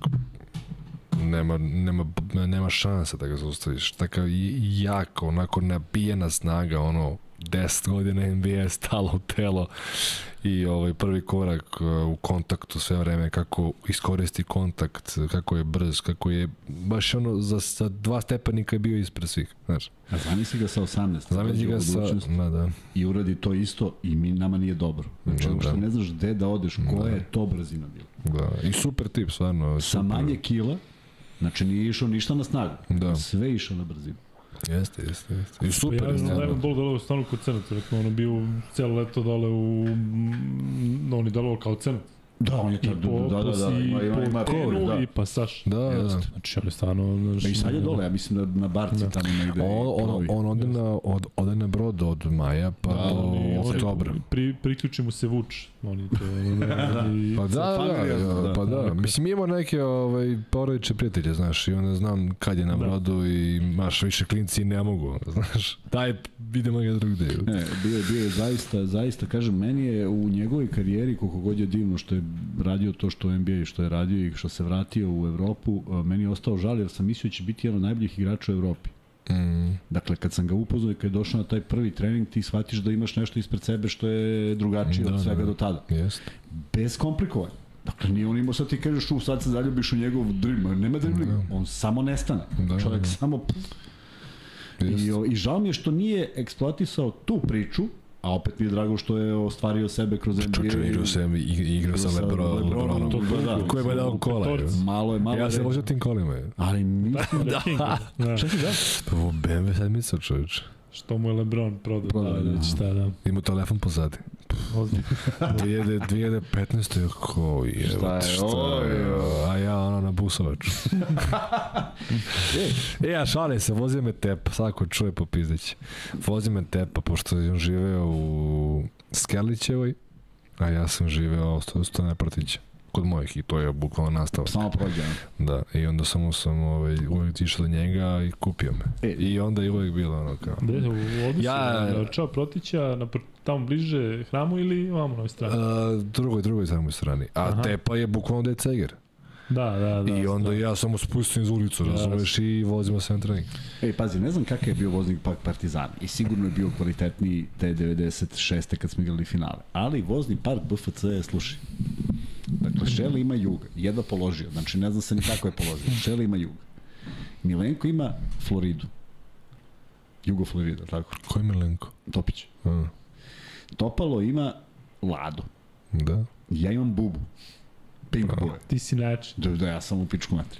nema šanse da ga zaustaviš, takav jako, onako nabijena snaga, 10 godina NBA stalo u telo i prvi korak u kontaktu sve vreme, kako iskoristi kontakt, kako je brz, kako je baš za 2 stepenika je bio ispred svih, znaš. A zamisli ga sa 18. Zamisli ga sa... Da. I uradi to isto i nama nije dobro. Znači, što ne znaš gde da odeš, koja je to brzina bila. Da, i super tip, stvarno. Sa manje kila, znači nije išao ništa na snagu, sve išao na brzinu. Jeste. I super. Ja znam da je bol dole u stanu kod Cenata, rekao, bio cijelo leto dole on je delovao kao Cenat. Da, on je tako, ima Penu i pasaž. Da. Znači, ali stvarno... I sad je dole, ja mislim da na barci tamo negde. On ode na brod od maja, pa do oktobra. Priključi mu se Vuč. Pa da. Mislim, imamo neke porodične prijatelje, znaš, i onda znam kad je na brodu i maš više klinci i ne mogu, znaš. Daj, idemo ga drugde. Bio je zaista, kažem, meni je u njegovoj karijeri, koliko god je divno što je radio to što NBA i što je radio i što se vratio u Evropu, meni je ostao žal jer sam mislio da će biti jedan od najboljih igrača u Evropi. Dakle, kad sam ga upoznao i kad je došao na taj prvi trening, ti shvatiš da imaš nešto ispred sebe što je drugačije od svega do tada. Bez komplikovanja. Dakle, nije on imao sad ti kažeš sad se zaljubiš u njegov dribling. Nema driblinga, on samo nestane. Čovjek samo... I žao mi je što nije eksploatisao tu priču, a opet mi je drago što je ostvario sebe kroz NBA. Igrao sa Lebronom. Ko je dao kola? Malo je. Ja se možda tim kolima. Ali mislim da... Šta si da? Ovo BMW sedmica, čovječ. Što mu je Lebron prodao. Ima telefon pozadi. 2015. Ko je? Šta je? A ja na busovaču. Ja šalim se, vozio me Tepa, svako čuje po pizdeći. Vozio me Tepa, pošto je on živeo u Skerlićevoj, a ja sam živeo u Stone Pratića. Kod mojih i to je bukvalno nastava. Samo prođe. Da, i onda sam uvijek išao do njega i kupio me. I onda je uvijek bilo ono kao... Gde, u odnosu Čao Protića, tamo bliže hramu ili imamo na ovoj strani? Drugoj samoj strani. A Tepa je bukvalno da je Ceger. Da. I onda ja samo spustim iz ulicu, razumeš, i vozimo se na trening. Pazi, ne znam kakav je bio voznik Partizana i sigurno je bio kvalitetniji te 96. kad smo igrali finale. Ali vozni park BFC je, slušaj, dakle, Šele ima Juga, jedva položio, znači ne znam se ni kako je položio, Šele ima Juga. Milenko ima Floridu. Jugo Florida, tako? Ko je Milenko? Topić. Topalo ima Lado. Da. Ja imam Bubu. Pink boy. Ti si način. Da, ja sam u pičku matri.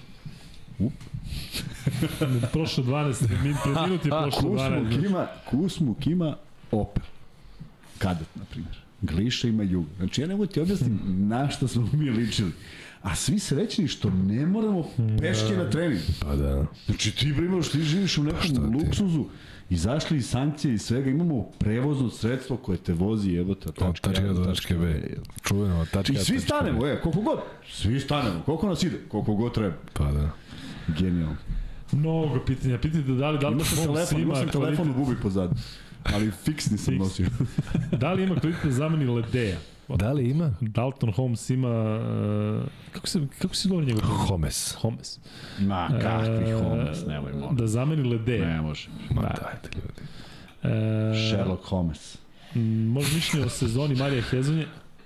Prošlo 12 minuti je prošlo 12. Kusmu Kima Opel. Kadet, na primjer. Gliša ima Juga. Znači, ja ne mogu ti objasnim na što smo mi ličili. A svi srećni što ne moramo peške na trening. Pa da. Znači, ti primjer što ti živiš u nekom luksuzu, izašli iz sankcije i svega, imamo prevozno sredstvo koje te vozi, evo te, tačka B. Čuveno, tačka. I svi stanemo, koliko god. Svi stanemo, koliko nas ide, koliko god treba. Pa da. Genijalno. Mnogo pitanja. Pitajte da li imao sam telefon u Bubi pozadu, ali fiksni sam nosio. Da li ima kvalitet da zameni Ledeja? Da li ima? Dalton Holmes ima... Kako se govori njegov? Holmes. Ma, kakvi Holmes, nemoj moći. Da zameni Ledeja. Ne može. Ma dajte ljudi. Sherlock Holmes. Može mišljenje o sezoni Marija Hezonje?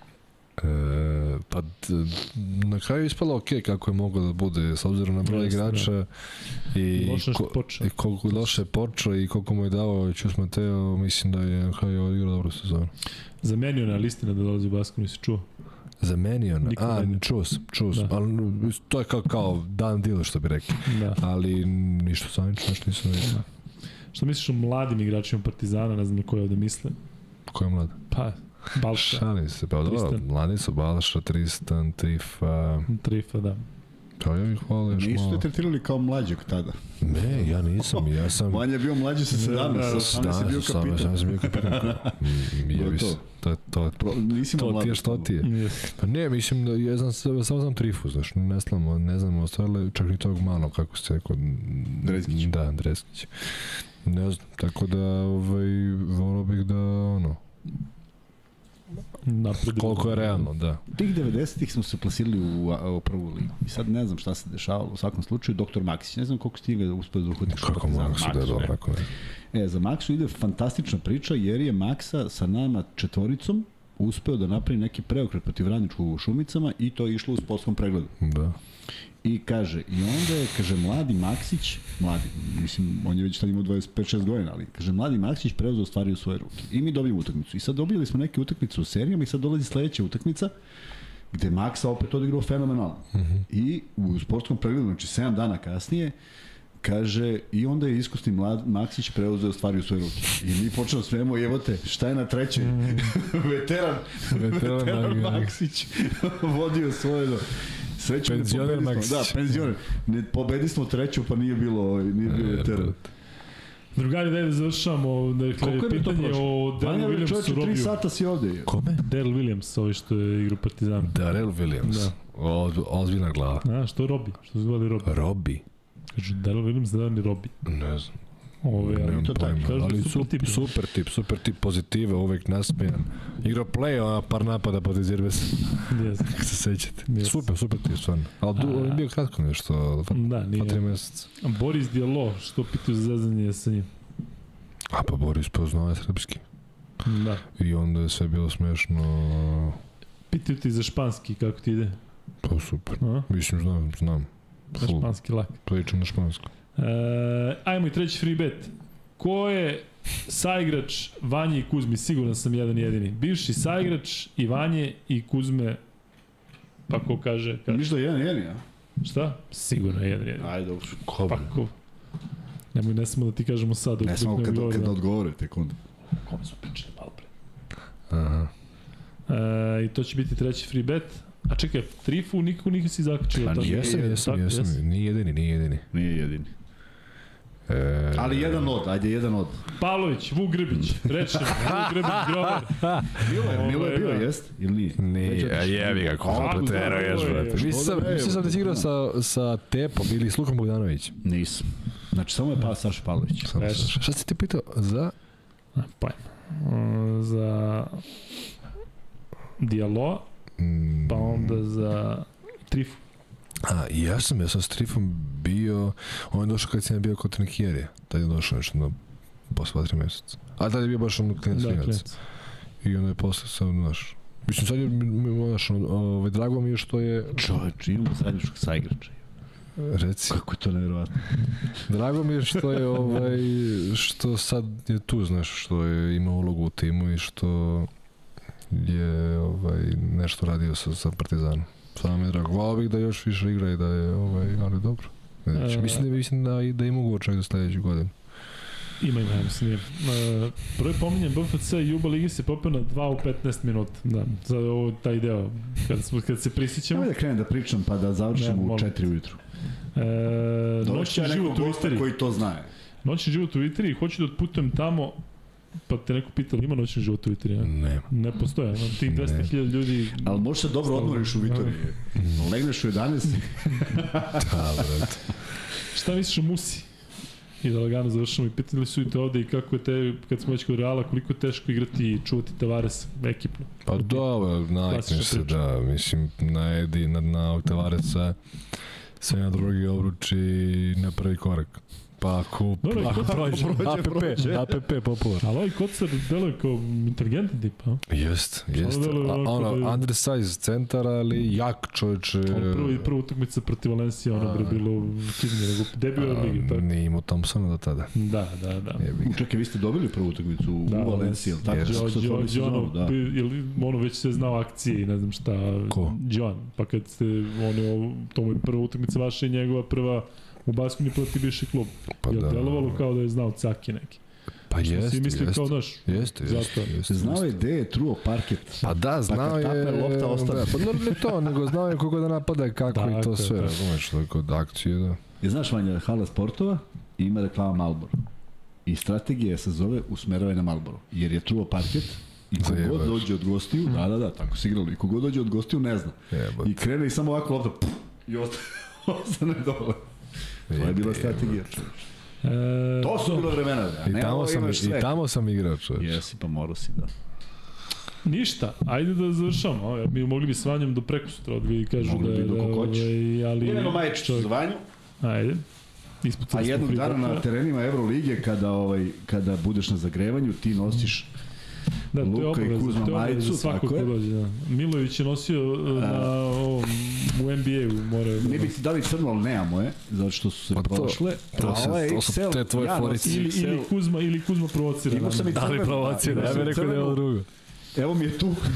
Pa na kraju je ispalo ok kako je moglo da bude s obzirom na broj igrača i koliko loše počeo i koliko mu je dao Ćus Mateo, mislim da je na kraju odigrao dobru sezonu. Zamenio na listina da dolazi u Basku, nisi čuo? Zamenio na, čus, ali to je kao dan deal što bi rekli, ali ništa samično, nešto nisam vidio. Što misliš o mladim igračima Partizana, ne znam na koje ovde misle? Ko je mlad? Pa, Balša. Šalim se, pa dobro, mladi su Balša, Tristan, Trifa. Trifa, da. Pa ja bih hvala još malo. Nisu te tretirali kao mlađeg tada? Ne, ja nisam, ja sam... Vanja je bio mlađi sa 17, sam si bio kapitan. Sam si bio kapitan. To ti je što ti je. Pa ne, mislim da ja samo znam Trifu, znaš, ne znam ostale, čak ni tog malo, kako se rekao... Drezgić. Da, Drezgić. Ne znam, tako da, volao bih da, koliko je realno, da. Tih 90-ih smo se plasirali u prvu ligu. I sad ne znam šta se dešavalo. U svakom slučaju, Dr. Maksić, ne znam koliko stiga uspio da uhvatiš. Kako Maksu da je dobro, tako ne. Za Maksu ide fantastična priča, jer je Maksa sa nama četvoricom uspeo da napravi neki preokret protiv Radničkog u Šumicama i to je išlo u sportskom pregledu. Da. I onda je, kaže, mladi Maksić, mislim, on je već tad imao 25-6 godina, ali, kaže, mladi Maksić preuzeo stvari u svoje ruke. I mi dobijemo utakmicu. I sad dobili smo neke utakmice u serijama i sad dolazi sledeća utakmica, gde Maksa opet odigrao fenomenalno. I u sportskom pregledu, znači 7 dana kasnije, kaže, i onda je iskusni Maksić preuzeo stvari u svoje ruke. I mi počeo smijemo, evo te, šta je na trećoj? Veteran Maksić vodio svoje penzioner Maksić. Da, penzioner. Pobedi smo treću, pa nije bilo veteran. Drugari, da završavamo. Dakle, pitanje o Daryl Williamsu Robiju. 3 sata si ovde. Kome? Daryl Williams, ovaj što je igrao Partizan. Daryl Williams. Ozbiljna glava. A, što je Robi? Što se zvali Robi? Robi? Kaže, Daryl Williams da ni Robi. Ne znam. Nemam pojma, ali super tip pozitive, uvek nasmejan. Igrao play, par napada pod Izirbes. Kako se sećate. Super tip, stvarno. Ali on je bio kratko nešto, da, nije. 2-3 meseca. Boris Dijalo, što pitaju za zezanje sa njim? Pa Boris poznao srpski. Da. I onda je sve bilo smešno. Pitaju ti za španski, kako ti ide? Pa super. Mislim, znam. Na španski lak. Pričam na španskom. Ajmo i treći free bet. Ko je saigrač Vanje i Kuzmi? Siguran sam jedan jedini. Bivši saigrač i Vanje i Kuzme, pa ko kaže... Ništa jedan jedini, a? Šta? Sigurno jedan jedini. Ajde, dobro. Pa ko? Ne smemo da ti kažemo sad. Ne smemo kad odgovore, tek onda. Kome su pričali malo pre? Aha. I to će biti treći free bet. A čekaj, Trifu nikako si zakačio. Jesam. Nije jedini. Ali jedan od. Pavlović, Vuk Grbić, rečem, Vuk Grbić, Grover. Milo je bio, jest? Ili nije? Nije, jebi ga, ko pretero ješ, brate. Mislim sam da si igrao sa Tepom ili s Lukom Bogdanović. Nisam. Znači, samo je Saša Pavlović. Šta si ti pitao? Za? Za Dijalo, pa onda za Trifu. Ja sam s Trifom bio, on je došao kad sam bio kod Trenikjerija, tad je došao nešto posle 2-3 meseca. A tad je bio baš klinac. I onda je posle sam, mislim sad je, drago mi je što je... Čovječ, imamo srednjoškog saigrača. Reci. Kako je to nevjerovatno. Drago mi je što je, što sad je tu, što je imao ulogu u timu i što je nešto radio sa Partizanom. Samo mi je drago. Hvala bih da još više igra i da je, ali dobro. Mislim da ima ugovor čak do sledećeg godine. Ima, mislim. Prvi pominjem BFC i Juba Ligi se popeo na 2 u 15 minuta. Da, za taj deo. Kad se prisjećamo. Ajde da krenem da pričam pa da završimo u 4 ujutru. Noćni život u Italiji. Koji to zna. Noćni život u Italiji. Hoću da otputujem tamo. Pa te neko pitao, ima noćni život u Vitoriji? Ne postoje, tih 200.000 ljudi... Ali možeš se dobro odmoriš u Vitoriji. Legneš u 11. Da, brate. Šta misliš o Musi? I da lagano završamo i pitali su i te ovde i kako je kad smo već kod Reala, koliko je teško igrati i čuvati Tavares ekipno. Pa dobro, navikneš se da, mislim, na Tavareса sve na drugi obruč i na prvi korak. pa ako prođe, APP popular. Ali ovaj Kocar deluje kao inteligentan tip, a? Jest. Undersize centar, ali jak čovječe. Prva utakmica protiv Valencija, ono je bilo kidnje, nego debio od ligi, tako? Nije imao Thompsona do tada. Da. Čekaj, vi ste dobili prvu utakmicu u Valenciji, ili tako? Ono već se znao akcije i ne znam šta. Ko? John, pa kad ste, to mu je prva utakmica vaša i njegova prva u Baskoni protiv bivši klub. Pa je delovalo kao da je znao caki neki. Pa jeste. Svi mislili kao naš. Jeste. Znao je gde je truo parket. Pa da, znao je. Pa kad lopta ostane. Pa ne to, nego znao je koga da napada, kako i to sve. Razumeš, tako od akcije, da. I znaš, Vanja, hala sportova ima reklama Marlboro. I strategija se zove usmeravaj na Marlboro. Jer je truo parket i kogod dođe od gostiju, da, tako se igralo, i kogod dođe od gostiju ne zna. I krene i samo ovako lopta, i ostane dole. To je bila strategija. To su bila vremena, da. I tamo sam igrao, čovječ. Jesi, pa morao si, da. Ništa, ajde da završamo. Mi mogli bi s Vanjom do prekosutra, vi kažu da je... Idemo majičicu za Vanju. Ajde. A jednog dana na terenima Evrolige, kada budeš na zagrevanju, ti nosiš Luka i Kuzma majicu, tako je. Milović je nosio u NBA-u, moraju... Ne bi ti dali crno, ali nemamo je, zato što su se prošle. To su te tvoje florice. Ili Kuzma provocira. Imao sam i crveno. Da li provocira, ja bih rekao da je ovo drugo. Evo mi je tu.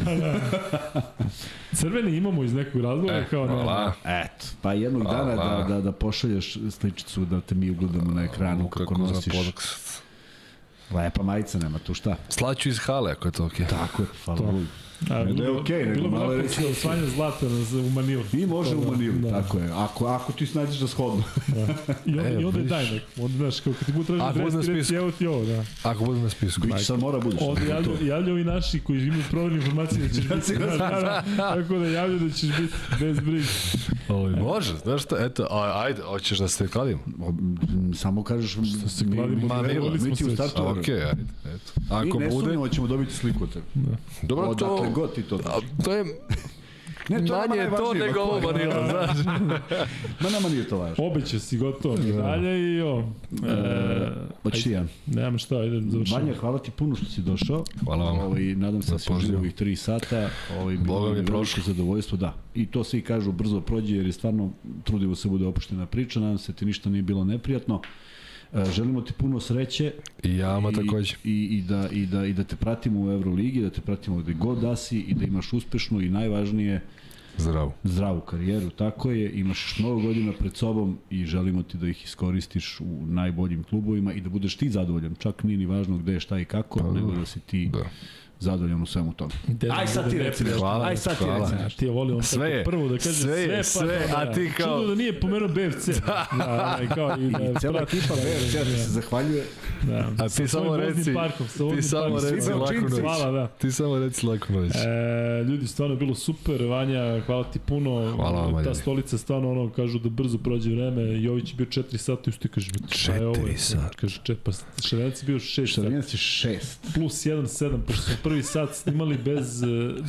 Crveni imamo iz nekog razloga, kao nema. Eto, pa jednog dana da pošalješ sličicu, da te mi ugledamo na ekranu kako nosiš. Lepa majica, nema tu šta. Slaću iz hale, ako je to okej. Tako je, hvala Bogu. Da je okej, nego malo je reći... Bilo bi osvanja zlata u Manili. I može u Manili, tako je. Ako ti snađeš da shodno. I onda je daj nek. Onda, znaš, kako ti budu tražiti reci, evo ti ovo, da. Ako bude na spisku. Biće sad mora budeš. Onda javljaju i naši koji imaju provjerni informacije da ćeš biti. Tako da javljaju da ćeš biti bez briga. Može, znaš šta, eto, ajde, hoćeš da se kladim? Samo kažeš... Što se kladim, mi ti u startu. Okej, ajde, eto. Mi ne sumnjamo da ćemo dobiti sliku od tebe. Dobro, to... God ti to to je manje je to nego ovo Manila, znaš. Ma nama nije to važno. Obeća si gotovo dalje i Hoćeš ti ja? Nemam šta, idem završam. Vanja, hvala ti puno što si došao. Hvala vam. Nadam se da si uživao ovih 3 sata. Boga mi je prošlo. Zadovoljstvo, da. I to svi kažu brzo prođe jer je stvarno trudimo se bude opuštena priča. Nadam se ti ništa nije bilo neprijatno. Želimo ti puno sreće i ja takođe i da te pratimo u Evroligi, da te pratimo gde god da si i da imaš uspešnu i najvažnije zdravu karijeru, tako je, imaš mnogo godina pred sobom i želimo ti da ih iskoristiš u najboljim klubovima i da budeš ti zadovoljan, čak nije ni važno gde je, šta i kako, nego da si ti zadovoljan u svemu tome. Aj sad ti reci nešto. Aj sad ti reci nešto. Ti je volio on sve, prvo da kaže sve, a ti kao... Čudo da nije pomenuo BFC. I cela ekipa BFC se zahvaljuje. A ti samo reci Lakunović. Ti samo reci Lakunović. Ljudi, stvarno je bilo super. Vanja, hvala ti puno. Hvala vam, ta stolica stvarno kažu da brzo prođe vreme. Jović je bio 4 sata i što ti kaže 4 sata. Kaže, pa Šarenac je bio 6 sata. Šarenac je 6. Plus 1, 7, pošto smo prvi sat snimali bez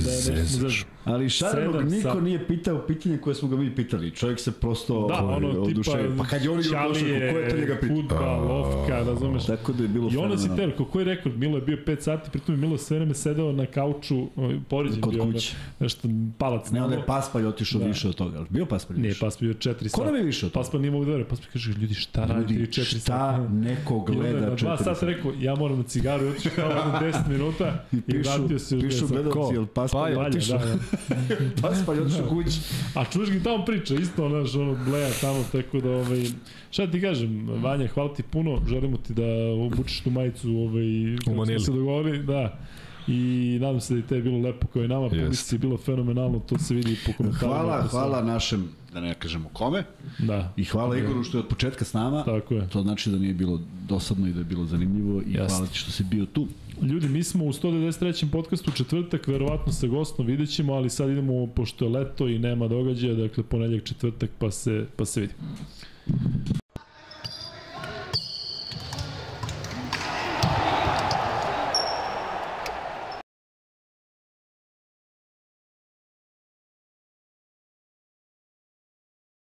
ali Šarenog niko nije pitao pitanje koje smo ga mi pitali. Čovjek se prosto oduševio. Pa kad je on došao, ko je to njega pitao? Fudbal, lofka, razumeš? Tako da je bilo fenomenalno. I onda si teo, koji je rekord? Milo je bio 5 sati, pritom je Milo sve vreme sedeo na kauču, poređen bio. Kod kuće. Nešto, palac. Ne, onda je Paspalj otišao više od toga. Bio Paspalj više? Nije, Paspalj bio 4 sata. Ko nam je više od toga? Paspalj nije mogu da vera. Paspalj kaže, ljudi, šta radite 4 sata? Šta neko gleda 4 sata? 2 sata rekao, ja moram na cigaru i otišao kao 10 minuta i vratio se još 10 sata. Pišu gledalci, jel Paspalj otišao? Paspalj otišao kući. A čuješ ga tamo priča, isto bleja tamo, tako da šta ti kažem, Vanja, hvala ti puno, želimo ti da obučeš tu majicu kako smo se dogovorili, da. I nadam se da je te bilo lepo kao i nama, publici je bilo fenomenalno, to se vidi po komentarima. Hvala našem, da ne kažemo kome, i hvala Igoru što je od početka s nama, to znači da nije bilo dosadno i da je bilo zanimljivo i hvala ti što si bio tu. Ljudi, mi smo u 193. podcastu četvrtak, verovatno sa gostom vidjet ćemo, ali sad idemo, pošto je leto i nema događaja, dakle ponedjeljak, četvrtak, pa se vidi.